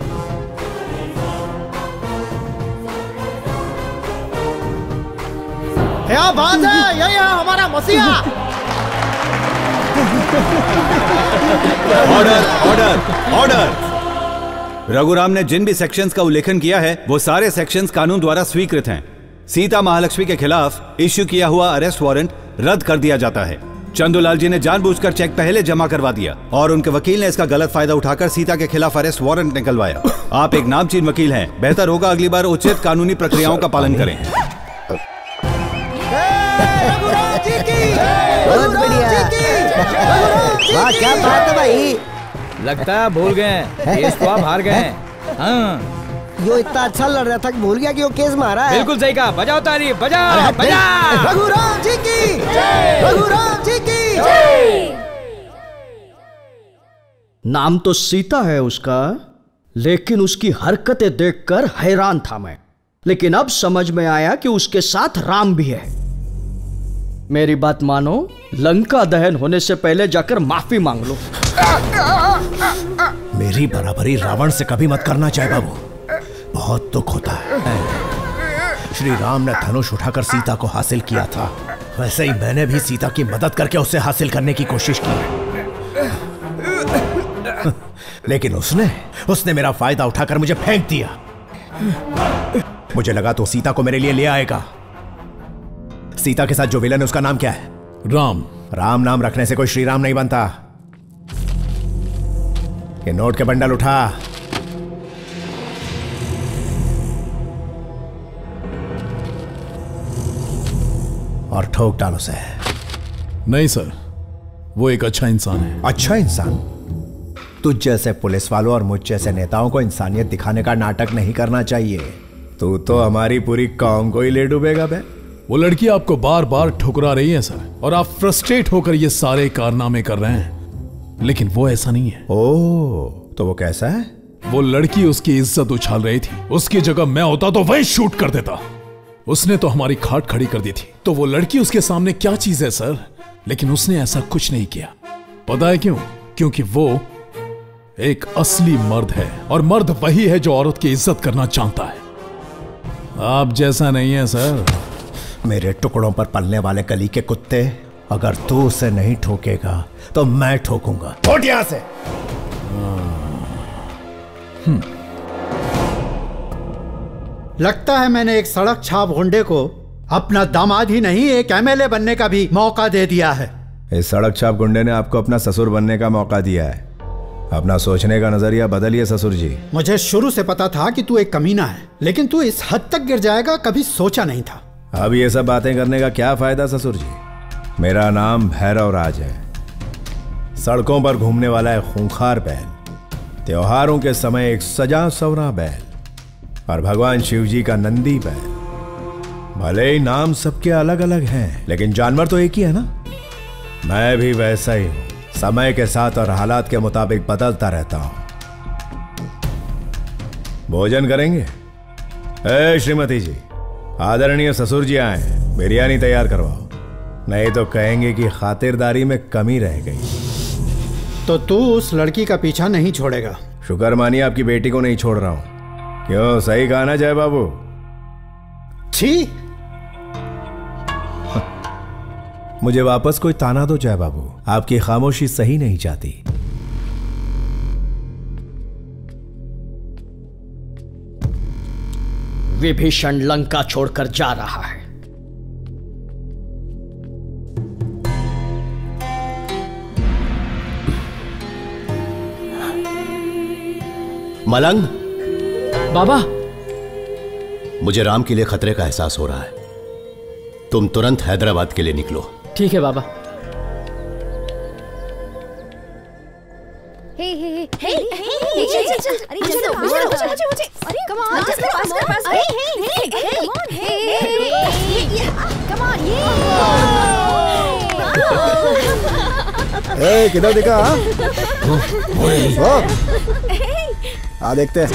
क्या बात है, यही है हमारा मसीहा। Order order order. रघुराम ने जिन भी सेक्शंस का उल्लेखन किया है वो सारे सेक्शंस कानून द्वारा स्वीकृत हैं। सीता महालक्ष्मी के खिलाफ इश्यू किया हुआ अरेस्ट वारंट रद्द कर दिया जाता है। चंदूलाल जी ने जानबूझकर चेक पहले जमा करवा दिया और उनके वकील ने इसका गलत फायदा उठाकर सीता के खिलाफ अरेस्ट वारंट निकलवाया। आप एक नामचीन वकील हैं, बेहतर होगा अगली बार उचित कानूनी प्रक्रियाओं का पालन करें। बहुत बढ़िया। वाह क्या बात है भाई। लगता है भूल गए, केस तो आप हार गए। हाँ। यो इतना अच्छा लड़ रहा था कि भूल गया कि वो केस मारा है। बिल्कुल सही कहा, बजाओ ताली, बजाओ बजाओ। रघुराम जी की जय, रघुराम जी की जय। नाम तो सीता है उसका, लेकिन उसकी हरकतें देखकर हैरान था मैं। लेकिन अब समझ में आया कि उसके साथ राम भी है। मेरी बात मानो, लंका दहन होने से पहले जाकर माफी मांग लो। मेरी बराबरी रावण से कभी मत करना चाहे बाबू, बहुत दुख होता है। श्री राम ने धनुष उठाकर सीता को हासिल किया था, वैसे ही मैंने भी सीता की मदद करके उसे हासिल करने की कोशिश की। लेकिन उसने उसने मेरा फायदा उठाकर मुझे फेंक दिया। मुझे लगा तो सीता को मेरे लिए ले आएगा। सीता के साथ जो विलन है उसका नाम क्या है? राम। राम नाम रखने से कोई श्री राम नहीं बनता। ये नोट के बंडल उठा। और ठोक डालो उसे। नहीं सर, वो एक अच्छा इंसान है। अच्छा इंसान? तुझ जैसे पुलिस वालों और मुझ जैसे नेताओं को इंसानियत दिखाने का नाटक नहीं करना चाहिए। तू तो हमारी पूरी कौम को ही ले डूबेगा बे। वो लड़की आपको बार बार ठुकरा रही है सर, और आप फ्रस्ट्रेट होकर ये सारे कारनामे कर रहे हैं, लेकिन वो ऐसा नहीं है। ओह, तो वो कैसा है? वो लड़की उसकी इज्जत उछाल रही थी, उसकी जगह मैं होता तो वही शूट कर देता। उसने तो हमारी खाट खड़ी कर दी थी, तो वो लड़की उसके सामने क्या चीज है सर? लेकिन उसने ऐसा कुछ नहीं किया। पता है क्यों? क्योंकि वो एक असली मर्द है, और मर्द वही है जो औरत की इज्जत करना चाहता है। आप जैसा नहीं है सर। मेरे टुकड़ों पर पलने वाले गली के कुत्ते, अगर तू उसे नहीं ठोकेगा तो मैं ठोकूंगा। उठ यहां से। लगता है मैंने एक सड़क छाप गुंडे को अपना दामाद ही नहीं एक एमएलए बनने का भी मौका दे दिया है। इस सड़क छाप गुंडे ने आपको अपना ससुर बनने का मौका दिया है। अपना सोचने का नजरिया बदलिए ससुर जी। मुझे शुरू से पता था कि तू एक कमीना है, लेकिन तू इस हद तक गिर जाएगा कभी सोचा नहीं था। अब ये सब बातें करने का क्या फायदा ससुर जी। मेरा नाम भैरव राज है। सड़कों पर घूमने वाला एक खूंखार बैल, त्योहारों के समय एक सजा सवरा बैल, और भगवान शिव जी का नंदी बैल। भले ही नाम सबके अलग अलग हैं, लेकिन जानवर तो एक ही है ना। मैं भी वैसा ही हूं, समय के साथ और हालात के मुताबिक बदलता रहता हूं। भोजन करेंगे? ए श्रीमती जी, आदरणीय ससुर जी आए, बिरयानी तैयार करवाओ, नहीं तो कहेंगे कि खातिरदारी में कमी रह गई। तो तू उस लड़की का पीछा नहीं छोड़ेगा? शुक्र मानिए आपकी बेटी को नहीं छोड़ रहा हूं। क्यों, सही कहा ना जय बाबू? छी, मुझे वापस कोई ताना दो जय बाबू, आपकी खामोशी सही नहीं जाती। विभीषण लंका छोड़कर जा रहा है। मलंग बाबा, मुझे राम के लिए खतरे का एहसास हो रहा है। तुम तुरंत हैदराबाद के लिए निकलो। ठीक है बाबा। हे हे हे हे हे चल चल अरे चलो मुझे मुझे मुझे मुझे अरे कम ऑन पास कर पास कर पास हे हे हे come on hey hey come on ये ए किधर दिखा? आ देखते हैं।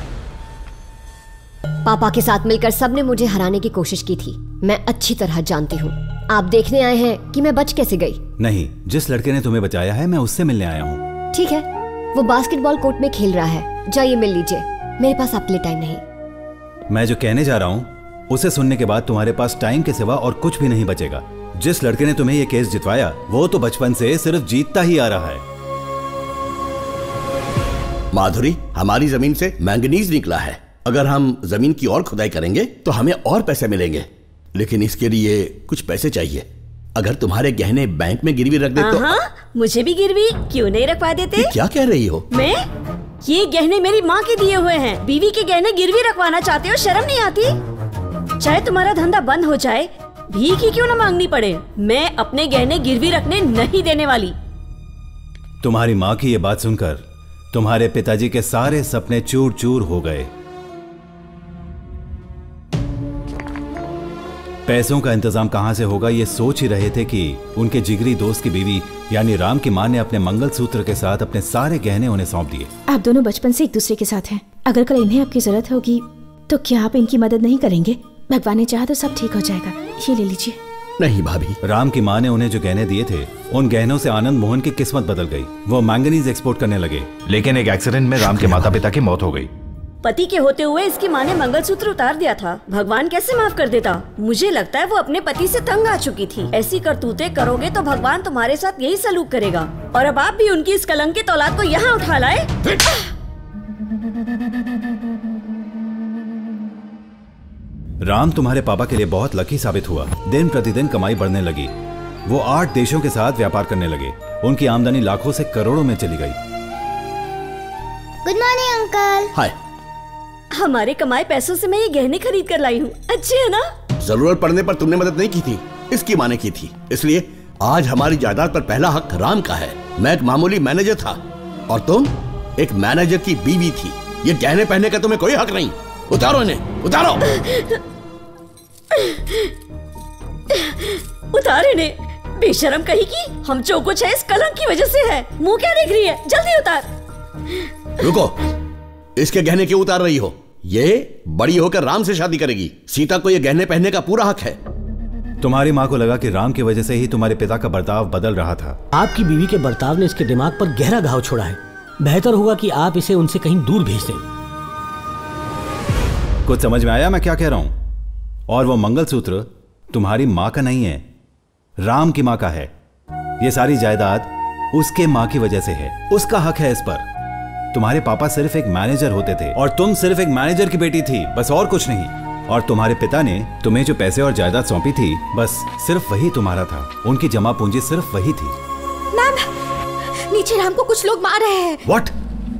पापा के साथ मिलकर सबने मुझे हराने की कोशिश की थी। मैं अच्छी तरह जानती हूँ। आप देखने आए हैं कि मैं बच कैसे गई? नहीं, जिस लड़के ने तुम्हें बचाया है मैं उससे मिलने आया हूँ। ठीक है, वो बास्केटबॉल कोर्ट में खेल रहा है, जाइए मिल लीजिए। मेरे पास आपके लिए टाइम नहीं। मैं जो कहने जा रहा हूँ उसे सुनने के बाद तुम्हारे पास टाइम के सिवा और कुछ भी नहीं बचेगा। जिस लड़के ने तुम्हें ये केस जितवाया वो तो बचपन से सिर्फ जीतता ही आ रहा है। माधुरी, हमारी जमीन से मैंगनीज निकला है। अगर हम जमीन की और खुदाई करेंगे तो हमें और पैसे मिलेंगे, लेकिन इसके लिए कुछ पैसे चाहिए। अगर तुम्हारे गहने बैंक में गिरवी रख दे तो। हाँ, मुझे भी गिरवी क्यों नहीं रखवा देते? क्या कह रही हो? मैं? ये गहने मेरी माँ के दिए हुए हैं। बीवी के गहने गिरवी रखवाना चाहते हो? शर्म नहीं आती? चाहे तुम्हारा धंधा बंद हो जाए, भीख ही क्यों न मांगनी पड़े, मैं अपने गहने गिरवी रखने नहीं देने वाली। तुम्हारी माँ की ये बात सुनकर तुम्हारे पिताजी के सारे सपने चूर चूर हो गए। पैसों का इंतजाम कहां से होगा ये सोच ही रहे थे कि उनके जिगरी दोस्त की बीवी यानी राम की मां ने अपने मंगलसूत्र के साथ अपने सारे गहने उन्हें सौंप दिए। आप दोनों बचपन से एक दूसरे के साथ हैं। अगर कल इन्हें आपकी जरूरत होगी तो क्या आप इनकी मदद नहीं करेंगे? भगवान ने चाहा तो सब ठीक हो जाएगा। ये ले लीजिए। नहीं भाभी, राम की मां ने उन्हें जो गहने दिए थे उन गहनों से आनंद मोहन की किस्मत बदल गई। वो मैंगनीज एक्सपोर्ट करने लगे, लेकिन एक एक्सीडेंट में राम के माता पिता की मौत हो गई। पति के होते हुए इसकी माँ ने मंगलसूत्र उतार दिया था। भगवान कैसे माफ कर देता? मुझे लगता है वो अपने पति से तंग आ चुकी थी। ऐसी करतूतें करोगे तो भगवान तुम्हारे साथ यही सलूक करेगा। और अब आप भी उनकी इस कलंकित औलाद को यहाँ उठा लाए। राम तुम्हारे पापा के लिए बहुत लकी साबित हुआ। दिन प्रतिदिन कमाई बढ़ने लगी। वो आठ देशों के साथ व्यापार करने लगे। उनकी आमदनी लाखों से करोड़ों में चली गई। Good morning uncle. हाय। हमारे कमाए पैसों से मैं ये गहने खरीद कर लाई हूँ। अच्छे है ना? जरूरत पड़ने पर तुमने मदद नहीं की थी, इसकी माँ ने की थी। इसलिए आज हमारी जायदाद पर पहला हक राम का है। मैं एक मामूली मैनेजर था और तुम एक मैनेजर की बीवी थी। ये गहने पहनने का तुम्हें कोई हक नहीं। उतारो इन्हें, उतारो। उतार इन्हें, बेशरम कही की। हम जो कुछ है इस कलंक की वजह से है। मुंह क्या देख रही है? जल्दी उतार। रुको, इसके गहने क्यों उतार रही हो? ये बड़ी होकर राम से शादी करेगी। सीता को ये गहने पहनने का पूरा हक है। तुम्हारी माँ को लगा कि राम की वजह से ही तुम्हारे पिता का बर्ताव बदल रहा था। आपकी बीवी के बर्ताव ने इसके दिमाग पर गहरा घाव छोड़ा है। बेहतर होगा कि आप इसे उनसे कहीं दूर भेज दें। कुछ समझ में आया मैं क्या कह रहा हूं? और वो मंगलसूत्र तुम्हारी माँ का नहीं है, राम की माँ का है। ये सारी जायदाद उसके माँ की वजह से है। उसका हक है इस पर। तुम्हारे पापा सिर्फ एक मैनेजर होते थे और तुम सिर्फ एक मैनेजर की बेटी थी, बस और कुछ नहीं। और तुम्हारे पिता ने तुम्हें जो पैसे और जायदाद सौंपी थी, बस सिर्फ वही तुम्हारा था। उनकी जमा पूंजी सिर्फ वही थी। मैम, नीचे राम को कुछ लोग मार रहे हैं। व्हाट?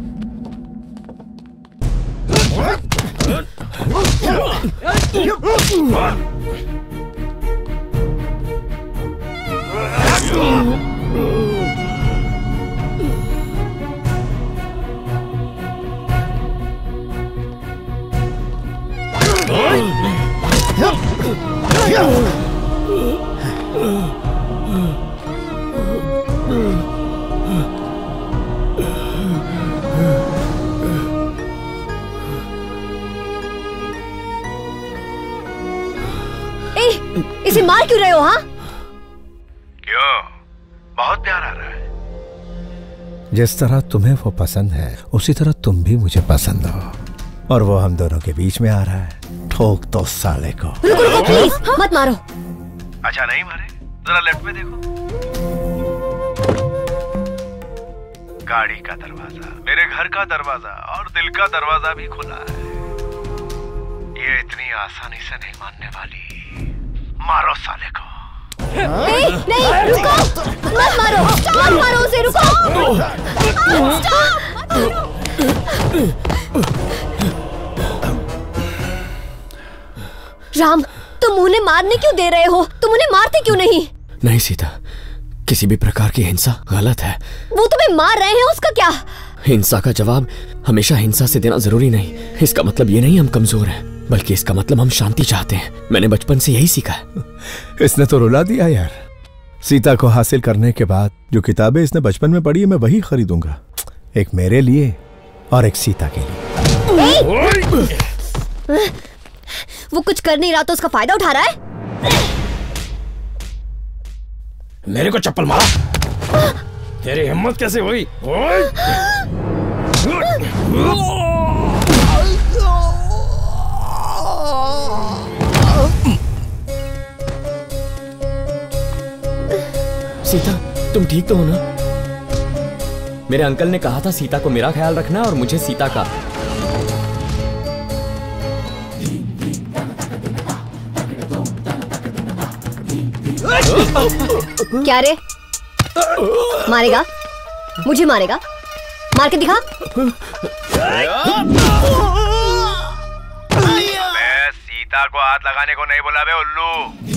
इसे मार क्यों रहे हो? हाँ, क्यों? बहुत प्यार आ रहा है। जिस तरह तुम्हें वो पसंद है उसी तरह तुम भी मुझे पसंद हो, और वो हम दोनों के बीच में आ रहा है। ठोक दो साले को। रुको रुको प्लीज, मत मारो। अच्छा नहीं मारे, जरा लेफ्ट में देखो। गाड़ी का दरवाजा, मेरे घर का दरवाजा और दिल का दरवाजा भी खुला है। ये इतनी आसानी से नहीं मानने वाली। मारो साले को। नहीं नहीं, रुको, मत मारो, मत मारो उसे, रुको। राम, तुम उन्हें मारने क्यों दे रहे हो? तुम उन्हें मारते क्यों नहीं? नहीं सीता, किसी भी प्रकार की हिंसा गलत है। वो तुम्हें मार रहे हैं, उसका क्या? हिंसा का जवाब हमेशा हिंसा से देना जरूरी नहीं। इसका मतलब ये नहीं हम कमजोर हैं, बल्कि इसका मतलब हम शांति चाहते हैं। मैंने बचपन से यही सीखा है। इसने तो रुला दिया यार। सीता को हासिल करने के बाद जो किताबें इसने बचपन में पढ़ी है मैं वही खरीदूंगा, एक मेरे लिए और एक सीता के लिए। वो कुछ कर नहीं रहा तो उसका फायदा उठा रहा है। मेरे को चप्पल मारा? तेरी हिम्मत कैसे हुई? सीता, तुम ठीक तो हो ना? मेरे अंकल ने कहा था सीता को मेरा ख्याल रखना और मुझे सीता का। क्या रे? मारेगा? मुझे मारेगा? मार के दिखा। मैं सीता को हाथ लगाने को नहीं बोला बे उल्लू।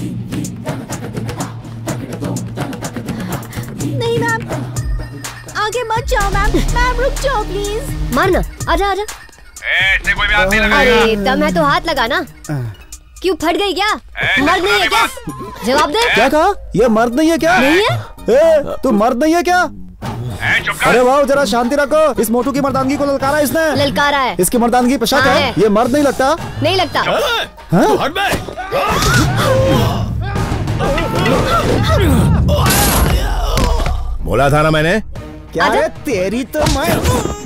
नहीं मैम, आगे मत जाओ मैम। मैम रुक जाओ प्लीज। मारना, आजा आजा। ऐसे कोई भी हाथ नहीं लगाएगा। अरे दम है तो हाथ लगाना। क्यों फट गई क्या? मर्द नहीं है क्या? जवाब दे। क्या कहा? ये मर्द नहीं है क्या? नहीं है? ए, तू मर्द नहीं है क्या? अरे वाह, जरा शांति रखो। इस मोटू की मर्दानगी को ललकारा इसने। ललकारा है। इसकी मर्दानगी पे शक हाँ है। ये मर्द नहीं लगता। नहीं लगता। हाँ? हट बे। बोला था ना मैंने। क्या है तेरी तो मैं।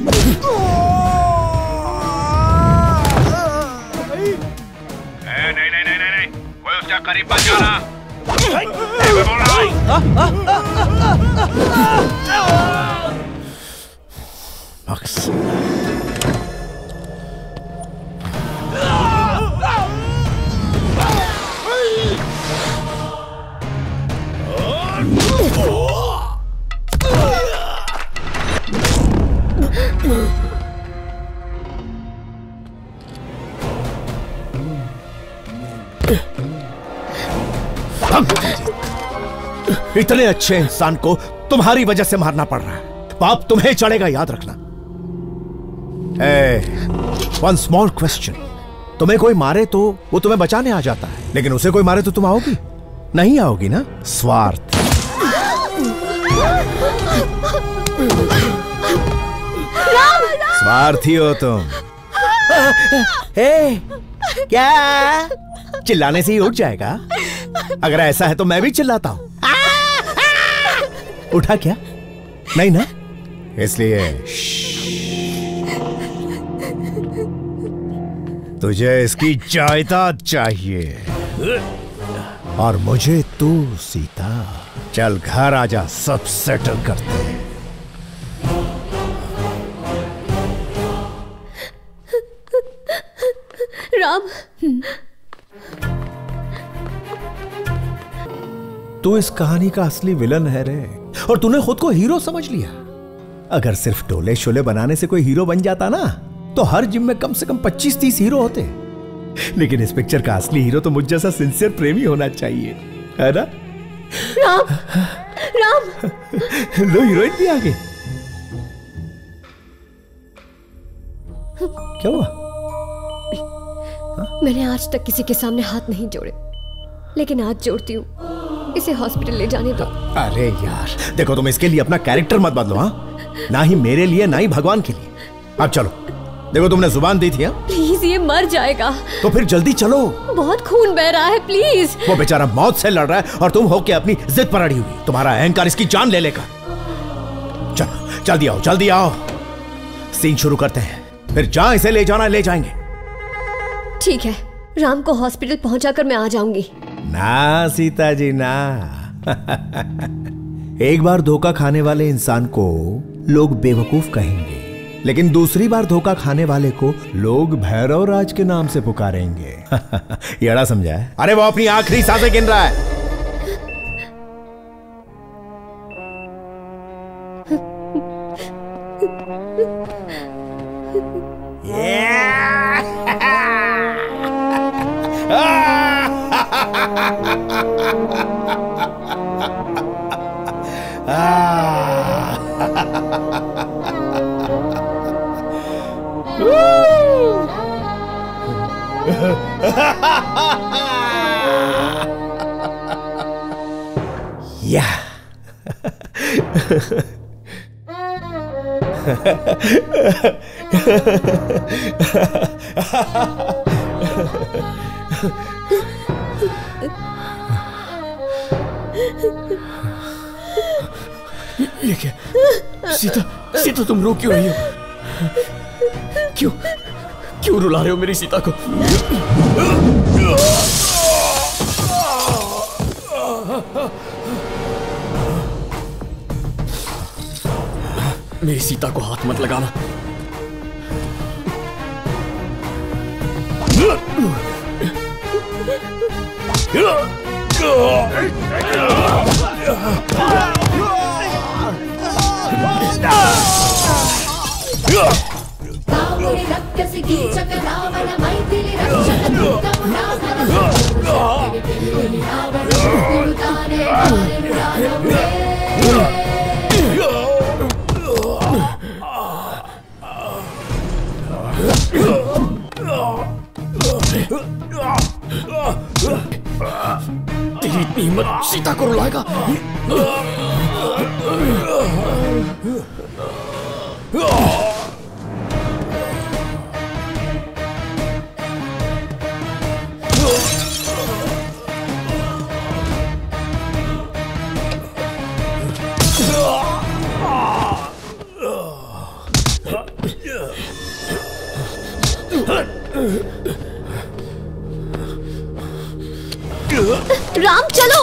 नहीं नहीं नहीं नहीं, कोई उसका करीब मत जाना। मैं बोल रहा इतने अच्छे इंसान को तुम्हारी वजह से मारना पड़ रहा है। पाप तुम्हें चढ़ेगा, याद रखना। वन स्मॉल क्वेश्चन, तुम्हें कोई मारे तो वो तुम्हें बचाने आ जाता है, लेकिन उसे कोई मारे तो तुम आओगी नहीं? आओगी ना? स्वार्थ। स्वार्थी हो तुम। ए, क्या चिल्लाने से ही उठ जाएगा? अगर ऐसा है तो मैं भी चिल्लाता हूं। उठा क्या? नहीं ना? इसलिए तुझे इसकी जायदाद चाहिए और मुझे तू सीता। चल घर आजा, सब सेटल करते हैं। राम। तू इस कहानी का असली विलन है रे, और तूने खुद को हीरो समझ लिया। अगर सिर्फ टोले शोले बनाने से कोई हीरो बन जाता ना, तो हर जिम में कम से कम पच्चीस तीस हीरो होते। लेकिन इस पिक्चर का असली हीरो तो मुझ जैसा सिंसियर प्रेमी होना चाहिए, है ना? राम, राम। लो, हीरोइन भी आ गई। क्या हुआ? मैंने आज तक किसी के सामने हाथ नहीं जोड़े, लेकिन आज जोड़ती हूँ। इसे हॉस्पिटल ले जाने दो। अरे यार, देखो तुम इसके लिए अपना कैरेक्टर मत बदलो। हाँ, ना ही मेरे लिए ना ही भगवान के लिए। अब चलो, देखो तुमने जुबान दी थी। हाँ, प्लीज, ये मर जाएगा। तो फिर जल्दी चलो। बहुत खून बह रहा है, प्लीज। वो बेचारा मौत से लड़ रहा है और तुम हो के अपनी जिद पर अड़ी हुई। तुम्हारा अहंकार इसकी जान ले लेगा। चलो जल्दी आओ, जल्दी आओ। सीन शुरू करते हैं, फिर जहां इसे ले जाना ले जाएंगे। ठीक है, राम को हॉस्पिटल पहुंचाकर मैं आ जाऊंगी। ना सीता जी ना। एक बार धोखा खाने वाले इंसान को लोग बेवकूफ कहेंगे, लेकिन दूसरी बार धोखा खाने वाले को लोग भैरव राज के नाम से पुकारेंगे। ये अड़ा समझा है? अरे वो अपनी आखिरी सांसें गिन रहा है। या ये क्या? सीता, सीता तुम रो क्यों रही हो? क्यों क्यों रुला रहे हो मेरी सीता को? मेरी सीता को हाथ मत लगाना। तेरी इतनी हिम्मत सीता को रुलाएगा? राम चलो।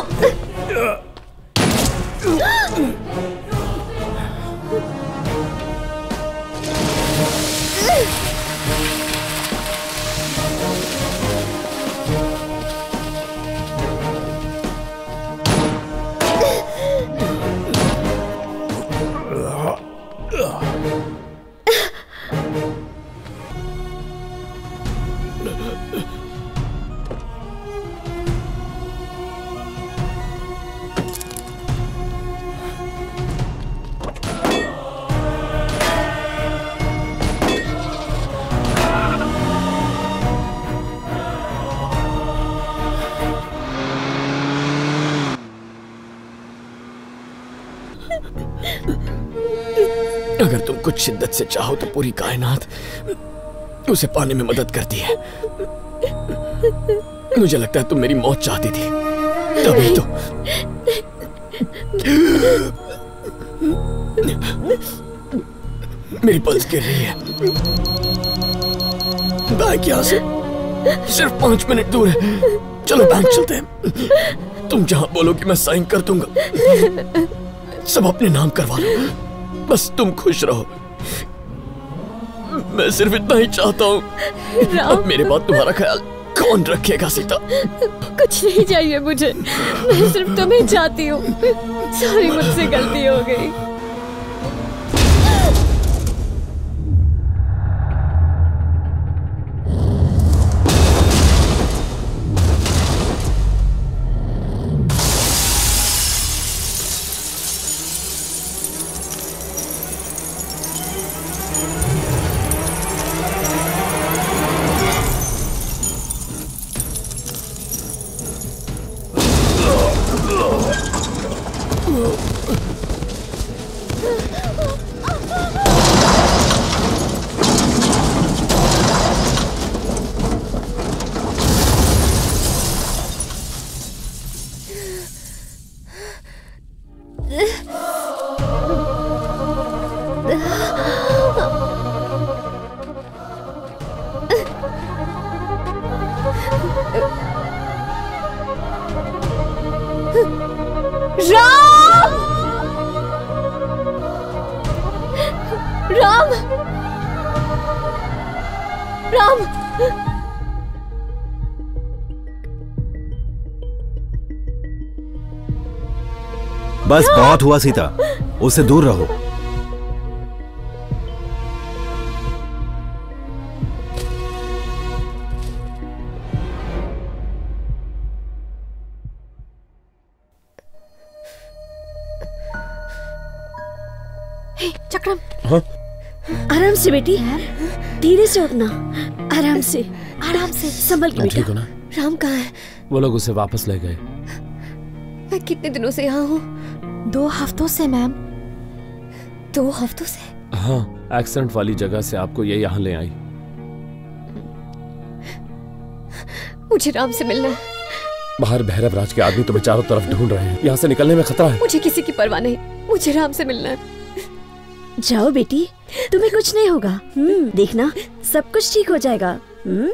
अगर तुम कुछ शिद्दत से चाहो तो पूरी कायनात उसे पाने में मदद करती है। मुझे लगता है तुम मेरी मौत चाहती थी, तभी तो। मेरी पल्स गिर रही है। बैंक यहाँ से सिर्फ पांच मिनट दूर है। चलो बैंक चलते हैं। तुम जहां बोलोगी मैं साइन कर दूंगा। सब अपने नाम करवा लो, बस तुम खुश रहो। मैं सिर्फ इतना ही चाहता हूँ। अब मेरे बाद तुम्हारा ख्याल कौन रखेगा सीता? कुछ नहीं चाहिए मुझे, मैं सिर्फ तुम्हें चाहती हूँ। सॉरी, मुझसे गलती हो गई। राम! राम! बस बहुत हुआ सीता, उससे दूर रहो। हे, चक्रम। हाँ? आराम से बेटी, धीरे से उठना, आराम से, आराम से, संभल के बेटा। ठीक हो ना? राम कहाँ है? वो लोग उसे वापस ले गए। मैं कितने दिनों से यहाँ हूँ? दो हफ्तों से मैम। दो हफ्तों से? हाँ, एक्सीडेंट वाली जगह से आपको ये यहाँ ले आई। मुझे राम से मिलना है। बाहर भैरव राज के आदमी तुम्हें चारों तरफ ढूंढ रहे हैं, यहाँ से निकलने में खतरा है। मुझे किसी की परवाह नहीं, मुझे राम से मिलना है। जाओ बेटी, तुम्हें कुछ नहीं होगा। हम्म, देखना सब कुछ ठीक हो जाएगा। हम्म?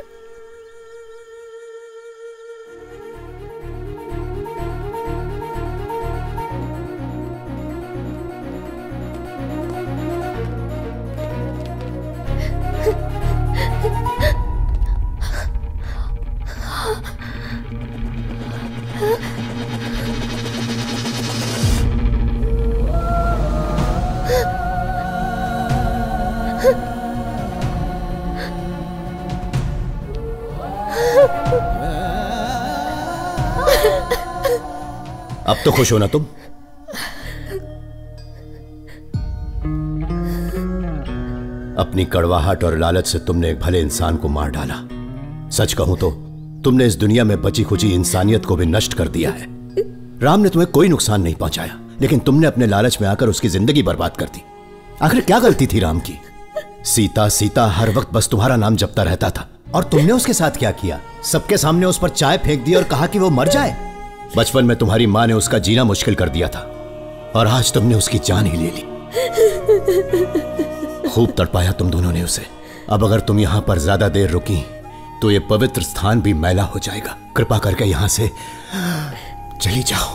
अब तो खुश हो ना तुम? अपनी कड़वाहट और लालच से तुमने एक भले इंसान को मार डाला। सच कहूं तो तुमने इस दुनिया में बची खुची इंसानियत को भी नष्ट कर दिया है। राम ने तुम्हें कोई नुकसान नहीं पहुंचाया, लेकिन तुमने अपने लालच में आकर उसकी जिंदगी बर्बाद कर दी। आखिर क्या गलती थी राम की? सीता सीता हर वक्त बस तुम्हारा नाम जपता रहता था, और तुमने उसके साथ क्या किया? सबके सामने उस पर चाय फेंक दी और कहा कि वो मर जाए। बचपन में तुम्हारी माँ ने उसका जीना मुश्किल कर दिया था, और आज तुमने उसकी जान ही ले ली। खूब तड़पाया तुम दोनों ने उसे। अब अगर तुम यहाँ पर ज्यादा देर रुकी तो ये पवित्र स्थान भी मैला हो जाएगा। कृपा करके यहाँ से चली जाओ।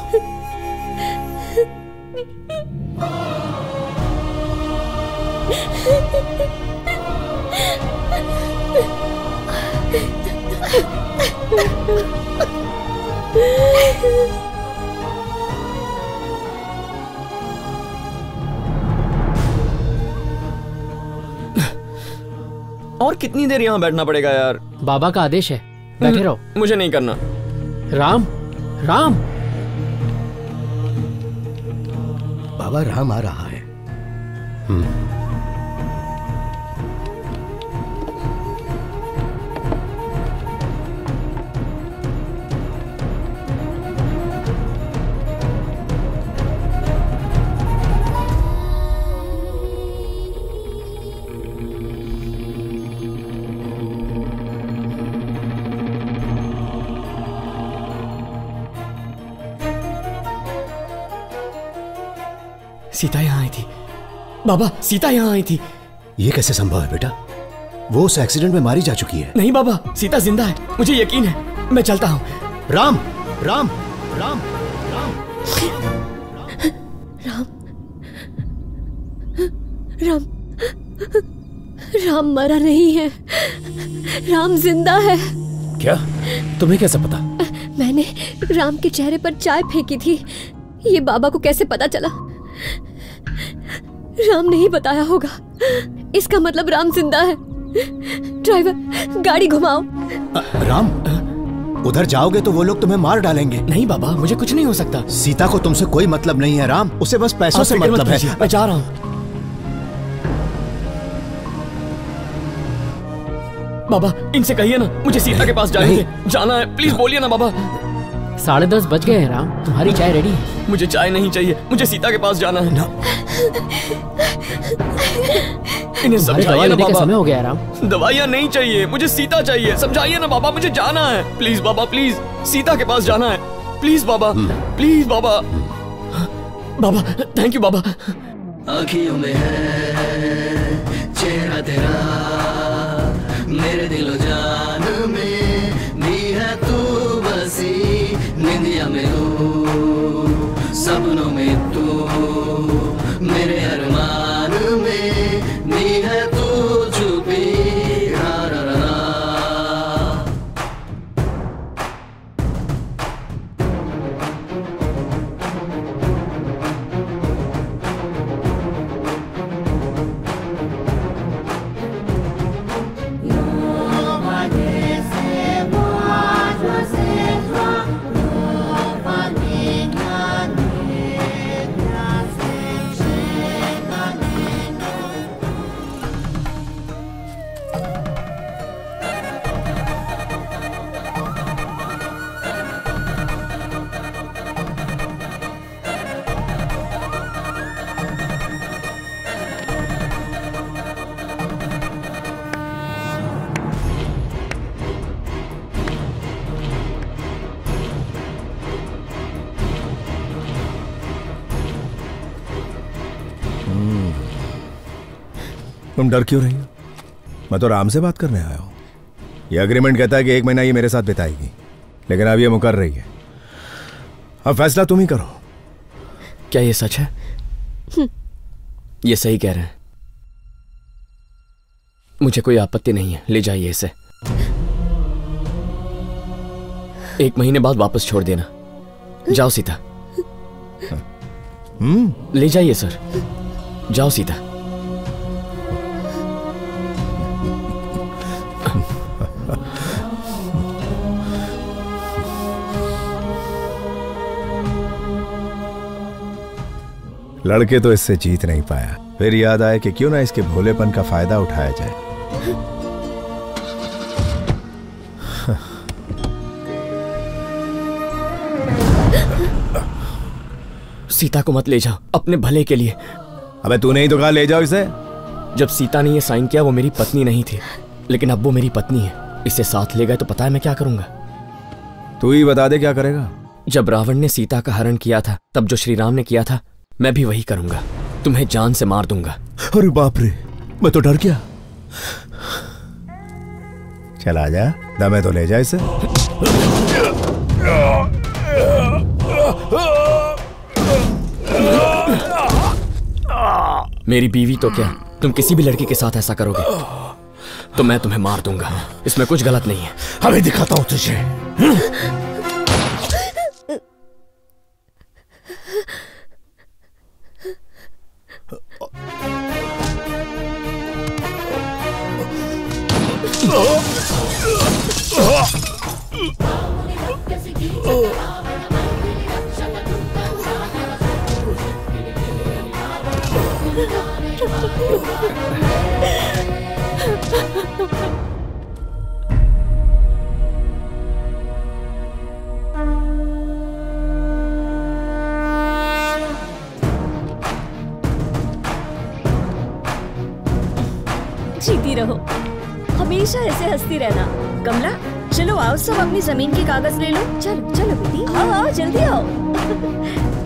और कितनी देर यहाँ बैठना पड़ेगा यार? बाबा का आदेश है, बैठे रहो। मुझे नहीं करना। राम, राम। बाबा राम आ रहा है। हम्म। सीता यहाँ आई थी। बाबा, सीता यहाँ आई थी। ये कैसे संभव है बेटा? वो उस एक्सीडेंट में मारी जा चुकी है। नहीं बाबा, सीता जिंदा है, मुझे यकीन है। मैं चलता हूँ। राम, राम, राम, राम, राम, राम। राम मरा नहीं है, राम जिंदा है। क्या? तुम्हें कैसे पता? मैंने राम के चेहरे पर चाय फेंकी थी। ये बाबा को कैसे पता चला? राम नहीं बताया होगा। इसका मतलब राम जिंदा है। ड्राइवर, गाड़ी घुमाओ। राम, उधर जाओगे तो वो लोग तुम्हें मार डालेंगे। नहीं बाबा, मुझे कुछ नहीं हो सकता। सीता को तुमसे कोई मतलब नहीं है राम, उसे बस पैसों से मतलब है। मैं जा रहा हूँ। बाबा, इनसे कहिए ना मुझे सीता के पास जाएंगे जाना है। प्लीज बोलिए ना बाबा। साढ़े दस बज गए हैं राम, तुम्हारी चाय रेडी है। मुझे चाय नहीं चाहिए, मुझे सीता के पास जाना है। इन्हें समझाइए ना बाबा। समय हो गया राम। दवाइयाँ नहीं चाहिए, मुझे सीता चाहिए। समझाइए ना बाबा, मुझे जाना है। प्लीज बाबा, प्लीज सीता के पास जाना है। प्लीज बाबा, प्लीज बाबा। बाबा, थैंक यू बाबा। आँखियों में है चेहरा तेरा, मेरे दिलो जान में भी है तू बसी। निंदिया में तू, सपनों में तू, मेरे अरमान में भी है तू छुपी। रा रा रा रा। तुम डर क्यों रही हो? मैं तो राम से बात करने आया हूं। ये एग्रीमेंट कहता है कि एक महीना ये मेरे साथ बिताएगी, लेकिन अब ये मुकर रही है। अब फैसला तुम ही करो। क्या ये सच है? ये सही कह रहे हैं। मुझे कोई आपत्ति नहीं है, ले जाइए इसे। एक महीने बाद वापस छोड़ देना। जाओ सीता। हम्म ले जाइए सर, जाओ सीता। लड़के तो इससे जीत नहीं पाया, फिर याद आया कि क्यों ना इसके भोलेपन का फायदा उठाया जाए। सीता को मत ले जाओ, अपने भले के लिए। अबे तूने ही तो कहा ले जाओ इसे। जब सीता ने ये साइन किया वो मेरी पत्नी नहीं थी, लेकिन अब वो मेरी पत्नी है। इसे साथ ले गए तो पता है मैं क्या करूंगा? तू ही बता दे क्या करेगा। जब रावण ने सीता का हरण किया था, तब जो श्री राम ने किया था मैं भी वही करूंगा। तुम्हें जान से मार दूंगा। अरे बाप रे, मैं तो डर गया। चल आजा, दमे तो ले जा इसे। मेरी बीवी तो क्या, तुम किसी भी लड़की के साथ ऐसा करोगे तो मैं तुम्हें मार दूंगा। इसमें कुछ गलत नहीं है। अभी दिखाता हूं तुझे। जीती रहो, हमेशा ऐसे हंसती रहना। कमला, चलो आओ सब अपनी जमीन के कागज ले लो। चलो चलो बेटी, आओ आओ जल्दी आओ।